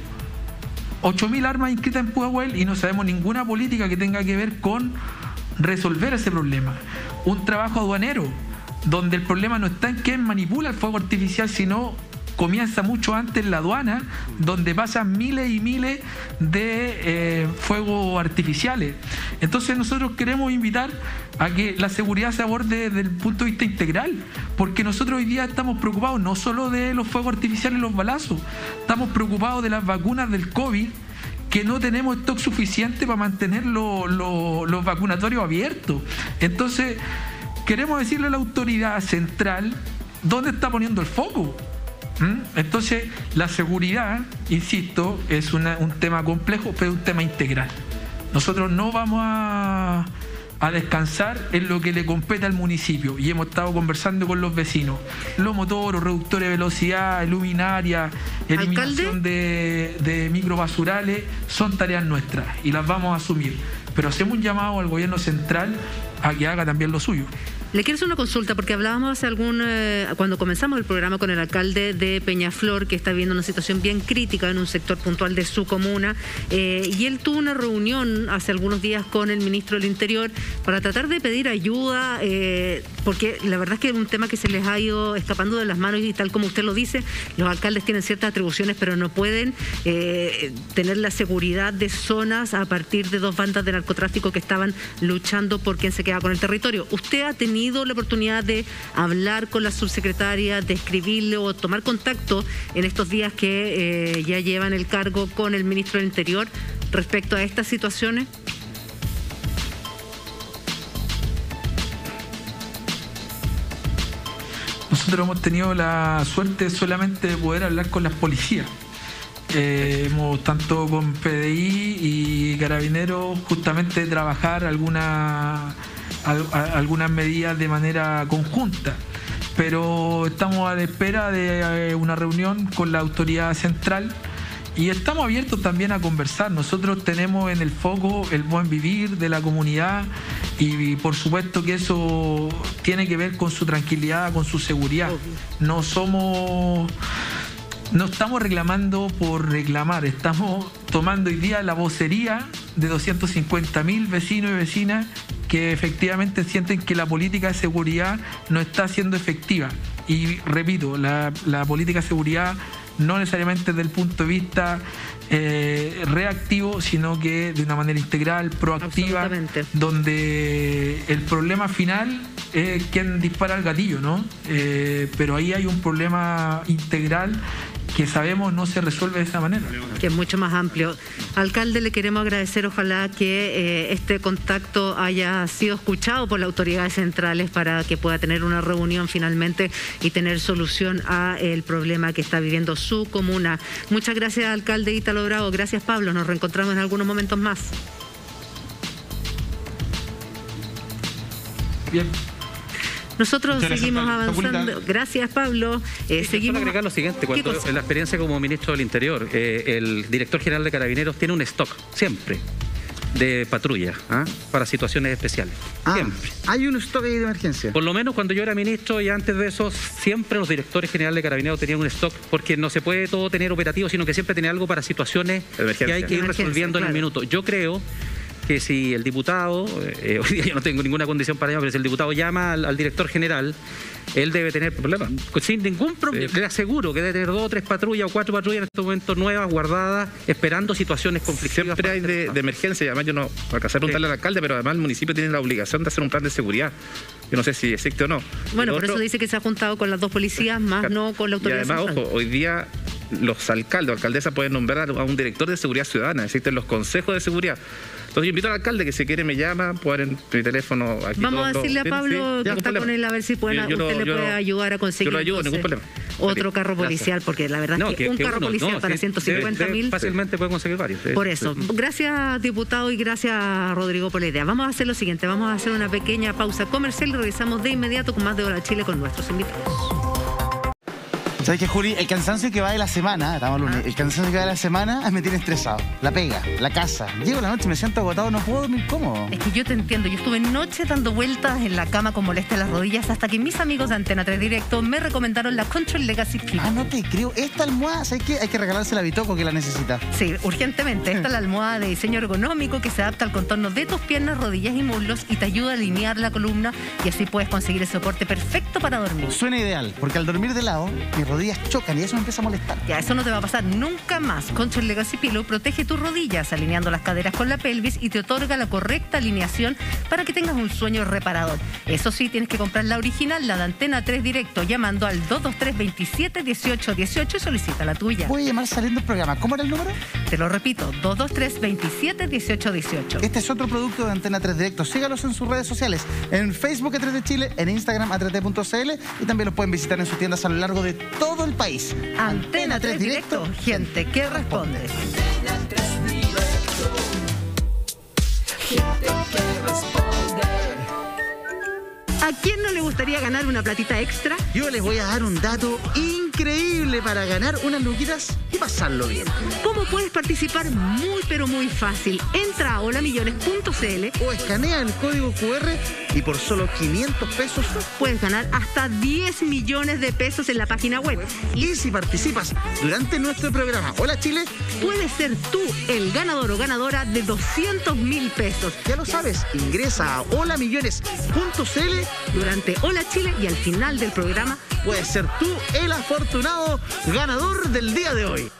ocho mil armas inscritas en Pudahuel y no sabemos ninguna política que tenga que ver con resolver ese problema. Un trabajo aduanero, donde el problema no está en quién manipula el fuego artificial, sino comienza mucho antes en la aduana, donde pasan miles y miles de eh, fuegos artificiales. Entonces nosotros queremos invitar a que la seguridad se aborde desde el punto de vista integral, porque nosotros hoy día estamos preocupados no solo de los fuegos artificiales y los balazos, estamos preocupados de las vacunas del COVID, que no tenemos stock suficiente para mantener lo, lo, los vacunatorios abiertos. Entonces queremos decirle a la autoridad central dónde está poniendo el foco. Entonces, la seguridad, insisto, es una, un tema complejo, pero un tema integral. Nosotros no vamos a, a descansar en lo que le compete al municipio, y hemos estado conversando con los vecinos. Los motoros, reductores de velocidad, luminaria, eliminación de, de microbasurales, son tareas nuestras y las vamos a asumir. Pero hacemos un llamado al gobierno central a que haga también lo suyo. Le quiero hacer una consulta, porque hablábamos hace algún, eh, cuando comenzamos el programa con el alcalde de Peñaflor, que está viviendo una situación bien crítica en un sector puntual de su comuna, eh, y él tuvo una reunión hace algunos días con el ministro del Interior para tratar de pedir ayuda, eh, porque la verdad es que es un tema que se les ha ido escapando de las manos, y tal como usted lo dice, los alcaldes tienen ciertas atribuciones, pero no pueden eh, tener la seguridad de zonas a partir de dos bandas de narcotráfico que estaban luchando por quién se queda con el territorio. ¿Usted ha tenido la oportunidad de hablar con la subsecretaria, de escribirle o tomar contacto en estos días que eh, ya llevan el cargo con el ministro del Interior respecto a estas situaciones? Nosotros hemos tenido la suerte solamente de poder hablar con las policías. Eh, hemos tanto con P D I y Carabineros justamente trabajar alguna algunas medidas de manera conjunta, pero estamos a la espera de una reunión con la autoridad central y estamos abiertos también a conversar. Nosotros tenemos en el foco el buen vivir de la comunidad y, y por supuesto que eso tiene que ver con su tranquilidad, con su seguridad. No somos... No estamos reclamando por reclamar, estamos tomando hoy día la vocería de doscientos cincuenta mil vecinos y vecinas que efectivamente sienten que la política de seguridad no está siendo efectiva. Y repito, la, la política de seguridad no necesariamente desde el punto de vista eh, reactivo, sino que de una manera integral, proactiva, donde el problema final es quien dispara el gatillo, ¿no? Eh, pero ahí hay un problema integral que sabemos no se resuelve de esa manera. Que es mucho más amplio. Alcalde, le queremos agradecer, ojalá que eh, este contacto haya sido escuchado por las autoridades centrales para que pueda tener una reunión finalmente y tener solución a el problema que está viviendo su comuna. Muchas gracias, alcalde Ítalo Bravo. Gracias, Pablo. Nos reencontramos en algunos momentos más. Bien. Nosotros Muchas seguimos gracias, avanzando. Facultad. Gracias, Pablo. Eh, Sí, seguimos. solo agregar lo siguiente, cuando en la experiencia como ministro del Interior, eh, el director general de Carabineros tiene un stock, siempre, de patrulla, ¿ah? para situaciones especiales. Ah, Siempre. Hay un stock ahí de emergencia. Por lo menos cuando yo era ministro y antes de eso, siempre los directores generales de Carabineros tenían un stock, porque no se puede todo tener operativo, sino que siempre tiene algo para situaciones Emergencia. que hay que ir Emergencia, resolviendo en el claro. minuto. Yo creo que si el diputado, eh, hoy día yo no tengo ninguna condición para llamar, pero si el diputado llama al, al director general, él debe tener problemas. Sin ningún problema. Le aseguro que debe tener dos o tres patrullas o cuatro patrullas en estos momentos nuevas, guardadas, esperando situaciones conflictivas. Siempre hay de, de emergencia, y además yo no alcancé a preguntarle al alcalde, pero además el municipio tiene la obligación de hacer un plan de seguridad. Yo no sé si existe o no. Bueno, Lo por otro- eso dice que se ha juntado con las dos policías, más no con la Y autoridad además, central. ojo, hoy día los alcaldes o alcaldesas pueden nombrar a un director de seguridad ciudadana, existen los consejos de seguridad. Entonces yo invito al alcalde que si quiere me llama, puede en mi teléfono aquí. Vamos a todo- decirle a sí, Pablo sí, que ningún está problema. con él a ver si pueden- Yo- yo lo- usted le yo- puede ayudar a conseguir Yo lo ayudo, ningún entonces, problema. otro carro Gracias. policial, porque la verdad No, es que, que- un que carro uno, policial no, para sí, ciento cincuenta sí, mil. fácilmente puede conseguir varios. sí, Por sí. eso, gracias diputado y gracias Rodrigo por la idea. Vamos a hacer lo siguiente, vamos a hacer una pequeña pausa comercial y regresamos de inmediato con más de Hora Chile con nuestros invitados. ¿Sabes qué, Juli? El cansancio que va de la semana, estamos lunes, el cansancio que va de la semana me tiene estresado. La pega, la casa. Llego la noche, me siento agotado, no puedo dormir cómodo. Es que yo te entiendo, yo estuve noche dando vueltas en la cama con molestia en las rodillas hasta que mis amigos de Antena tres Directo me recomendaron la Control Legacy Pillow. Ah, no te creo. Esta almohada, ¿sabes qué? Hay que regalársela a Bitoco que la necesita. Sí, urgentemente. Esta es la almohada de diseño ergonómico que se adapta al contorno de tus piernas, rodillas y muslos y te ayuda a alinear la columna y así puedes conseguir el soporte perfecto para dormir. Suena ideal, porque al dormir de lado, mis rodillas chocan y eso me empieza a molestar. Ya, eso no te va a pasar nunca más. Control Legacy Pillow protege tus rodillas, alineando las caderas con la pelvis y te otorga la correcta alineación para que tengas un sueño reparador. Eso sí, tienes que comprar la original, la de Antena tres Directo, llamando al dos dos tres, veintisiete, dieciocho, dieciocho y solicita la tuya. Voy a llamar saliendo del programa. ¿Cómo era el número? Te lo repito, dos dos tres, veintisiete, dieciocho, dieciocho. Este es otro producto de Antena tres Directo. Sígalos en sus redes sociales. En Facebook A tres de Chile, en Instagram A tres D punto C L y también los pueden visitar en sus tiendas a lo largo de todo el país. Antena tres Directo, gente que responde. Antena tres Directo, gente que responde. ¿A quién no le gustaría ganar una platita extra? Yo les voy a dar un dato increíble para ganar unas luquitas y pasarlo bien. ¿Cómo puedes participar? Muy pero muy fácil. Entra a hola millones punto c l O escanea el código Q R y por solo quinientos pesos puedes ganar hasta diez millones de pesos en la página web. Y si participas durante nuestro programa Hola Chile, puedes ser tú el ganador o ganadora de doscientos mil pesos. Ya lo sabes, ingresa a hola millones punto c l durante Hola Chile y al final del programa puedes ser tú el afortunado ganador del día de hoy.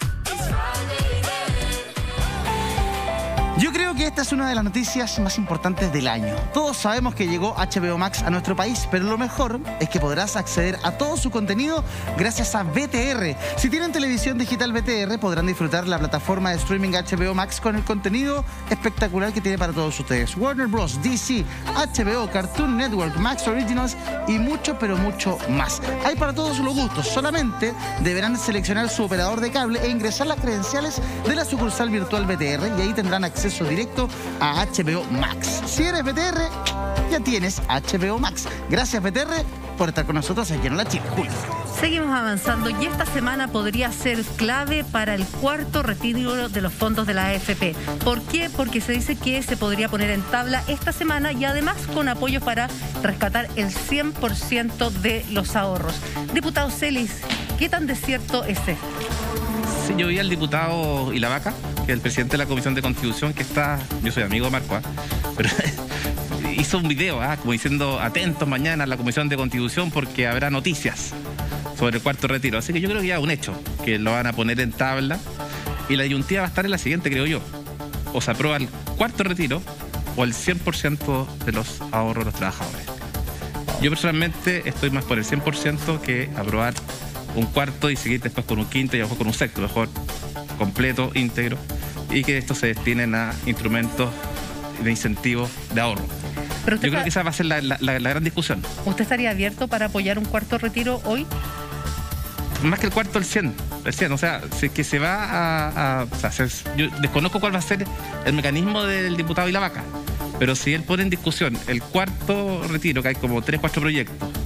Yo creo que esta es una de las noticias más importantes del año. Todos sabemos que llegó H B O Max a nuestro país, pero lo mejor es que podrás acceder a todo su contenido gracias a V T R. Si tienen televisión digital V T R, podrán disfrutar la plataforma de streaming H B O Max con el contenido espectacular que tiene para todos ustedes. Warner Bros, D C, H B O, Cartoon Network, Max Originals y mucho, pero mucho más. Hay para todos los gustos. Solamente deberán seleccionar su operador de cable e ingresar las credenciales de la sucursal virtual V T R y ahí tendrán acceso directo a H B O Max. Si eres V T R, ya tienes H B O Max. Gracias V T R por estar con nosotros aquí en La Chile. Julio. Seguimos avanzando y esta semana podría ser clave para el cuarto retiro de los fondos de la A F P. ¿Por qué? Porque se dice que se podría poner en tabla esta semana y además con apoyo para rescatar el cien por ciento de los ahorros. Diputado Celis, ¿qué tan desierto es esto? Sí, yo vi al diputado Ilavaca, que es el presidente de la Comisión de Constitución, que está, yo soy amigo de Marco, ¿eh? pero hizo un video, ¿eh? como diciendo, atentos mañana a la Comisión de Constitución porque habrá noticias sobre el cuarto retiro. Así que yo creo que ya es un hecho, que lo van a poner en tabla y la disyuntiva va a estar en la siguiente, creo yo. O se aprueba el cuarto retiro o el cien por ciento de los ahorros de los trabajadores. Yo personalmente estoy más por el cien por ciento que aprobar un cuarto y seguir después con un quinto y a lo mejor con un sexto, mejor completo, íntegro, y que estos se destinen a instrumentos de incentivos de ahorro. Pero Yo creo que esa va a ser la, la, la, la gran discusión. ¿Usted estaría abierto para apoyar un cuarto retiro hoy? Más que el cuarto, el cien. El cien, o sea, si es que se va a... a o sea, se, yo desconozco cuál va a ser el mecanismo del diputado Ilavaca, pero si él pone en discusión el cuarto retiro, que hay como tres, cuatro proyectos,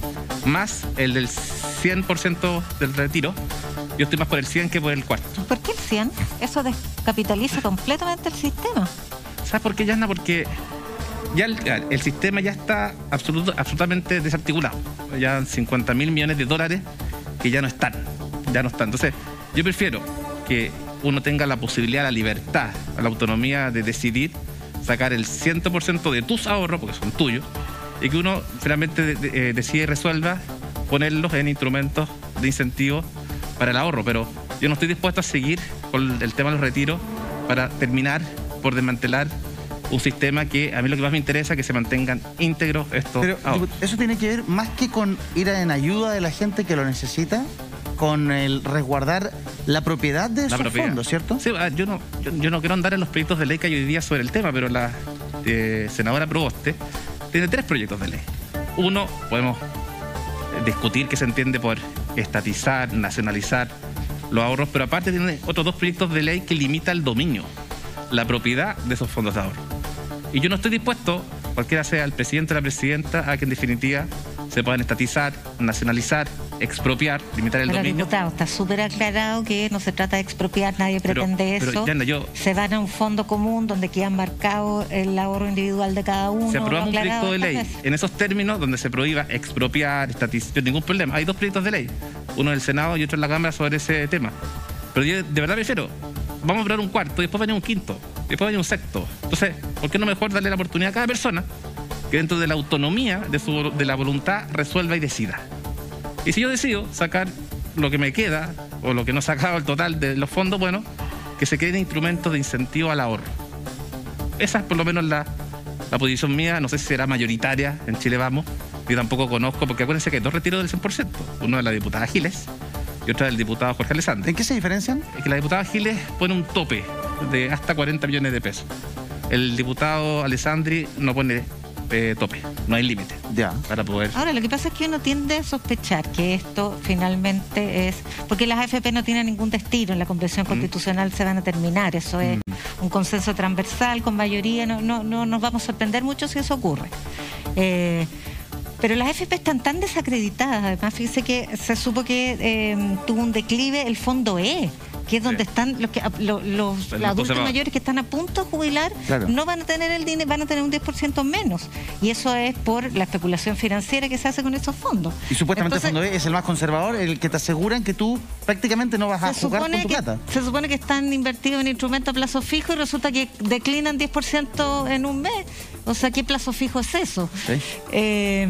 más el del cien por ciento del retiro. Yo estoy más por el cien que por el cuarto. ¿Por qué el cien? Eso descapitaliza completamente el sistema. ¿Sabes por qué, Yana? Porque ya el, el sistema ya está absoluto, absolutamente desarticulado. Ya cincuenta mil millones de dólares que ya no están. Ya no están. Entonces, yo prefiero que uno tenga la posibilidad, la libertad, la autonomía de decidir sacar el cien por ciento de tus ahorros, porque son tuyos, y que uno finalmente de, de, eh, decide y resuelva ponerlos en instrumentos de incentivo para el ahorro. Pero yo no estoy dispuesto a seguir con el tema de los retiros para terminar por desmantelar un sistema que a mí lo que más me interesa es que se mantengan íntegros estos Pero ahorros. eso tiene que ver más que con ir en ayuda de la gente que lo necesita, con el resguardar la propiedad de esos fondos, ¿cierto? Sí, yo no, yo, yo no quiero andar en los proyectos de ley que hay hoy día sobre el tema, pero la eh, senadora Proboste tiene tres proyectos de ley. Uno, podemos discutir qué se entiende por estatizar, nacionalizar los ahorros, pero aparte tiene otros dos proyectos de ley que limita el dominio, la propiedad de esos fondos de ahorro. Y yo no estoy dispuesto, cualquiera sea el presidente o la presidenta, a que en definitiva se puedan estatizar, nacionalizar, expropiar, limitar el Pero, dominio. diputado, está súper aclarado que no se trata de expropiar, nadie pretende pero, eso. Yana, yo, se van a un fondo común donde queda marcado el ahorro individual de cada uno. se aprueba un proyecto de ley veces. en esos términos donde se prohíba expropiar, estatizar, ningún problema. Hay dos proyectos de ley, uno en el Senado y otro en la Cámara sobre ese tema. Pero yo de verdad prefiero, vamos a aprobar un cuarto, y después viene un quinto, y después viene un sexto. Entonces, ¿por qué no mejor darle la oportunidad a cada persona que dentro de la autonomía de, su, de la voluntad resuelva y decida? Y si yo decido sacar lo que me queda, o lo que no he sacado el total de los fondos, bueno, que se queden instrumentos de incentivo al ahorro. Esa es por lo menos la, la posición mía. No sé si será mayoritaria en Chile Vamos. Yo tampoco conozco, porque acuérdense que hay dos retiros del cien por ciento. Uno de la diputada Giles y otro del diputado Jorge Alessandri. ¿En qué se diferencian? Es que la diputada Giles pone un tope de hasta cuarenta millones de pesos. El diputado Alessandri no pone eh, tope, no hay límite. Ya. Para poder... Ahora, lo que pasa es que uno tiende a sospechar que esto finalmente es... Porque las A F P no tienen ningún destino, en la Convención Constitucional mm. se van a terminar, eso es mm. un consenso transversal con mayoría, no, no, no nos vamos a sorprender mucho si eso ocurre. Eh, Pero las A F P están tan desacreditadas, además, fíjese que se supo que eh, tuvo un declive el fondo E, que es donde sí. están los, que, los, los, los adultos mayores que están a punto de jubilar, claro. no van a tener el dinero, van a tener un diez por ciento menos. Y eso es por la especulación financiera que se hace con esos fondos. Y supuestamente Entonces, el fondo E es el más conservador, el que te aseguran que tú prácticamente no vas a jugar con tu que, plata. Se supone que están invertidos en instrumentos a plazo fijo y resulta que declinan diez por ciento en un mes. O sea, ¿qué plazo fijo es eso? ¿Sí? Eh,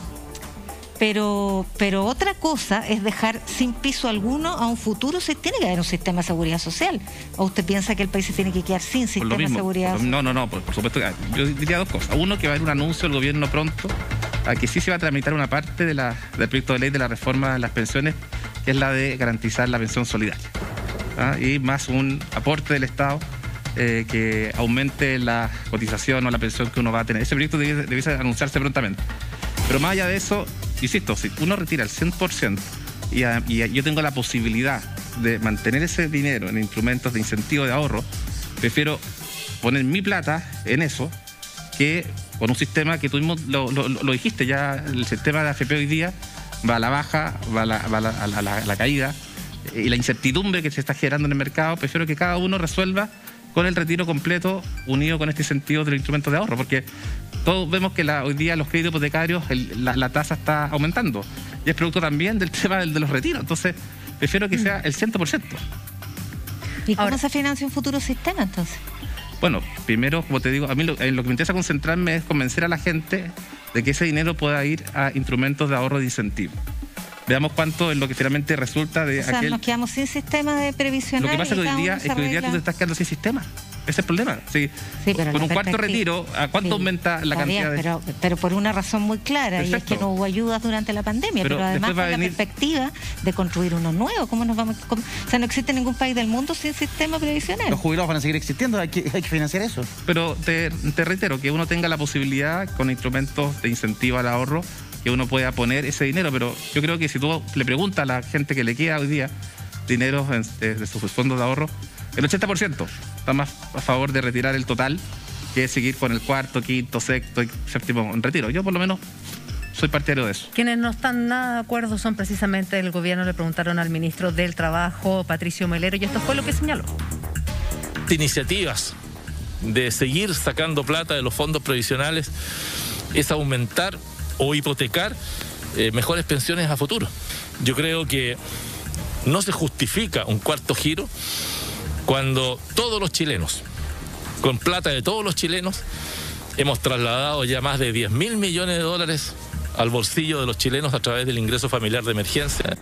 Pero, pero otra cosa es dejar sin piso alguno a un futuro. Se tiene que haber un sistema de seguridad social. ¿O usted piensa que el país se tiene que quedar sin sistema de seguridad social? No, no, no, por, por supuesto. Yo diría dos cosas. Uno, que va a haber un anuncio del gobierno pronto a que sí se va a tramitar una parte de la, del proyecto de ley de la reforma de las pensiones, que es la de garantizar la pensión solidaria. ¿Ah? Y más un aporte del Estado eh, que aumente la cotización o la pensión que uno va a tener. Ese proyecto debe, debe anunciarse prontamente. Pero más allá de eso, insisto, si uno retira el cien por ciento y, a, y yo tengo la posibilidad de mantener ese dinero en instrumentos de incentivo de ahorro, prefiero poner mi plata en eso que con un sistema que tú mismo lo, lo, lo dijiste, ya el sistema de A F P hoy día va a la baja, va a la, va a la, a la, a la caída, y la incertidumbre que se está generando en el mercado, prefiero que cada uno resuelva con el retiro completo unido con este incentivo de los instrumentos de ahorro, porque todos vemos que la, hoy día los créditos hipotecarios, el, la, la tasa está aumentando y es producto también del tema del, de los retiros, entonces prefiero que sea el cien por ciento. ¿Y cómo Ahora, se financia un futuro sistema entonces? Bueno, primero, como te digo, a mí lo, en lo que me interesa concentrarme es convencer a la gente de que ese dinero pueda ir a instrumentos de ahorro de incentivo. Veamos cuánto es lo que finalmente resulta de o sea, aquel... nos quedamos sin sistema de previsión. Lo que pasa es que hoy día, es que hoy día tú te estás quedando sin sistema. Ese es el problema. Sí, sí, pero con un cuarto retiro, ¿a cuánto sí, aumenta la cantidad bien, de...? Pero, pero por una razón muy clara, Perfecto. y es que no hubo ayudas durante la pandemia, pero, pero además con venir... la perspectiva de construir uno nuevo. ¿Cómo nos vamos? Cómo? O sea, no existe ningún país del mundo sin sistema previsional. Los jubilados van a seguir existiendo, hay que, hay que financiar eso. Pero te, te reitero, que uno tenga la posibilidad, con instrumentos de incentivo al ahorro, que uno pueda poner ese dinero, pero yo creo que si tú le preguntas a la gente que le queda hoy día dinero de, de sus fondos de ahorro, el ochenta por ciento está más a favor de retirar el total que seguir con el cuarto, quinto, sexto y séptimo en retiro. Yo por lo menos soy partidario de eso. Quienes no están nada de acuerdo son precisamente el gobierno. Le preguntaron al ministro del Trabajo, Patricio Melero, y esto fue lo que señaló. Iniciativas de seguir sacando plata de los fondos previsionales es aumentar o hipotecar eh, mejores pensiones a futuro. Yo creo que no se justifica un cuarto giro cuando todos los chilenos, con plata de todos los chilenos, hemos trasladado ya más de diez mil millones de dólares al bolsillo de los chilenos a través del ingreso familiar de emergencia.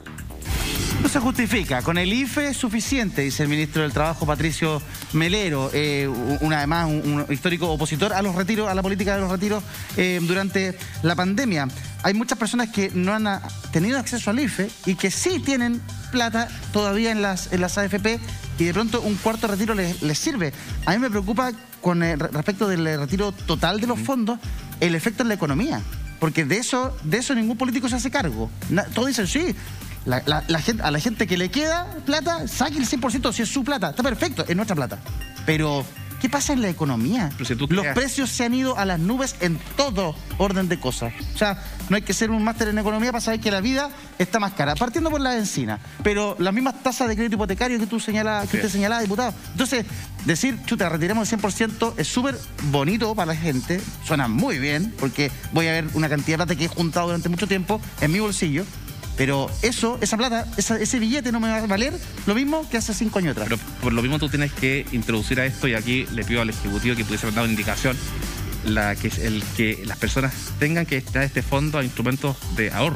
No se justifica. Con el I F E es suficiente, dice el ministro del Trabajo, Patricio Melero, eh, un, además un, un histórico opositor a los retiros, a la política de los retiros eh, durante la pandemia. Hay muchas personas que no han a, tenido acceso al I F E y que sí tienen plata todavía en las, en las A F P y de pronto un cuarto retiro les, les sirve. A mí me preocupa con el, respecto del retiro total de los fondos el efecto en la economía, porque de eso, de eso ningún político se hace cargo. Na, todos dicen sí. La, la, la gente, a la gente que le queda plata, saque el cien por ciento si es su plata. Está perfecto, es nuestra plata. Pero, ¿qué pasa en la economía? Si Los creas... precios se han ido a las nubes en todo orden de cosas. O sea, no hay que ser un máster en economía para saber que la vida está más cara. Partiendo por la benzina. Pero las mismas tasas de crédito hipotecario que tú señalas, que usted señalaba, diputado. Entonces, decir, chuta, retiramos el cien por ciento es súper bonito para la gente. Suena muy bien, porque voy a ver una cantidad de plata que he juntado durante mucho tiempo en mi bolsillo. Pero eso, esa plata, esa, ese billete no me va a valer lo mismo que hace cinco años atrás. Pero por lo mismo tú tienes que introducir a esto, y aquí le pido al Ejecutivo que pudiese haber dado una indicación, la que, el que las personas tengan que destinar este fondo a instrumentos de ahorro.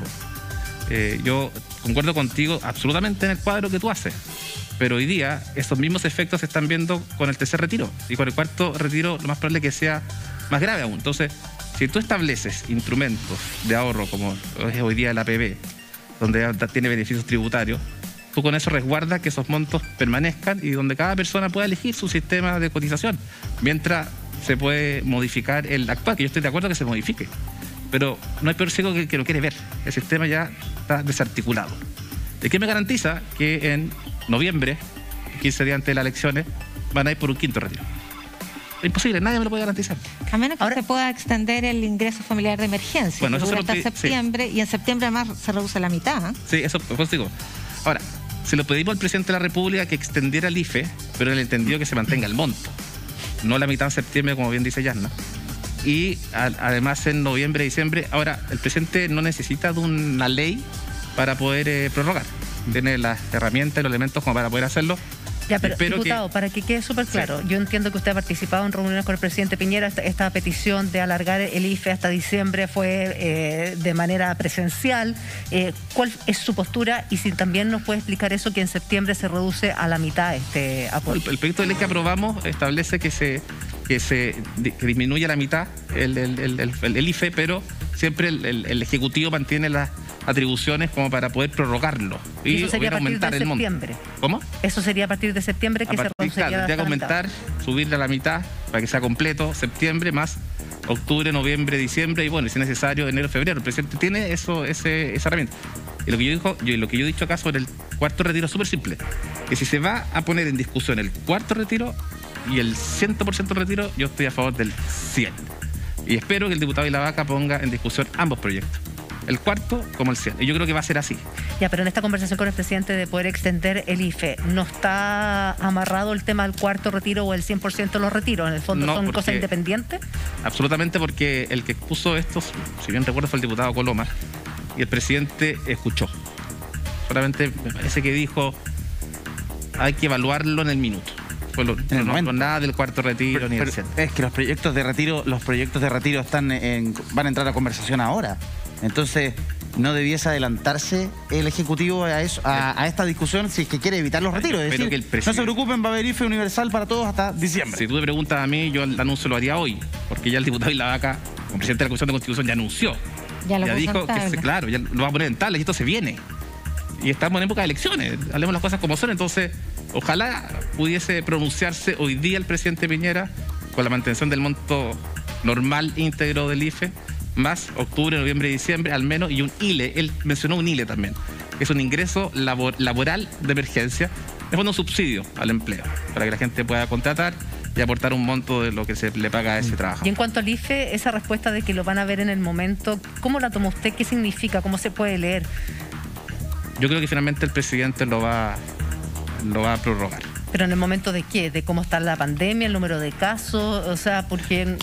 Eh, yo concuerdo contigo absolutamente en el cuadro que tú haces, pero hoy día esos mismos efectos se están viendo con el tercer retiro, y con el cuarto retiro lo más probable es que sea más grave aún. Entonces, si tú estableces instrumentos de ahorro como es hoy día el A P B, donde tiene beneficios tributarios, tú con eso resguardas que esos montos permanezcan y donde cada persona pueda elegir su sistema de cotización, mientras se puede modificar el actual, que yo estoy de acuerdo que se modifique, pero no hay peor ciego que el que lo quiere ver. El sistema ya está desarticulado. ¿De qué me garantiza que en noviembre, quince días antes de las elecciones, van a ir por un quinto retiro? Imposible, nadie me lo puede garantizar. A menos que Ahora, se pueda extender el ingreso familiar de emergencia, bueno, eso hasta septiembre, sí. Y en septiembre además se reduce la mitad. ¿eh? Sí, eso pues digo. Ahora, se lo pedimos al presidente de la República que extendiera el I F E, pero él entendió que se mantenga el monto, no la mitad en septiembre, como bien dice Yasna. Y a, además en noviembre, diciembre, ahora el presidente no necesita de una ley para poder eh, prorrogar. Tiene las herramientas y los elementos como para poder hacerlo. Ya, pero Espero diputado, que... para que quede súper claro, sí. Yo entiendo que usted ha participado en reuniones con el presidente Piñera. Esta, esta petición de alargar el I F E hasta diciembre fue eh, de manera presencial. Eh, ¿Cuál es su postura? Y si también nos puede explicar eso, que en septiembre se reduce a la mitad este apoyo. El, el proyecto de ley que aprobamos establece que se que se que disminuye a la mitad el, el, el, el, el I F E, pero siempre el, el, el Ejecutivo mantiene las atribuciones como para poder prorrogarlo y, y eso sería a partir aumentar de el monto. Septiembre. ¿Cómo? Eso sería a partir de septiembre que a partir, se reduciría. Claro, tendría que aumentar, subirle a la mitad para que sea completo septiembre más octubre, noviembre, diciembre y bueno, y si es necesario enero, febrero. El presidente tiene eso, ese, esa herramienta. Y lo que yo dijo, yo, lo que yo he dicho acá sobre el cuarto retiro es súper simple. Que si se va a poner en discusión el cuarto retiro y el cien por ciento retiro, yo estoy a favor del cien. Y espero que el diputado Ilavaca ponga en discusión ambos proyectos, el cuarto como el cien. Y yo creo que va a ser así. Ya, pero en esta conversación con el presidente de poder extender el I F E, ¿no está amarrado el tema del cuarto retiro o el cien por ciento de los retiros? En el fondo, no, ¿son cosas independientes? Absolutamente, porque el que expuso estos, si bien recuerdo, fue el diputado Coloma, y el presidente escuchó. Solamente me parece que dijo, hay que evaluarlo en el minuto. Lo, no, no, no nada del cuarto retiro pero, ni del cien. Es que los proyectos de retiro, los proyectos de retiro están en, van a entrar a conversación ahora. Entonces, no debiese adelantarse el Ejecutivo a, eso, a, a esta discusión si es que quiere evitar los retiros. Es decir, que el presidente... no se preocupen, va a haber I F E universal para todos hasta diciembre. Si tú me preguntas a mí, yo el anuncio lo haría hoy, porque ya el diputado Ilavaca, como presidente de la Comisión de Constitución, ya anunció. Ya, lo ya dijo que se, claro, ya lo va a poner en tabla y esto se viene. Y estamos en época de elecciones, hablemos las cosas como son. Entonces, ojalá pudiese pronunciarse hoy día el presidente Piñera con la mantención del monto normal íntegro del I F E, más octubre, noviembre y diciembre al menos, y un I L E. Él mencionó un I L E también, que es un ingreso labor, laboral de emergencia, es un subsidio al empleo, para que la gente pueda contratar y aportar un monto de lo que se le paga a ese trabajo. Y en cuanto al I F E, esa respuesta de que lo van a ver en el momento, ¿cómo la toma usted? ¿Qué significa? ¿Cómo se puede leer? Yo creo que finalmente el presidente lo va, lo va a prorrogar. ¿Pero en el momento de qué? ¿De cómo está la pandemia, el número de casos? O sea, porque...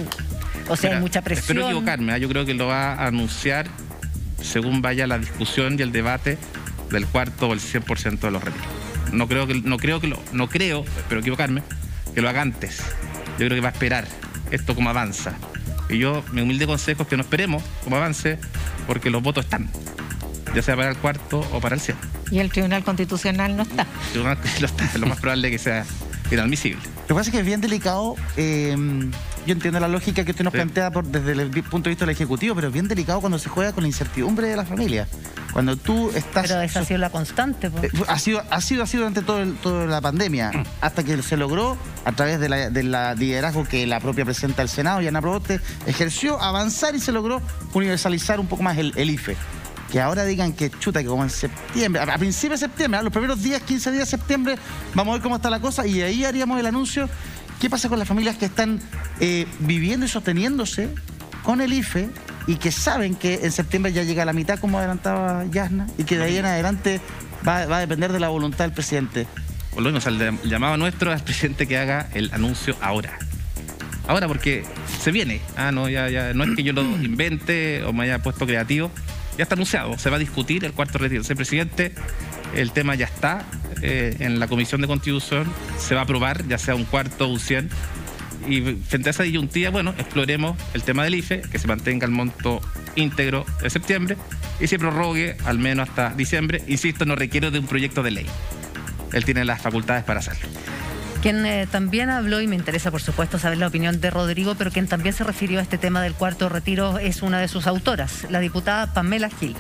O sea, Mira, hay mucha presión. Espero equivocarme, ¿eh? Yo creo que lo va a anunciar según vaya la discusión y el debate del cuarto o el cien por ciento de los retiros. No creo que, no creo que lo, no creo, espero equivocarme, que lo haga antes. Yo creo que va a esperar esto como avanza. Y yo, mi humilde consejo es que no esperemos como avance, porque los votos están, ya sea para el cuarto o para el cien. Y el Tribunal Constitucional no está. El Tribunal no está, lo más probable es que sea inadmisible. Lo que pasa es que es bien delicado, eh, yo entiendo la lógica que usted nos sí. plantea por, desde el punto de vista del Ejecutivo, pero es bien delicado cuando se juega con la incertidumbre de la familia. Cuando tú estás... Pero esa ha sido la constante. Pues. Eh, ha sido ha sido así durante todo el, toda la pandemia, mm. hasta que se logró, a través de la, de la liderazgo que la propia presidenta del Senado, Yana Proboste, ejerció, avanzar y se logró universalizar un poco más el, el I F E. Que ahora digan que chuta, que como en septiembre, a, a principios de septiembre, a los primeros días, quince días de septiembre, vamos a ver cómo está la cosa y ahí haríamos el anuncio. ¿Qué pasa con las familias que están eh, viviendo y sosteniéndose con el I F E y que saben que en septiembre ya llega a la mitad, como adelantaba Yasna, y que de ahí en adelante va, va a depender de la voluntad del presidente? Volvemos al de, llamado nuestro al presidente que haga el anuncio ahora. Ahora, porque se viene. Ah, no, ya, ya, no es que yo lo invente o me haya puesto creativo. Ya está anunciado, se va a discutir el cuarto retiro. Señor presidente, el tema ya está eh, en la Comisión de Constitución, se va a aprobar, ya sea un cuarto o un cien. Y frente a esa disyuntiva, bueno, exploremos el tema del I F E, que se mantenga el monto íntegro de septiembre y se prorrogue al menos hasta diciembre. Insisto, no requiere de un proyecto de ley. Él tiene las facultades para hacerlo. Quien eh, también habló, y me interesa por supuesto saber la opinión de Rodrigo, pero quien también se refirió a este tema del cuarto retiro es una de sus autoras, la diputada Pamela Giles.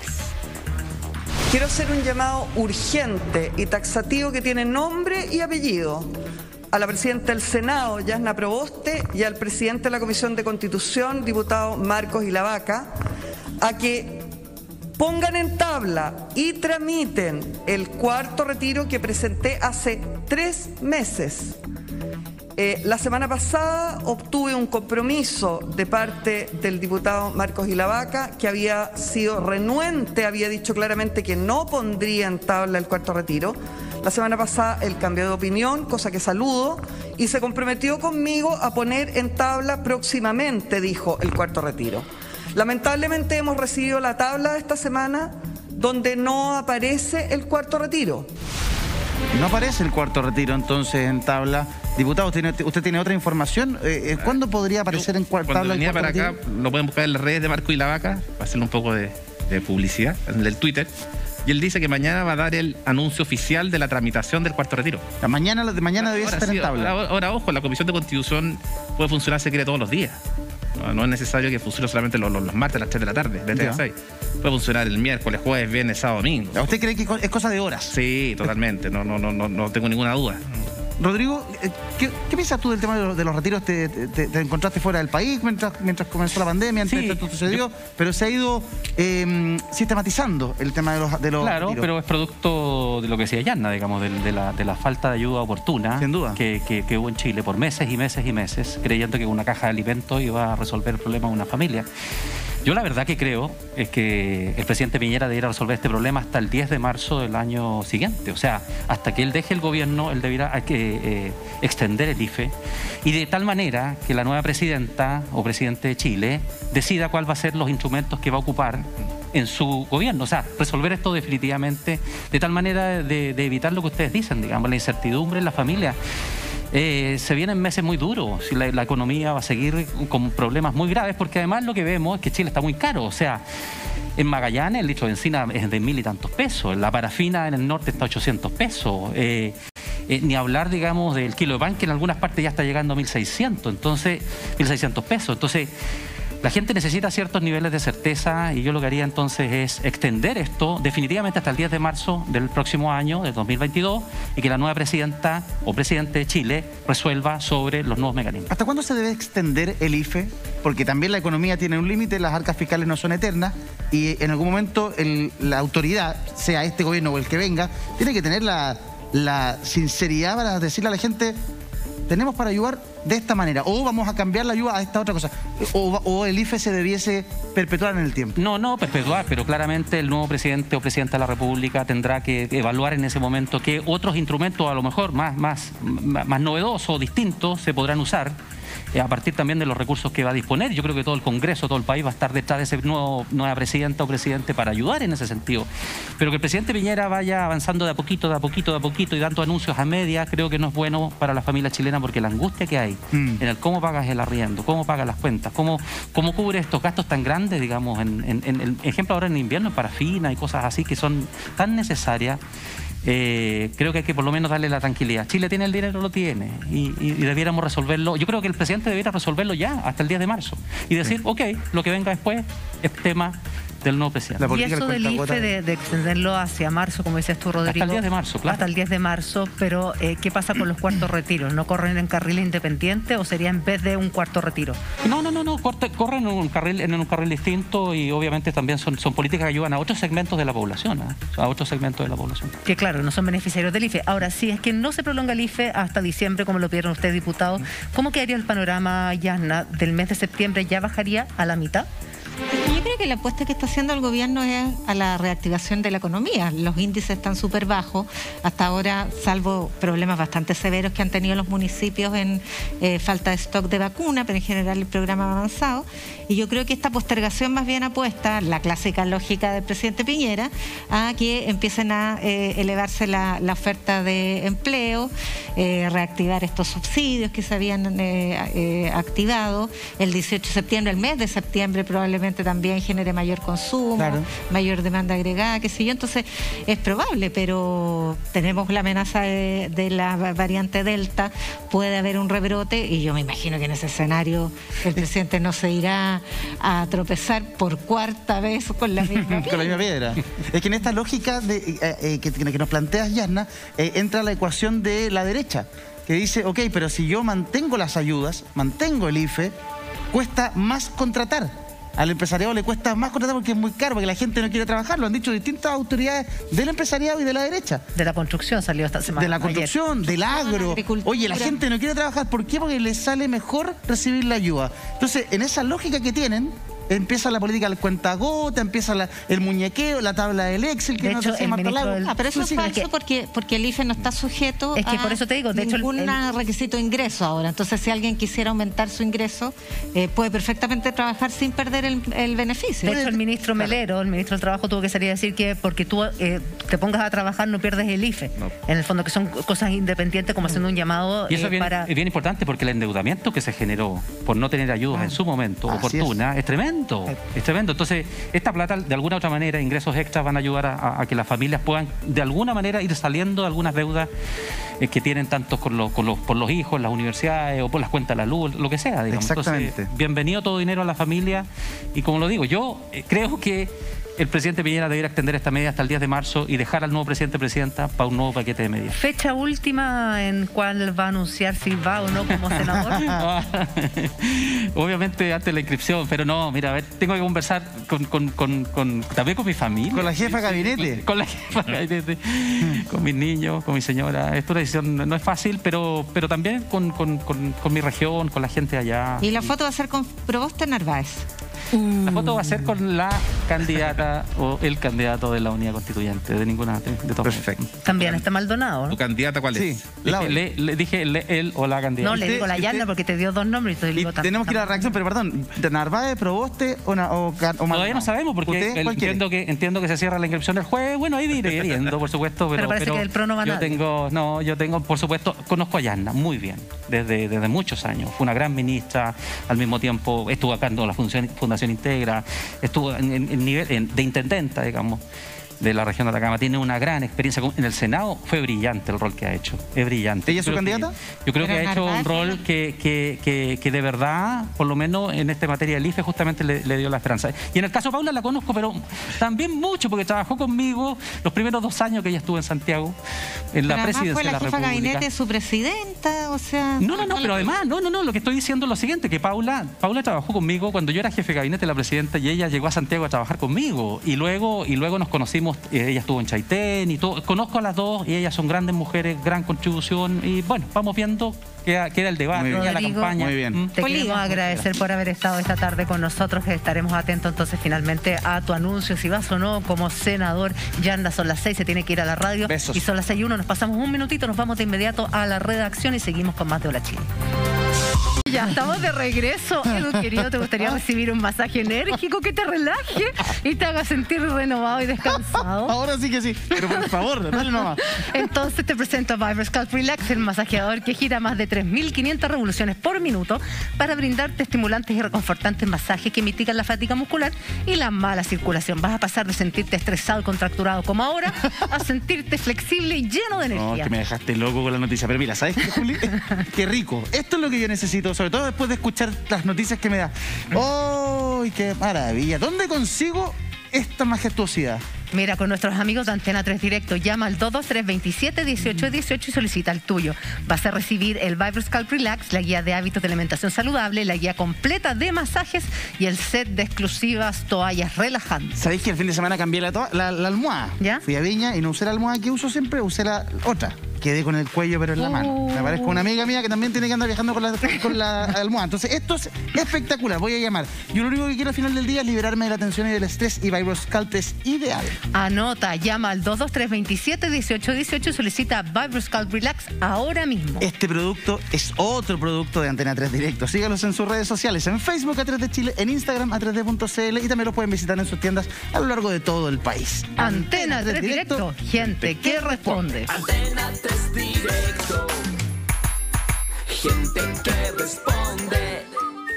Quiero hacer un llamado urgente y taxativo que tiene nombre y apellido a la presidenta del Senado, Yasna Proboste, y al presidente de la Comisión de Constitución, diputado Marcos Ilavaca, a que pongan en tabla y tramiten el cuarto retiro que presenté hace tres meses. Eh, la semana pasada obtuve un compromiso de parte del diputado Marcos Ilavaca, que había sido renuente, había dicho claramente que no pondría en tabla el cuarto retiro. La semana pasada él cambió de opinión, cosa que saludo, y se comprometió conmigo a poner en tabla próximamente, dijo, el cuarto retiro. Lamentablemente hemos recibido la tabla de esta semana donde no aparece el cuarto retiro. No aparece el cuarto retiro entonces en tabla. Diputado, ¿usted tiene otra información? Eh, ¿Cuándo podría aparecer Yo, en cuarta tabla el cuarto para retiro? Acá, lo pueden buscar en las redes de Marco Ilavaca, para hacerle un poco de, de publicidad, en el Twitter. Y él dice que mañana va a dar el anuncio oficial de la tramitación del cuarto retiro. La mañana, de mañana debe estar sí, en tabla. Ahora, ahora, ojo, la Comisión de Constitución puede funcionar si quiere todos los días. No, no es necesario que funcione solamente los, los, los martes a las tres de la tarde, de tres a seis. Puede funcionar el miércoles, jueves, viernes, sábado, domingo. ¿Usted cree que es cosa de horas? Sí, totalmente. No, no, no, no, no tengo ninguna duda. Rodrigo, ¿qué, qué piensas tú del tema de los, de los retiros? ¿Te, te, te encontraste fuera del país mientras, mientras comenzó la pandemia? Sí, esto sucedió, yo, pero se ha ido eh, sistematizando el tema de los, de los Claro, retiros. Pero es producto de lo que decía Yasna, digamos, de, de, la, de la falta de ayuda oportuna. Sin duda. Que, que, que hubo en Chile por meses y meses y meses, creyendo que una caja de alimentos iba a resolver el problema de una familia. Yo la verdad que creo es que el presidente Piñera debiera resolver este problema hasta el diez de marzo del año siguiente. O sea, hasta que él deje el gobierno, él debiera eh, extender el I F E y de tal manera que la nueva presidenta o presidente de Chile decida cuál va a ser los instrumentos que va a ocupar en su gobierno. O sea, resolver esto definitivamente de tal manera de, de evitar lo que ustedes dicen, digamos, la incertidumbre en la familia. Eh, se vienen meses muy duros, si la, la economía va a seguir con problemas muy graves, porque además lo que vemos es que Chile está muy caro. O sea, en Magallanes el litro de benzina es de mil y tantos pesos, la parafina en el norte está a ochocientos pesos, eh, eh, ni hablar, digamos, del kilo de pan, que en algunas partes ya está llegando a mil seiscientos, entonces, mil seiscientos pesos. Entonces, la gente necesita ciertos niveles de certeza y yo lo que haría entonces es extender esto definitivamente hasta el diez de marzo del próximo año, del dos mil veintidós, y que la nueva presidenta o presidente de Chile resuelva sobre los nuevos mecanismos. ¿Hasta cuándo se debe extender el I F E? Porque también la economía tiene un límite, las arcas fiscales no son eternas y en algún momento el, la autoridad, sea este gobierno o el que venga, tiene que tener la, la sinceridad para decirle a la gente: tenemos para ayudar de esta manera, o vamos a cambiar la ayuda a esta otra cosa, o, o el I F E se debiese perpetuar en el tiempo. No, no perpetuar, pero claramente el nuevo presidente o presidenta de la República tendrá que evaluar en ese momento qué otros instrumentos a lo mejor más, más, más novedosos o distintos se podrán usar a partir también de los recursos que va a disponer. Yo creo que todo el Congreso, todo el país va a estar detrás de ese nuevo, nueva presidenta o presidente para ayudar en ese sentido. Pero que el presidente Piñera vaya avanzando de a poquito, de a poquito, de a poquito y dando anuncios a media, creo que no es bueno para la familia chilena, porque la angustia que hay mm. en el cómo pagas el arriendo, cómo pagas las cuentas, cómo, cómo cubre estos gastos tan grandes, digamos, en, en, en el ejemplo ahora en invierno, en parafina y cosas así que son tan necesarias. Eh, creo que hay que por lo menos darle la tranquilidad. Chile tiene el dinero, lo tiene, y, y, y debiéramos resolverlo. Yo creo que el presidente debiera resolverlo ya, hasta el diez de marzo, y decir, sí. ok, lo que venga después es tema del nuevo presidente. Y eso del I F E de, de extenderlo hacia marzo, como decías tú, Rodrigo. Hasta el diez de marzo, claro. Hasta el diez de marzo, pero eh, ¿qué pasa con los cuartos retiros? ¿No corren en carril independiente o sería en vez de un cuarto retiro? No, no, no, no, corte, corren en un carril, en un carril distinto, y obviamente también son, son políticas que ayudan a otros segmentos de la población, ¿eh? a otros segmentos de la población. Que claro, no son beneficiarios del I F E. Ahora, si es que no se prolonga el I F E hasta diciembre, como lo pidieron ustedes, diputados, ¿cómo quedaría el panorama, Yasna, del mes de septiembre? ¿Ya bajaría a la mitad? Yo creo que la apuesta que está haciendo el gobierno es a la reactivación de la economía. Los índices están súper bajos hasta ahora, salvo problemas bastante severos que han tenido los municipios en eh, falta de stock de vacuna, pero en general el programa ha avanzado. Y yo creo que esta postergación más bien apuesta, la clásica lógica del presidente Piñera, a que empiecen a eh, elevarse la, la oferta de empleo, eh, reactivar estos subsidios que se habían eh, eh, activado. El dieciocho de septiembre, el mes de septiembre probablemente también genere mayor consumo, claro. mayor demanda agregada, qué sé yo. Entonces es probable, pero tenemos la amenaza de, de la variante Delta, puede haber un rebrote, y yo me imagino que en ese escenario el presidente no se irá a tropezar por cuarta vez con la misma piedra. Con la misma piedra. Es que en esta lógica de, eh, eh, que, que nos planteas, Yasna, eh, entra la ecuación de la derecha, que dice, ok, pero si yo mantengo las ayudas, mantengo el I F E, cuesta más contratar. Al empresariado le cuesta más contratar porque es muy caro, porque la gente no quiere trabajar. Lo han dicho distintas autoridades del empresariado y de la derecha. De la construcción salió esta semana. De la construcción, ayer. Del agro. Oye, la gente no quiere trabajar. ¿Por qué? Porque les sale mejor recibir la ayuda. Entonces, en esa lógica que tienen, empieza la política del cuentagota, empieza la, el muñequeo, la tabla del Excel, que de no hecho, se llama del... Ah, pero eso es falso que... porque, porque el I F E no está sujeto es que por eso te digo, de a ningún hecho, el... requisito de ingreso ahora. Entonces, si alguien quisiera aumentar su ingreso, eh, puede perfectamente trabajar sin perder el, el beneficio. De hecho, el ministro Melero, el ministro del Trabajo, tuvo que salir a decir que porque tú eh, te pongas a trabajar no pierdes el I F E. No. En el fondo, que son cosas independientes, como haciendo un llamado y eso eh, es bien, para... es bien importante, porque el endeudamiento que se generó por no tener ayudas ah, en su momento oportuna es, es tremendo. Es tremendo. Entonces, esta plata, de alguna u otra manera, ingresos extras van a ayudar a, a que las familias puedan, de alguna manera, ir saliendo de algunas deudas eh, que tienen tantos con los, con los, por los hijos, las universidades o por las cuentas de la luz, lo que sea, digamos. Exactamente. Entonces, bienvenido todo dinero a la familia, y como lo digo, yo eh, creo que el presidente Piñera debería extender esta medida hasta el diez de marzo y dejar al nuevo presidente presidenta para un nuevo paquete de medidas. ¿Fecha última en cuál va a anunciar si va o no como senador? Obviamente antes de la inscripción, pero no, mira, a ver, tengo que conversar con, con, con, con también con mi familia. ¿Con la jefa de gabinete? Con la jefa de gabinete, con mis niños, con mi señora. Es una decisión, no es fácil, pero, pero también con, con, con, con mi región, con la gente allá. ¿Y la foto va a ser con Proboste Narváez? La foto va a ser con la candidata o el candidato de la unidad constituyente, de ninguna de, de todas. Perfecto. También está Maldonado, ¿no? ¿Tu candidata cuál es? Sí, le, le, le dije le, él o la candidata. No, le digo la Yasna porque te dio dos nombres. Y, y tenemos que ir a la reacción, pero perdón, ¿Narváez, Proboste o, o, o Todavía no sabemos, porque el, entiendo, que, entiendo que se cierra la inscripción el jueves. Bueno, ahí iré viendo, por supuesto. Pero, pero parece pero que el pro no va a yo tengo, no, yo tengo, por supuesto, conozco a Yasna muy bien, desde, desde muchos años. Fue una gran ministra, al mismo tiempo estuvo acá en la Fundación, Fundación Integra, estuvo en, en, en nivel en, de intendenta, digamos, de la región de Atacama. Tiene una gran experiencia en el Senado. Fue brillante el rol que ha hecho. Es brillante. ¿Ella es su candidata? Que, yo creo Pero que ha hecho un rol que, que, que, que de verdad, por lo menos en esta materia del I F E, justamente le, le dio la esperanza. Y en el caso de Paula la conozco, pero también mucho, porque trabajó conmigo los primeros dos años que ella estuvo en Santiago, en la presidencia fue la de la jefa República. Gabinete de su presidenta, o sea... No, no, no, pero además, no, no, no, lo que estoy diciendo es lo siguiente, que Paula, Paula trabajó conmigo cuando yo era jefe de gabinete de la presidenta, y ella llegó a Santiago a trabajar conmigo, y luego, y luego nos conocimos hemos, ella estuvo en Chaitén y todo. Conozco a las dos y ellas son grandes mujeres, gran contribución. Y bueno, vamos viendo qué era el debate, ya la campaña. Muy bien. Te queremos agradecer por haber estado esta tarde con nosotros. Estaremos atentos entonces finalmente a tu anuncio, si vas o no como senador. Yanda, son las seis, se tiene que ir a la radio. Besos. Y son las seis y uno, nos pasamos un minutito, nos vamos de inmediato a la redacción y seguimos con más de Hola Chile. Ya estamos de regreso. Edu, querido, ¿te gustaría recibir un masaje enérgico que te relaje y te haga sentir renovado y descansado? Ahora sí que sí, pero por favor, dale nomás. Entonces te presento a Vibra Scalp Relax, el masajeador que gira más de tres mil quinientas revoluciones por minuto para brindarte estimulantes y reconfortantes masajes que mitigan la fatiga muscular y la mala circulación. Vas a pasar de sentirte estresado y contracturado como ahora a sentirte flexible y lleno de energía. No, que me dejaste loco con la noticia. Pero mira, ¿sabes qué, Juli? Qué rico. Esto es lo que yo necesito, sobre todo después de escuchar las noticias que me da. ¡Oh, qué maravilla! ¿Dónde consigo esta majestuosidad? Mira, con nuestros amigos de Antena tres Directo, llama al dos dos tres, veintisiete, dieciocho dieciocho y solicita el tuyo. Vas a recibir el Vibra Scalp Relax, la guía de hábitos de alimentación saludable, la guía completa de masajes y el set de exclusivas toallas relajantes. ¿Sabéis que el fin de semana cambié la, la, la almohada? ¿Ya? Fui a Viña y no usé la almohada que uso siempre, usé la otra. Quedé con el cuello pero en la mano. Me parezco una amiga mía que también tiene que andar viajando con la, con la almohada. Entonces, esto es espectacular. Voy a llamar. Yo lo único que quiero al final del día es liberarme de la tensión y del estrés, y Vibra Scalp es ideal. Anota, llama al dos dos tres, veintisiete, dieciocho dieciocho y solicita Vibra Scalp Relax ahora mismo. Este producto es otro producto de Antena tres Directo. Sígalos en sus redes sociales, en Facebook A tres D Chile, en Instagram A tres D punto C L y también los pueden visitar en sus tiendas a lo largo de todo el país. Antena tres Directo, gente que responde. Antena tres Directo, gente que responde.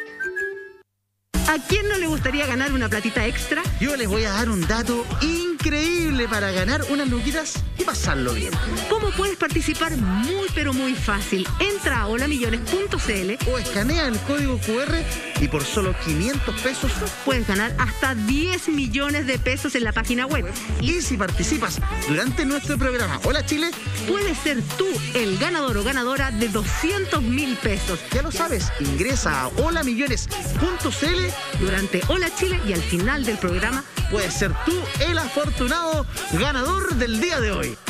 ¿A quién no le gustaría ganar una platita extra? Yo les voy a dar un dato increíble para ganar unas luquitas y pasarlo bien. ¿Cómo puedes participar? Muy pero muy fácil. Entra a hola millones punto c l o escanea el código cu erre y por solo quinientos pesos puedes ganar hasta diez millones de pesos en la página web. Y si participas durante nuestro programa Hola Chile, puedes ser tú el ganador o ganadora de doscientos mil pesos. Ya lo sabes, ingresa a hola millones punto c l durante Hola Chile y al final del programa puedes ser tú el afortunado ganador del día de hoy.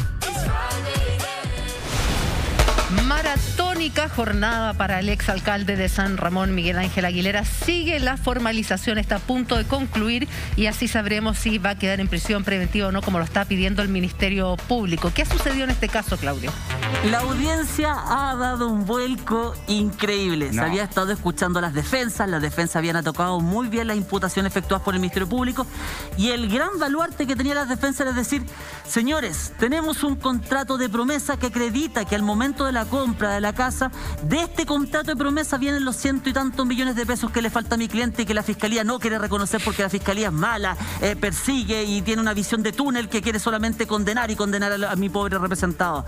Maratónica jornada para el exalcalde de San Ramón, Miguel Ángel Aguilera. Sigue la formalización, está a punto de concluir y así sabremos si va a quedar en prisión preventiva o no, como lo está pidiendo el Ministerio Público. ¿Qué ha sucedido en este caso, Claudio? La audiencia ha dado un vuelco increíble. No. Se había estado escuchando las defensas, las defensas habían atacado muy bien las imputaciones efectuadas por el Ministerio Público y el gran baluarte que tenía las defensas era decir, señores, tenemos un contrato de promesa que acredita que al momento de la compra de la casa, de este contrato de promesa vienen los ciento y tantos millones de pesos que le falta a mi cliente y que la Fiscalía no quiere reconocer porque la Fiscalía es mala, eh, persigue y tiene una visión de túnel que quiere solamente condenar y condenar a, a mi pobre representado.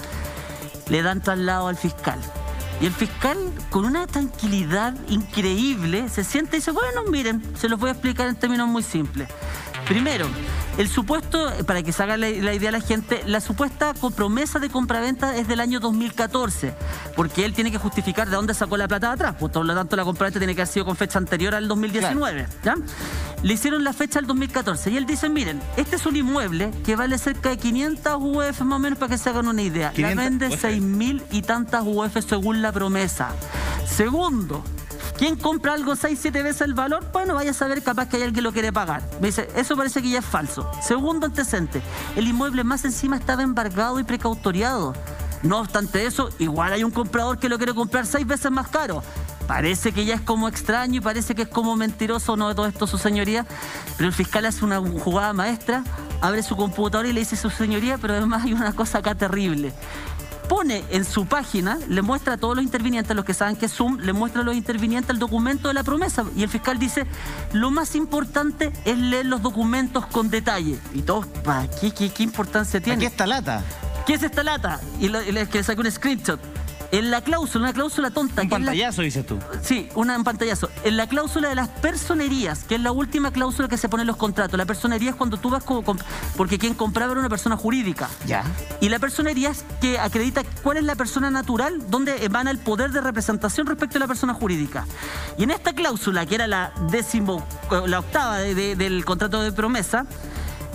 Le dan traslado al fiscal. Y el fiscal, con una tranquilidad increíble, se siente y dice, bueno, miren, se los voy a explicar en términos muy simples. Primero, el supuesto, para que se haga la, la idea a la gente, la supuesta promesa de compraventa es del año dos mil catorce, porque él tiene que justificar de dónde sacó la plata de atrás, por lo tanto la compraventa tiene que haber sido con fecha anterior al dos mil diecinueve, claro. ¿Ya? Le hicieron la fecha al dos mil catorce y él dice, miren, este es un inmueble que vale cerca de quinientas U F más o menos, para que se hagan una idea. La vende seis mil y tantas U F según la promesa. Segundo, ¿quién compra algo seis, siete veces el valor? Bueno, vaya a saber, capaz que hay alguien que lo quiere pagar. Me dice, eso parece que ya es falso. Segundo antecedente, el inmueble más encima estaba embargado y precautoriado. No obstante eso, igual hay un comprador que lo quiere comprar seis veces más caro. Parece que ya es como extraño y parece que es como mentiroso, no de todo esto, su señoría. Pero el fiscal hace una jugada maestra, abre su computadora y le dice, su señoría, pero además hay una cosa acá terrible. Pone en su página, le muestra a todos los intervinientes, los que saben que es Zoom, le muestra a los intervinientes el documento de la promesa. Y el fiscal dice, lo más importante es leer los documentos con detalle. Y todos, ¿para qué, qué, qué importancia tiene? ¿Qué es esta lata? ¿Qué es esta lata? Y le, que le saqué un screenshot. En la cláusula, una cláusula tonta. Un pantallazo, la... dices tú. Sí, una, un pantallazo. En la cláusula de las personerías, que es la última cláusula que se pone en los contratos. La personería es cuando tú vas como... Porque quien compraba era una persona jurídica. Ya. Y la personería es que acredita cuál es la persona natural, donde emana el poder de representación respecto a la persona jurídica. Y en esta cláusula, que era la décimo, la octava de, de, del contrato de promesa,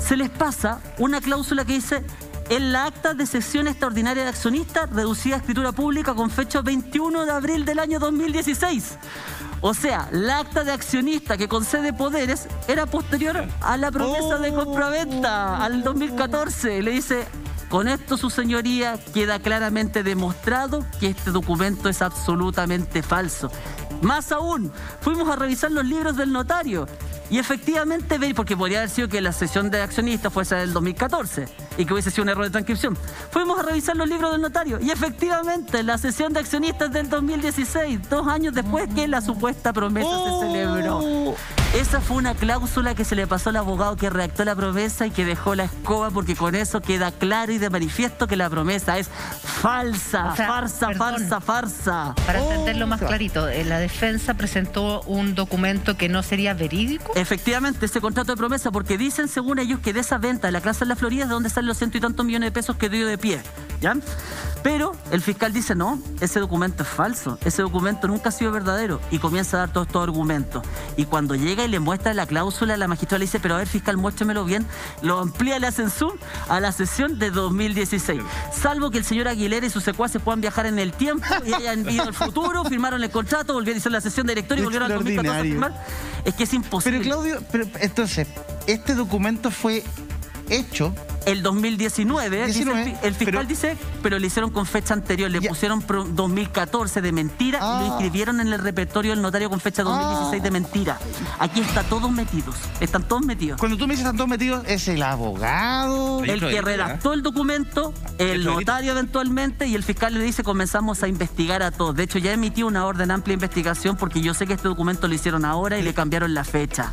se les pasa una cláusula que dice: en la acta de sesión extraordinaria de accionistas, reducida a escritura pública con fecha veintiuno de abril del año dos mil dieciséis. O sea, la acta de accionista que concede poderes era posterior a la promesa oh. de compraventa, al dos mil catorce. Le dice: con esto, su señoría, queda claramente demostrado que este documento es absolutamente falso. Más aún, fuimos a revisar los libros del notario y efectivamente, porque podría haber sido que la sesión de accionistas fuese del dos mil catorce y que hubiese sido un error de transcripción. Fuimos a revisar los libros del notario y efectivamente la sesión de accionistas del dos mil dieciséis, dos años después que la supuesta promesa oh. se celebró. Esa fue una cláusula que se le pasó al abogado que redactó la promesa y que dejó la escoba, porque con eso queda claro y de manifiesto que la promesa es falsa, o sea, farsa, perdón, farsa, farsa. Para oh. entenderlo más clarito, la defensa presentó un documento que no sería verídico. Efectivamente, ese contrato de promesa, porque dicen según ellos que de esa venta de la casa en la Florida es de donde salen los ciento y tantos millones de pesos que dio de pie, ¿ya? Pero el fiscal dice: no, ese documento es falso, ese documento nunca ha sido verdadero, y comienza a dar todos estos argumentos. Y cuando llega y le muestra la cláusula, la magistrada le dice: pero a ver, fiscal, muéstremelo bien. Lo amplía, le hacen zoom a la sesión de dos mil dieciséis. Salvo que el señor Aguilera y sus secuaces puedan viajar en el tiempo y hayan ido al futuro, firmaron el contrato, volvieron a hacer la sesión de directorio y volvieron al dos mil catorce a firmar. Es que es imposible. Pero Claudio, pero, entonces, este documento fue hecho el dos mil diecinueve, diecinueve dice el, el fiscal pero, dice, pero le hicieron con fecha anterior, le ya. pusieron pro, dos mil catorce de mentira ah. y lo inscribieron en el repertorio del notario con fecha dos mil dieciséis ah. de mentira. Aquí está todos metidos, están todos metidos. Cuando tú me dices están todos metidos, es el abogado, el que redactó el documento, el notario eventualmente, y el fiscal le dice: comenzamos a investigar a todos. De hecho, ya emitió una orden de amplia investigación porque yo sé que este documento lo hicieron ahora y le cambiaron la fecha.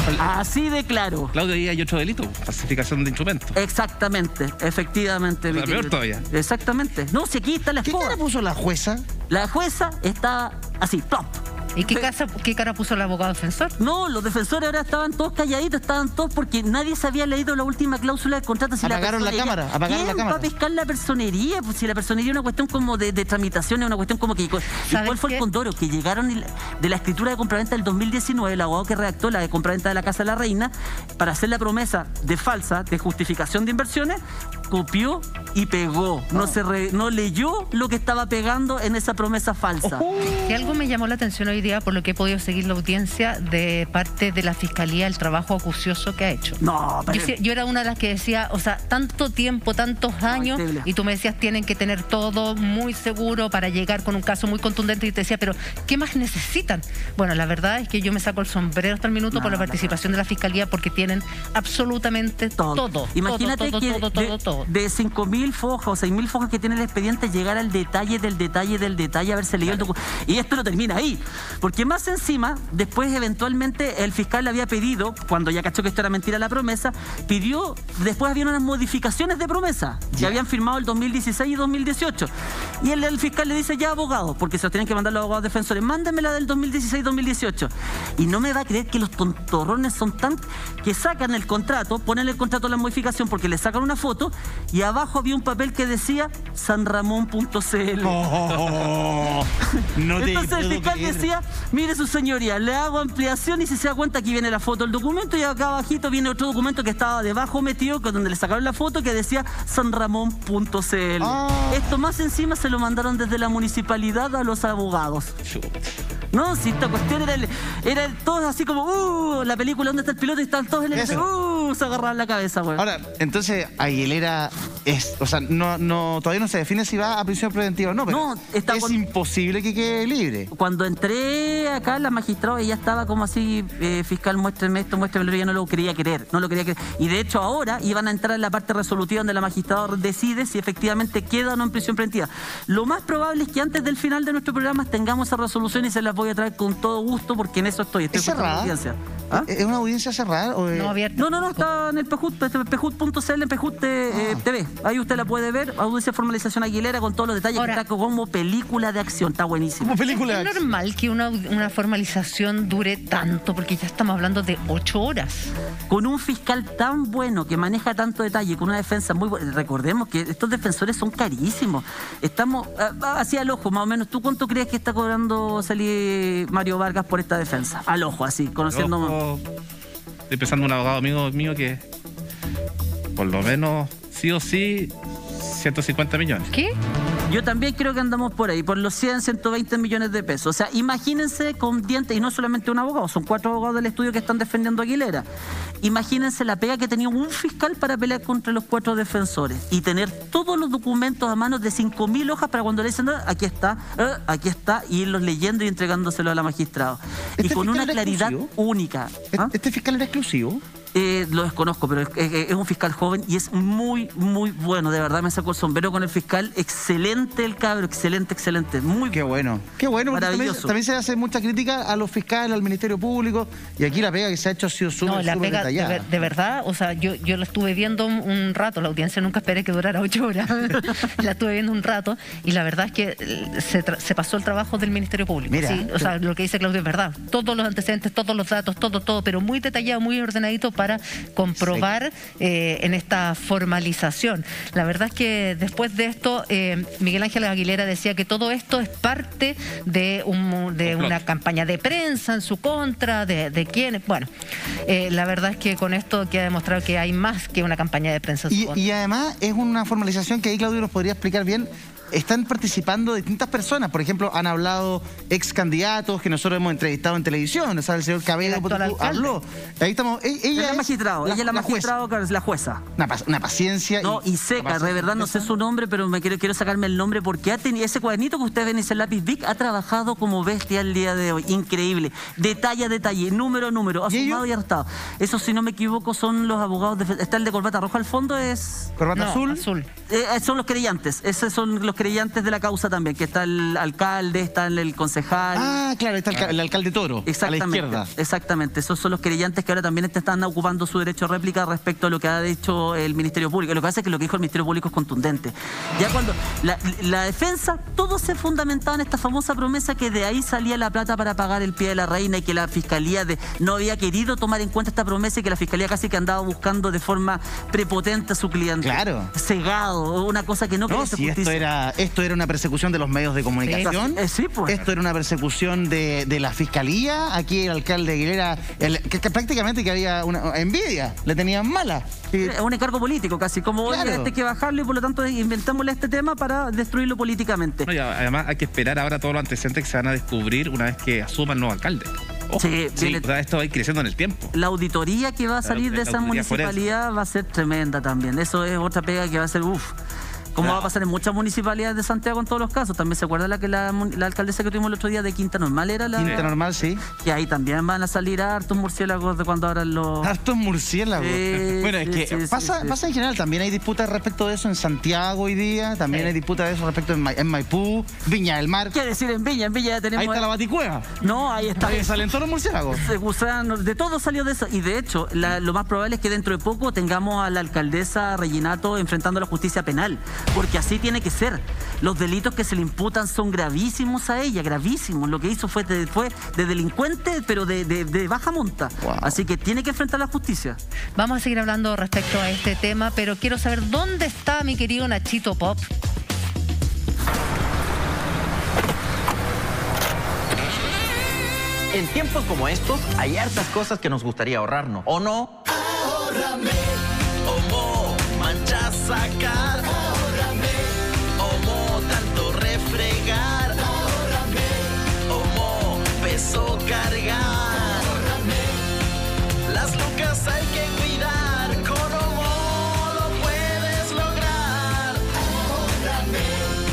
Así de claro. Claudio, ahí hay otro delito, falsificación de instrumentos. Exactamente, efectivamente. O sea, peor todavía. Exactamente. No, si aquí está la escoba. ¿Qué cara puso la jueza? La jueza está así, top. ¿Y qué, casa, qué cara puso el abogado defensor? No, los defensores ahora estaban todos calladitos, estaban todos porque nadie se había leído la última cláusula del contrato. Si apagaron la, la cámara, apagaron la cámara. ¿Quién va a pescar la personería? Pues si la personería es una cuestión como de, de tramitación, es una cuestión como que... ¿Y cuál fue qué? el condoro? Que llegaron de la escritura de compraventa del dos mil diecinueve, el abogado que redactó la de compraventa de la Casa de la Reina, para hacer la promesa de falsa, de justificación de inversiones, copió y pegó. No, se re, no leyó lo que estaba pegando en esa promesa falsa. Oh. Y algo me llamó la atención hoy día, por lo que he podido seguir la audiencia, de parte de la Fiscalía, el trabajo acucioso que ha hecho. No, pero... yo, yo era una de las que decía, o sea, tanto tiempo, tantos años, no, y tú me decías, tienen que tener todo muy seguro para llegar con un caso muy contundente, y te decía, pero ¿qué más necesitan? Bueno, la verdad es que yo me saco el sombrero hasta el minuto no, por la participación no, no. de la Fiscalía, porque tienen absolutamente todo. todo Imagínate todo, que todo, todo, de, todo, todo. de cinco mil fojas o seis mil fojas que tiene el expediente, llegar al detalle del detalle del detalle, haberse leído claro. el documento. Y esto no termina ahí, porque más encima, después eventualmente el fiscal le había pedido, cuando ya cachó que esto era mentira la promesa, pidió, después había unas modificaciones de promesa, que habían firmado el dos mil dieciséis y dos mil dieciocho. Y el, el fiscal le dice: ya, abogado, porque se los tienen que mandar los abogados defensores, mándenme la del dos mil dieciséis y dos mil dieciocho. Y no me va a creer que los tontorrones son tan... que sacan el contrato, ponen el contrato a la modificación porque le sacan una foto y abajo había un papel que decía sanramón punto c l. Oh, no te Entonces el fiscal creer. decía: mire, su señoría, le hago ampliación, y si se da cuenta, aquí viene la foto del documento, y acá abajito viene otro documento que estaba debajo metido, donde le sacaron la foto, que decía sanramón punto c l. Oh. Esto más encima se lo mandaron desde la municipalidad a los abogados. No, si esta cuestión era, era todos así como, uh, la película ¿Dónde está el piloto? Y estaban todos en el... Uh, se agarraban la cabeza, güey. Ahora, entonces, Aguilera es, o sea, no, no, todavía no se define si va a prisión preventiva o no, pero no, está es con... imposible que quede libre. Cuando entré acá, la magistrada, ella estaba como así, eh, fiscal, muéstreme esto, muéstreme, ella no lo quería querer, no lo quería querer. Y de hecho ahora iban a entrar en la parte resolutiva donde la magistrada decide si efectivamente queda o no en prisión preventiva. Lo más probable es que antes del final de nuestro programa tengamos esa resolución y se las voy a traer con todo gusto, porque en eso estoy. Estoy ¿Es cerrada? ¿Ah? ¿Es una audiencia cerrada? O no, abierta. No, no, no, está en el Pejut, Pejut punto c l, en Pejut eh, ah. T V. Ahí usted la puede ver. Audiencia de formalización Aguilera con todos los detalles. Ahora, que está como película de acción. Está buenísimo. Como película de acción. ¿Es normal que una, una formalización dure tanto? Porque ya estamos hablando de ocho horas. Con un fiscal tan bueno, que maneja tanto detalle, con una defensa muy buena. Recordemos que estos defensores son carísimos. Estamos hacia el ojo, más o menos. ¿Tú cuánto crees que está cobrando salir Mario Vargas por esta defensa? Al ojo, así, conociendo... Estoy pensando en un abogado amigo mío que por lo menos, sí o sí, ciento cincuenta millones. ¿Qué? Yo también creo que andamos por ahí, por los cien, ciento veinte millones de pesos. O sea, imagínense con dientes, y no solamente un abogado, son cuatro abogados del estudio que están defendiendo a Aguilera. Imagínense la pega que tenía un fiscal para pelear contra los cuatro defensores y tener todos los documentos a mano de cinco mil hojas para cuando le dicen, ah, aquí está, ah, aquí está, y irlos leyendo y entregándoselo a la magistrada. ¿Este y con una claridad exclusivo? única. ¿Ah? ¿Este fiscal era exclusivo? Eh, lo desconozco, pero es, es, es un fiscal joven y es muy, muy bueno. De verdad me sacó el sombrero con el fiscal. Excelente el cabro, excelente, excelente. Muy Qué bueno. Qué bueno, porque también, maravilloso. también se hace mucha crítica a los fiscales, al Ministerio Público, y aquí la pega que se ha hecho ha sido súper, No, la súper pega, de, detallada. ver- de verdad, o sea, yo, yo la estuve viendo un, un rato, la audiencia nunca esperé que durara ocho horas, la estuve viendo un rato, y la verdad es que eh, se, tra- se pasó el trabajo del Ministerio Público. Mira, ¿sí? O sea, lo que dice Claudio es verdad, todos los antecedentes, todos los datos, todo, todo, pero muy detallado, muy ordenadito para comprobar eh, en esta formalización. La verdad es que después de esto, eh, Miguel Ángel Aguilera decía que todo esto es parte de, un, de una campaña de prensa en su contra, de, de quiénes. Bueno, eh, la verdad es que con esto queda demostrado que hay más que una campaña de prensa en su Y, contra. y además es una formalización que ahí Claudio nos podría explicar bien. Están participando distintas personas. Por ejemplo, han hablado ex candidatos que nosotros hemos entrevistado en televisión. O sea, el señor Cabello El actual habló. Ahí estamos. E- Ella Ella es es magistrado, la- ella es la la jueza. magistrada, la jueza. Una, pa- una paciencia. No, y seca, de verdad no sé su nombre, pero me quiero, quiero sacarme el nombre porque ha tenido ese cuadernito que ustedes ven, ese lápiz Bic, ha trabajado como bestia el día de hoy. Increíble. Detalle a detalle, número a número, ha sumado y arrestado. Eso, si no me equivoco, son los abogados. De, está el de corbata roja al fondo, es. Corbata No, azul. azul. Eh, son los creyentes, esos son los creyentes de la causa también, que está el alcalde, está el, el concejal. Ah, claro, está el, ca- el alcalde Toro. Exactamente, A la izquierda. exactamente. Esos son los creyentes que ahora también están ocupando su derecho a réplica respecto a lo que ha dicho el Ministerio Público. Lo que pasa es que lo que dijo el Ministerio Público es contundente. Ya cuando la, la defensa, todo se fundamentaba en esta famosa promesa que de ahí salía la plata para pagar el pie de la reina y que la Fiscalía de, no había querido tomar en cuenta esta promesa y que la Fiscalía casi que andaba buscando de forma prepotente a su cliente. Claro. Cegado, una cosa que no, No, quería hacer si esto justicia. era, esto era una persecución de los medios de comunicación. Eh, sí, pues. Esto era una persecución de, de la fiscalía. Aquí el alcalde Aguilera, el- que, que prácticamente que había una envidia, le tenían mala. Y- Es un encargo político casi, como oye, Claro. este hay que bajarlo y por lo tanto inventémosle este tema para destruirlo políticamente. No, y además hay que esperar ahora todos los antecedentes que se van a descubrir una vez que asuma el nuevo alcalde. Ojo, Sí, sí, viene- o sea, esto va a ir creciendo en el tiempo. La auditoría que va a salir La- de la esa auditoría forense. municipalidad va a ser tremenda también. Eso es otra pega que va a ser uff. Como va a pasar en muchas municipalidades de Santiago en todos los casos. También se acuerda la que la, mun- la alcaldesa que tuvimos el otro día de Quinta Normal era la. Quinta Normal, sí. Que ahí también van a salir hartos murciélagos de cuando abran los. Hartos murciélagos. Sí, bueno, es sí, que sí, sí, pasa, sí. pasa en general, también hay disputas respecto de eso en Santiago hoy día, también Sí. hay disputas de eso respecto en, Ma- en Maipú, Viña del Mar. ¿Qué decir en Viña? En Viña ya tenemos. Ahí está la baticueva. No, ahí está. Ahí salen todos los murciélagos. Se usan- de todo salió de eso. Y de hecho, la- lo más probable es que dentro de poco tengamos a la alcaldesa Reginato enfrentando la justicia penal. Porque así tiene que ser. Los delitos que se le imputan son gravísimos a ella, gravísimos. Lo que hizo fue de, fue de delincuente, pero de, de- de baja monta. Así que tiene que enfrentar la justicia. Vamos a seguir hablando respecto a este tema, pero quiero saber dónde está mi querido Nachito Pop. En tiempos como estos, hay hartas cosas que nos gustaría ahorrarnos, ¿o no? Ahórrame, Omo, manchas sacar. Ahórrame, Omo, tanto refregar. Ahórrame, Omo, peso cargar. Ahórrame, las lucas hay que cuidar. Con Omo lo puedes lograr. Ahórrame,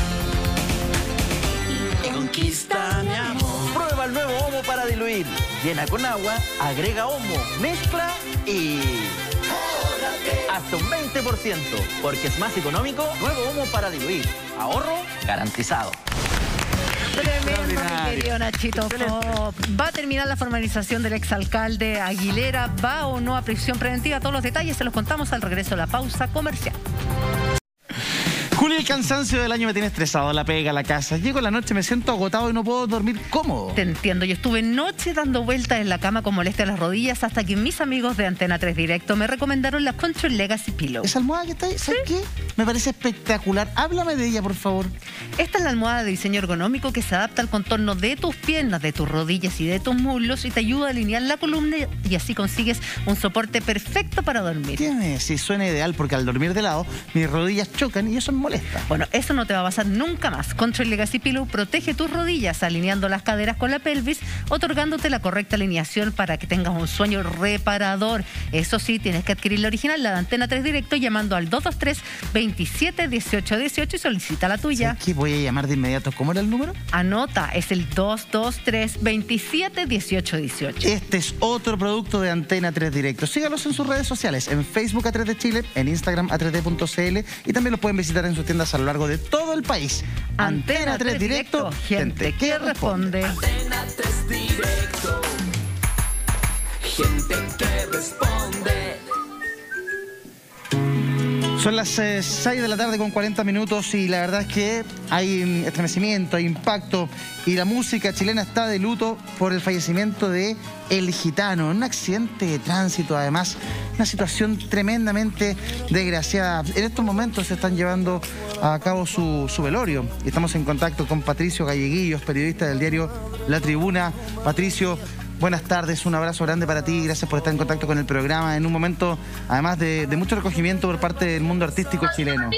y conquista mi amor. Prueba el nuevo Omo para diluir. Llena con agua, agrega Omo, mezcla y... hasta un veinte por ciento. Porque es más económico, nuevo Omo para diluir. Ahorro garantizado. Tremendo, mi querido Nachito Pop. ¿Va a terminar la formalización del exalcalde Aguilera? ¿Va o no a prisión preventiva? Todos los detalles se los contamos al regreso de la pausa comercial. Julio, el cansancio del año me tiene estresado, la pega, la casa. Llego en la noche, me siento agotado y no puedo dormir cómodo. Te entiendo, yo estuve noche dando vueltas en la cama con molestia en las rodillas hasta que mis amigos de Antena tres Directo me recomendaron la Control Legacy Pillow. ¿Esa almohada que está ahí? ¿Sabes qué? Me parece espectacular. Háblame de ella, por favor. Esta es la almohada de diseño ergonómico que se adapta al contorno de tus piernas, de tus rodillas y de tus muslos y te ayuda a alinear la columna y así consigues un soporte perfecto para dormir. ¿Qué me decís? Suena ideal porque al dormir de lado mis rodillas chocan y eso me molesta. Bueno, eso no te va a pasar nunca más. Control Legacy Pillow protege tus rodillas alineando las caderas con la pelvis, otorgándote la correcta alineación para que tengas un sueño reparador. Eso sí, tienes que adquirir la original, la de Antena tres Directo, llamando al dos dos tres, veintisiete, dieciocho dieciocho y solicita la tuya. ¿Qué voy a llamar de inmediato? ¿Cómo era el número? Anota, es el dos dos tres, veintisiete, dieciocho dieciocho. Este es otro producto de Antena tres Directo. Sígalos en sus redes sociales, en Facebook A tres D Chile, en Instagram A tres D punto C L y también los pueden visitar en sus tiendas a lo largo de todo el país. Antena, Antena tres Directo, gente que responde. Antena tres Directo, gente que responde. Son las eh, seis de la tarde con cuarenta minutos y la verdad es que hay estremecimiento, hay impacto y la música chilena está de luto por el fallecimiento de El Gitano, un accidente de tránsito, además, una situación tremendamente desgraciada. En estos momentos se están llevando a cabo su, su velorio y estamos en contacto con Patricio Galleguillos, periodista del diario La Tribuna. Patricio, buenas tardes, un abrazo grande para ti, gracias por estar en contacto con el programa en un momento, además de, de mucho recogimiento por parte del mundo artístico chileno.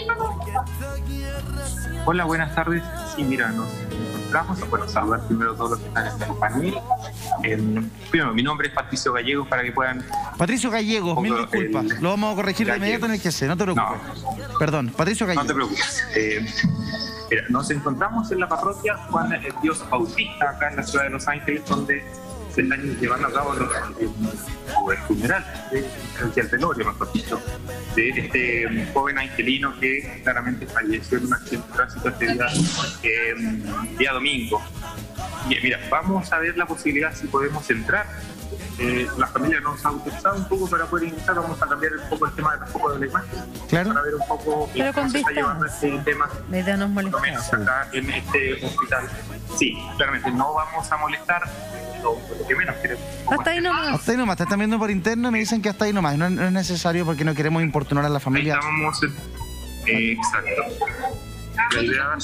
Hola, buenas tardes. Sí, mira, nos encontramos, bueno, saludar primero a todos los que están en el panel. Eh, primero, mi nombre es Patricio Gallegos, para que puedan... Patricio Gallegos, mil disculpas, el... lo vamos a corregir de inmediato en el que sé, no te preocupes. No. Perdón, Patricio Gallegos. No te preocupes. Eh, mira, nos encontramos en la parroquia Juan el Dios Bautista, acá en la ciudad de Los Ángeles, donde se están llevando a cabo los, el, el funeral, el, el velorio, mejor dicho, de este joven angelino que claramente falleció en un accidente de tránsito este día, eh, día domingo. Y mira, vamos a ver la posibilidad si podemos entrar. Eh, la familia nos ha autorizado un poco para poder ingresar. Vamos a cambiar un poco el tema de, un poco de la imagen, claro, para ver un poco Pero cómo se está llevando este tema, la idea nos molesta, por lo menos acá en este hospital. Sí, claramente no vamos a molestar, lo, lo que menos queremos. Hasta ahí nomás. Hasta ahí nomás, te están viendo por interno y me dicen que hasta ahí nomás. No, no es necesario porque no queremos importunar a la familia. Ahí estamos, eh, exacto. La idea eh, es,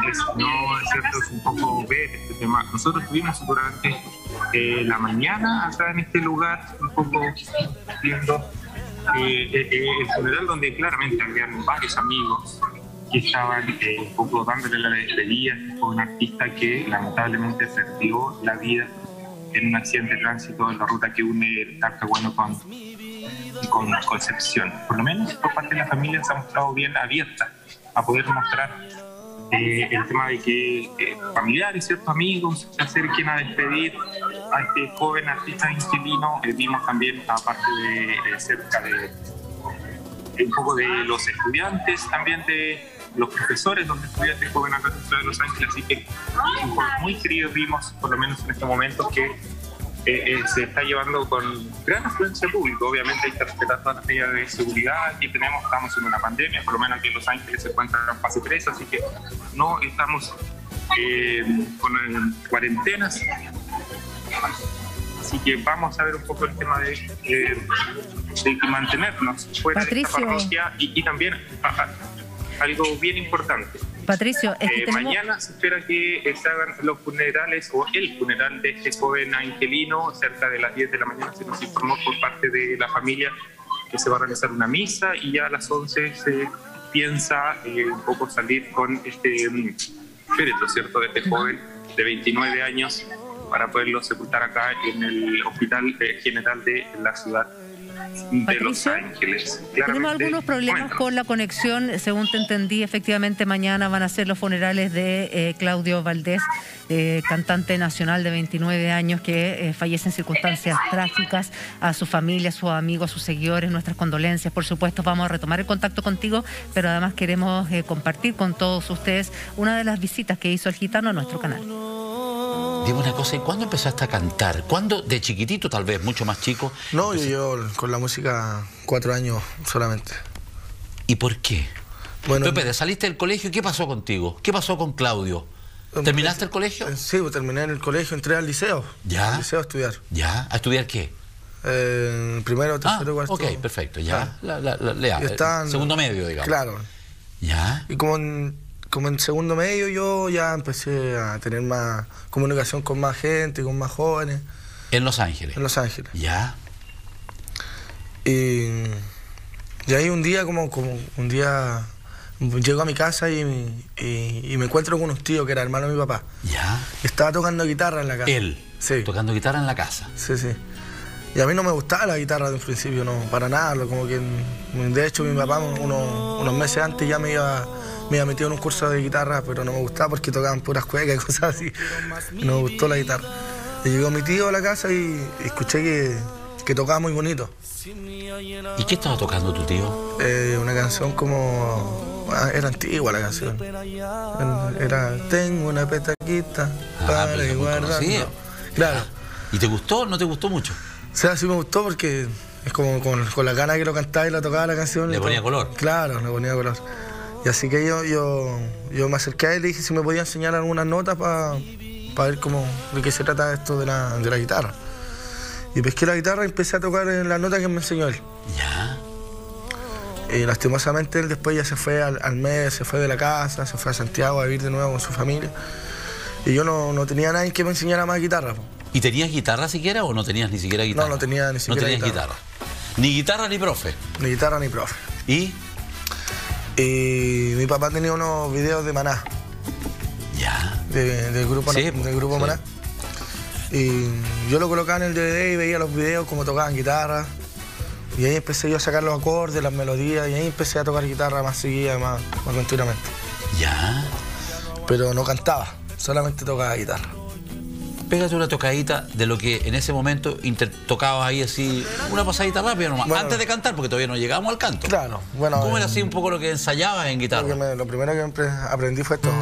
no es cierto, es un poco ver este tema. Nosotros estuvimos durante eh, la mañana acá en este lugar, un poco viendo eh, eh, el funeral, donde claramente habían varios amigos que estaban eh, un poco dándole la despedida a un artista que lamentablemente perdió la vida en un accidente de tránsito en la ruta que une Talcahuano con, con Concepción. Por lo menos por parte de la familia se ha mostrado bien abierta a poder mostrar eh, el tema de que eh, familiares, ciertos amigos se acerquen a despedir a este joven artista angelino. Eh, vimos también, aparte de, de cerca de, de un poco de los estudiantes, también de los profesores, donde estudia este joven acá en la ciudad de Los Ángeles, así que es un joven muy querido. Vimos, por lo menos en este momento, que Eh, eh, se está llevando con gran afluencia pública. Obviamente hay que respetar todas las medidas de seguridad que tenemos. Estamos en una pandemia, por lo menos aquí en Los Ángeles se encuentra en fase tres, así que no estamos eh, con eh, cuarentenas. Así que vamos a ver un poco el tema de, eh, de mantenernos fuera Patricio. de esta parroquia y, y también a, a, algo bien importante. Patricio, es que eh, tenemos... mañana se espera que se hagan los funerales o el funeral de este joven angelino cerca de las diez de la mañana. Se nos informó por parte de la familia que se va a realizar una misa y ya a las once se piensa eh, un poco salir con este um, féretro, ¿cierto?, de este joven de veintinueve años para poderlo sepultar acá en el Hospital eh, General de la ciudad de Patricio, Los Ángeles. Tenemos algunos problemas Cuéntanos. con la conexión. Según te entendí, efectivamente mañana van a ser los funerales de eh, Claudio Valdés, eh, cantante nacional de veintinueve años que eh, fallece en circunstancias trágicas. A su familia, a sus amigos, a sus seguidores, nuestras condolencias. Por supuesto, vamos a retomar el contacto contigo, pero además queremos eh, compartir con todos ustedes una de las visitas que hizo el Gitano a nuestro canal. Dime una cosa, ¿y cuándo empezaste a cantar? ¿Cuándo? ¿De chiquitito, tal vez, mucho más chico? No, yo llevo con la música cuatro años solamente. ¿Y por qué? Bueno, Pepe, saliste del colegio, ¿qué pasó contigo? ¿Qué pasó con Claudio? ¿Terminaste el colegio? Sí, pues terminé en el colegio, entré al liceo. ¿Ya? Al liceo a estudiar. ¿Ya? ¿A estudiar qué? Eh, primero, tercero, ah, cuarto. ok, perfecto, ya. Claro. La, la, la, lea, están, segundo medio, digamos. Claro. ¿Ya? Y como en, como en segundo medio yo ya empecé a tener más comunicación con más gente, con más jóvenes. ¿En Los Ángeles? En Los Ángeles. ¿Ya? Y, y ahí un día, como, como un día, llego a mi casa y, y, y me encuentro con un tío que era hermano de mi papá. ¿Ya? Estaba tocando guitarra en la casa. ¿Él? Sí. Tocando guitarra en la casa. Sí, sí. Y a mí no me gustaba la guitarra de un principio, no, para nada. Como que, de hecho, mi papá unos, unos meses antes ya me iba, me iba metido en un curso de guitarra, pero no me gustaba porque tocaban puras cuecas y cosas así. Y no me gustó la guitarra. Y llegó mi tío a la casa y, y escuché que, que tocaba muy bonito. ¿Y qué estaba tocando tu tío? Eh, una canción como... Era antigua la canción. Era Tengo una petaquita ah, para ir guardando. Claro. ¿Y te gustó o no te gustó mucho? O sea, sí me gustó porque es como con, con la gana que lo cantaba y lo tocaba la canción. ¿Le ponía todo. color? Claro, le ponía color. Y así que yo, yo, yo me acerqué a él y dije si me podía enseñar algunas notas para pa ver cómo, de qué se trata esto de la, de la guitarra. Y pesqué la guitarra y empecé a tocar en las notas que me enseñó él. ¿Ya? Y lastimosamente él después ya se fue al, al mes, se fue de la casa, se fue a Santiago a vivir de nuevo con su familia. Y yo no, no tenía nadie que me enseñara más guitarra. ¿Y tenías guitarra siquiera o no tenías ni siquiera guitarra? No, no tenía ni siquiera No tenías guitarra. guitarra. Ni guitarra ni profe. Ni guitarra ni profe. ¿Y? Y mi papá tenía unos videos de Maná. Ya. De, del grupo, sí, del grupo sí. Maná. Y yo lo colocaba en el D V D y veía los videos, cómo tocaban guitarra. Y ahí empecé yo a sacar los acordes, las melodías, y ahí empecé a tocar guitarra más seguida, más, más continuamente. Ya. Pero no cantaba, solamente tocaba guitarra. Pégate una tocadita de lo que en ese momento tocabas ahí así, una pasadita rápida nomás, bueno, antes de cantar, porque todavía no llegábamos al canto. Claro, bueno. ¿Cómo eh, era así un poco lo que ensayabas en guitarra? Lo, me, lo primero que aprendí fue esto.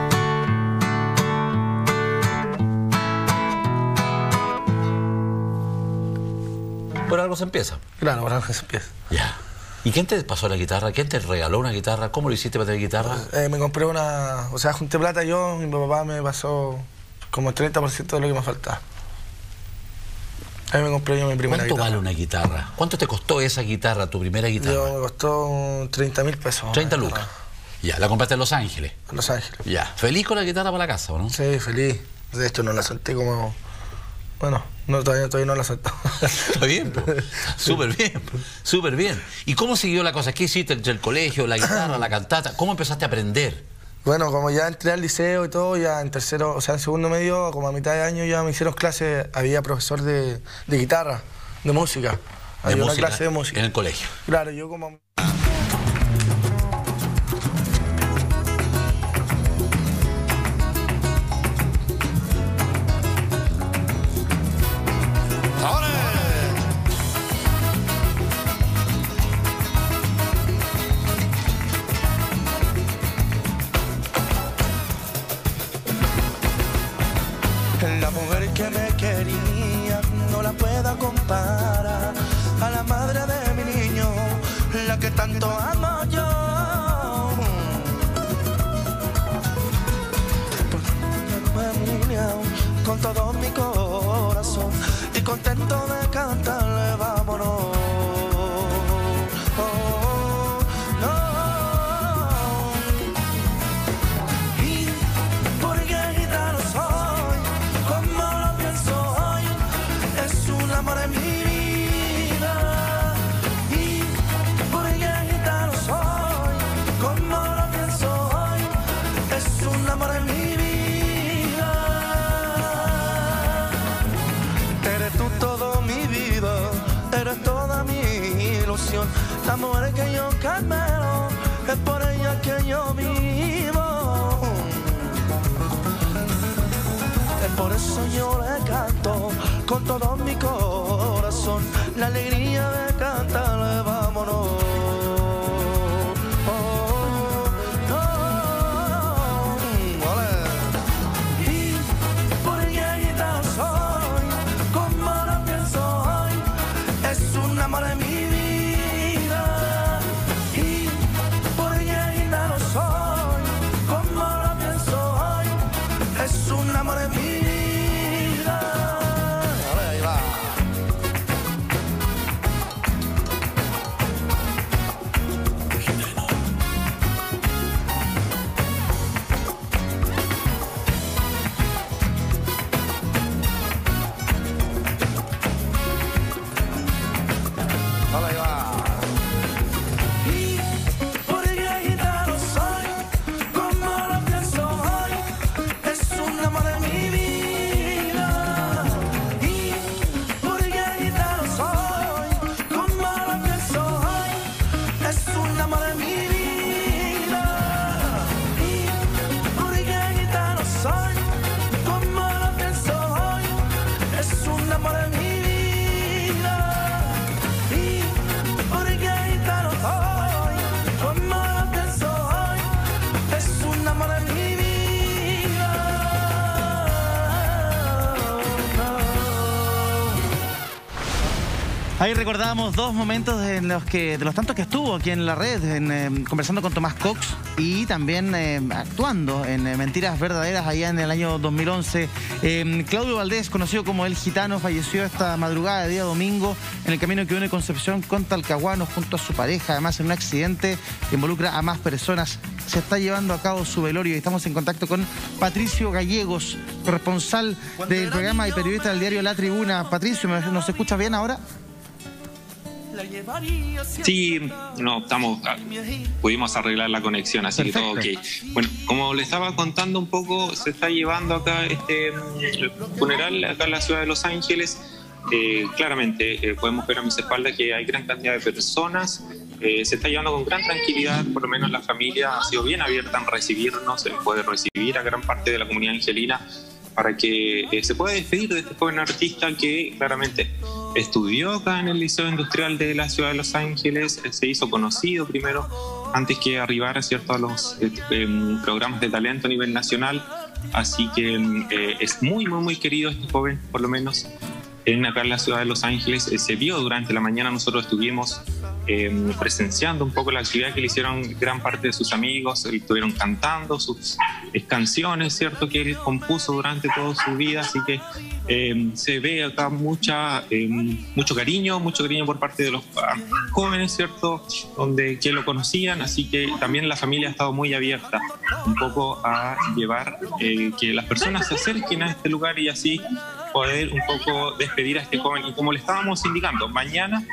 Por algo se empieza. Claro, por algo se empieza. Ya. ¿Y quién te pasó la guitarra? ¿Quién te regaló una guitarra? ¿Cómo lo hiciste para tener guitarra? Eh, me compré una... O sea, junté plata yo, mi papá me pasó como el treinta por ciento de lo que me faltaba. Ahí me compré yo mi primera ¿Cuánto guitarra. vale una guitarra? ¿Cuánto te costó esa guitarra, tu primera guitarra? Yo, me costó treinta mil pesos. treinta lucas. Ya, la compraste en Los Ángeles. En Los Ángeles. Ya. ¿Feliz con la guitarra para la casa o no? Sí, feliz. De hecho, no la solté como... Bueno, no, todavía, todavía no la solté. Está bien, súper bien, súper bien. ¿Y cómo siguió la cosa? ¿Qué hiciste entre el colegio, la guitarra, la cantata? ¿Cómo empezaste a aprender? Bueno, como ya entré al liceo y todo, ya en tercero, o sea, en segundo medio, como a mitad de año ya me hicieron clases, había profesor de, de guitarra, de música. Había de una música, clase de música. En el colegio. Claro, yo como... La mujer que me quería no la puedo comparar a la madre de mi niño, la que tanto amo yo. Porque mi niña, con todo mi corazón y contento de cantarle, vámonos. La mujer que yo camino es por ella que yo vivo. Es por eso yo le canto con todo mi corazón la alegría de cantarle, vámonos. Ahí recordábamos dos momentos en los que, de los tantos que estuvo aquí en la red, en, eh, conversando con Tomás Cox y también eh, actuando en eh, Mentiras Verdaderas allá en el año dos mil once. Eh, Claudio Valdés, conocido como El Gitano, falleció esta madrugada de día domingo en el camino que une Concepción con Talcahuano junto a su pareja, además en un accidente que involucra a más personas. Se está llevando a cabo su velorio y estamos en contacto con Patricio Gallegos, corresponsal del programa y periodista del diario La Tribuna. Patricio, ¿nos escuchas bien ahora? Sí, no, estamos, pudimos arreglar la conexión, así Perfecto. que todo ok. Bueno, como le estaba contando un poco, se está llevando acá este funeral acá en la ciudad de Los Ángeles. Eh, claramente eh, podemos ver a mis espaldas que hay gran cantidad de personas. Eh, se está llevando con gran tranquilidad, por lo menos la familia ha sido bien abierta en recibirnos, se puede recibir a gran parte de la comunidad angelina para que eh, se pueda despedir de este joven artista que claramente estudió acá en el Liceo Industrial de la ciudad de Los Ángeles, se hizo conocido primero antes que arribara, ¿cierto?, a los eh, eh, programas de talento a nivel nacional, así que eh, es muy, muy, muy querido este joven, por lo menos en acá en la ciudad de Los Ángeles. Eh, se vio durante la mañana, nosotros estuvimos eh, presenciando un poco la actividad que le hicieron gran parte de sus amigos, estuvieron cantando sus eh, canciones, ¿cierto?, que él compuso durante toda su vida, así que eh, se ve acá mucha, eh, mucho cariño, mucho cariño por parte de los uh, jóvenes, ¿cierto?, donde que lo conocían, así que también la familia ha estado muy abierta un poco a llevar eh, que las personas se acerquen a este lugar y así poder un poco despedir a este joven. Y como le estábamos indicando, mañana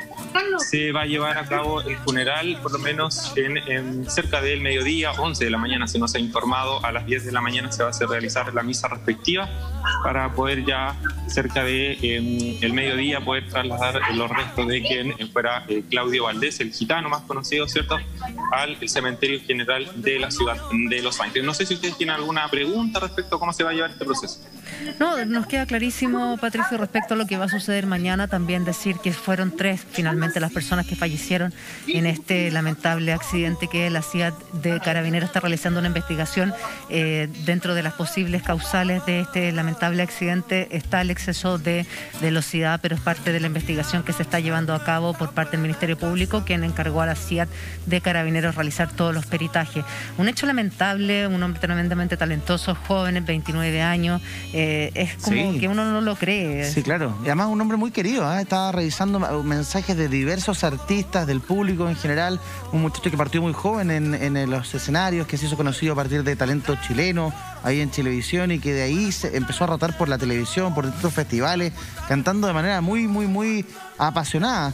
se va a llevar a cabo el funeral, por lo menos en, en cerca del mediodía, once de la mañana se nos ha informado, a las diez de la mañana se va a hacer realizar la misa respectiva para poder ya cerca de eh, el mediodía poder trasladar los restos de quien fuera eh, Claudio Valdés, el gitano más conocido, ¿cierto?, al cementerio general de la ciudad de Los Ángeles. No sé si ustedes tienen alguna pregunta respecto a cómo se va a llevar este proceso. No, nos queda clarísimo, Patricio, respecto a lo que va a suceder mañana. También decir que fueron tres finalmente las personas que fallecieron en este lamentable accidente, que la C I A D de Carabineros está realizando una investigación. Eh, dentro de las posibles causales de este lamentable accidente está el exceso de velocidad, pero es parte de la investigación que se está llevando a cabo por parte del Ministerio Público, quien encargó a la C I A D de Carabineros realizar todos los peritajes. Un hecho lamentable, un hombre tremendamente talentoso, joven, veintinueve años. Eh, es como sí. que uno no lo cree. Sí, claro. Y además un hombre muy querido, ¿eh? Estaba revisando mensajes de diversos artistas, del público en general. Un muchacho que partió muy joven en, en los escenarios, que se hizo conocido a partir de talento chileno ahí en Chilevisión y que de ahí se empezó a rotar por la televisión, por distintos festivales, cantando de manera muy, muy, muy apasionada.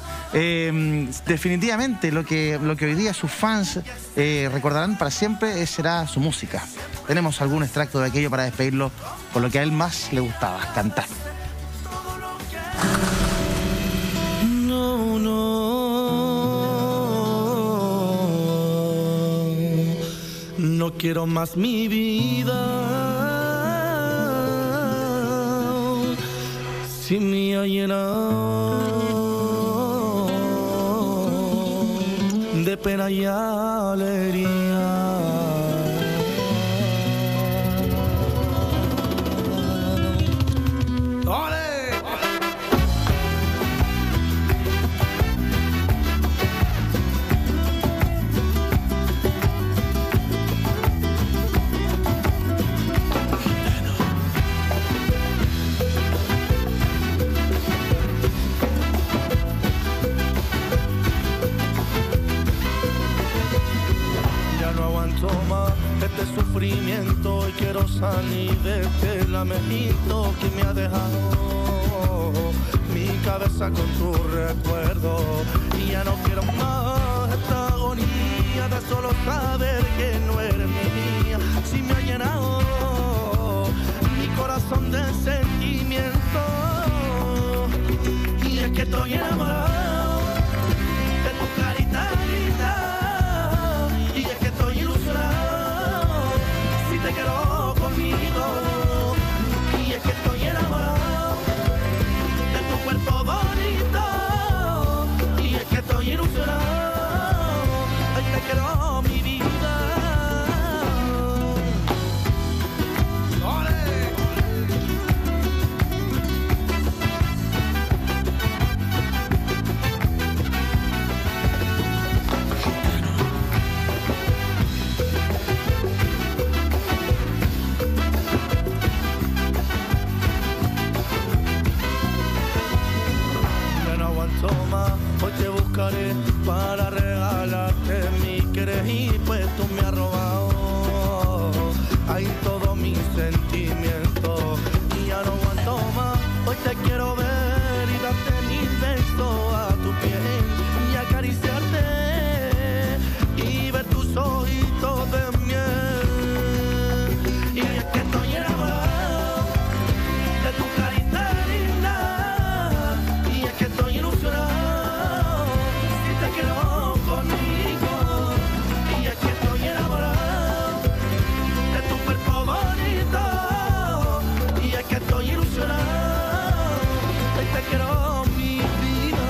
Eh, definitivamente lo que, lo que hoy día sus fans eh, recordarán para siempre será su música. Tenemos algún extracto de aquello para despedirlo con lo que a él más le gustaba, cantar. No, no, no quiero más mi vida si me ha llenado de pena y alegría. Este sufrimiento y quiero salir de este lamento que me ha dejado mi cabeza con tu recuerdo y ya no quiero más esta agonía de solo saber que no eres mía. Si me ha llenado mi corazón de sentimiento y es que estoy enamorado de tu carita linda y es que estoy ilusionado si te quiero conmigo y es que estoy enamorado de tu cuerpo bonito y es que estoy ilusionado, ay, te quiero mi vida. ¡Ole! para regalarte mi querer y pues tú me has robado ahí todo mi sentimiento y ya no aguanto más. Hoy te quiero ver y darte mil besos a tu piel y acariciarte y ver tus ojitos de miel. Y es que estoy enamorado de tu carita linda y es que estoy ilusionado si te quiero conmigo. Y es que estoy enamorado de tu cuerpo bonito y es que estoy ilusionado y te quiero mi vida.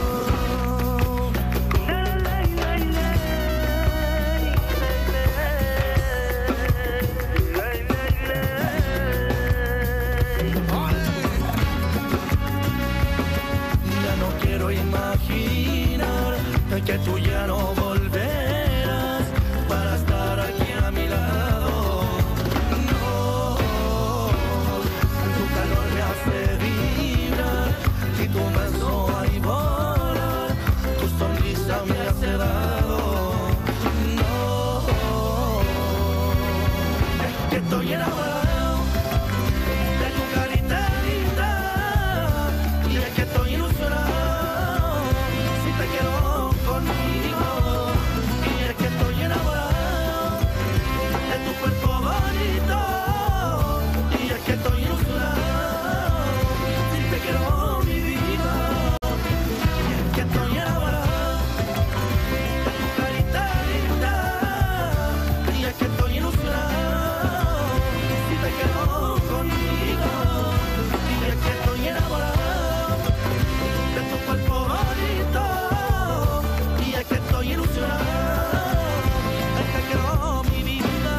Ya no quiero imaginar que tú ya no volverás para estar aquí a mi lado. No, tu calor me hace vibrar y tu beso ahí volar, tu sonrisa me hace dado. No, es que estoy enamorado de tu carita linda y es que estoy ilusionado si te quiero conmigo. Y es que estoy enamorado de tu cuerpo bonito y es que estoy ilusionado si te quiero mi vida. Y es que estoy enamorado de tu carita linda y es que estoy ilusionado si te quiero conmigo. Y es que estoy enamorado de tu cuerpo bonito y es que estoy ilusionado, es que quiero mi vida.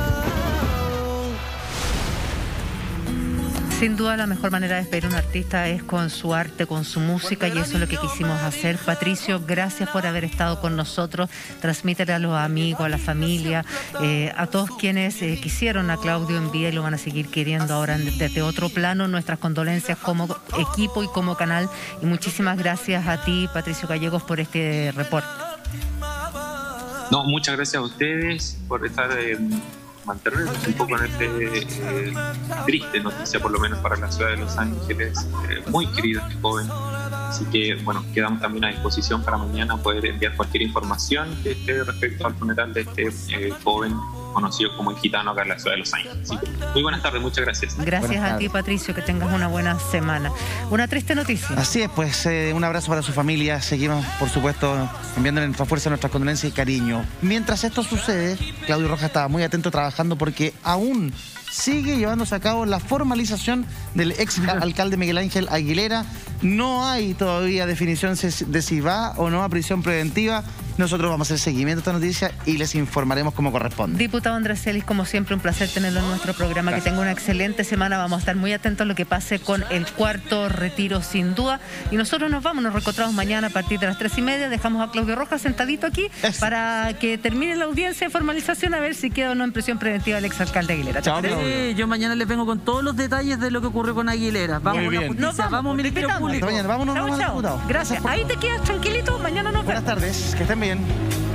Sin duda la mejor manera de despedir a un artista es con su arte, con su música, y eso es lo que quisimos hacer. Patricio, gracias por haber estado con nosotros. Transmítele a los amigos, a la familia, eh, a todos quienes eh, quisieron a Claudio en vida y lo van a seguir queriendo ahora desde otro plano. Nuestras condolencias como equipo y como canal, y muchísimas gracias a ti, Patricio Gallegos, por este reporte. No, muchas gracias a ustedes por estar eh, mantenernos un poco en este eh, triste noticia, por lo menos para la ciudad de Los Ángeles, eh, muy querido este joven. Así que, bueno, quedamos también a disposición para mañana poder enviar cualquier información que esté respecto al funeral de este eh, joven conocido como el gitano acá en la ciudad de Los Ángeles. Así que, muy buenas tardes, muchas gracias. Gracias a ti, Patricio, que tengas una buena semana. Una triste noticia. Así es, pues eh, un abrazo para su familia. Seguimos, por supuesto, enviándole nuestra fuerza, nuestras condolencias y cariño. Mientras esto sucede, Claudio Rojas estaba muy atento trabajando porque aún sigue llevándose a cabo la formalización del ex alcalde Miguel Ángel Aguilera. No hay todavía definición de si va o no a prisión preventiva. Nosotros vamos a hacer seguimiento a esta noticia y les informaremos como corresponde. Diputado Andrés Celis, como siempre, un placer tenerlo en nuestro programa. Gracias. Que tenga una excelente semana. Vamos a estar muy atentos a lo que pase con el cuarto retiro, sin duda. Y nosotros nos vamos, nos reencontramos mañana a partir de las tres y media. Dejamos a Claudio Rojas sentadito aquí Eso. para que termine la audiencia de formalización, a ver si queda o no en prisión preventiva el exalcalde Aguilera. Chao, sí, yo mañana les vengo con todos los detalles de lo que ocurrió con Aguilera. Vamos, muy bien. Justicia, nos vamos, vamos Ministerio Público. Vámonos, chao, vámonos, chao. diputado. Gracias. Gracias Ahí te quedas tranquilito, mañana nos vemos. Buenas tardes, que estén bien.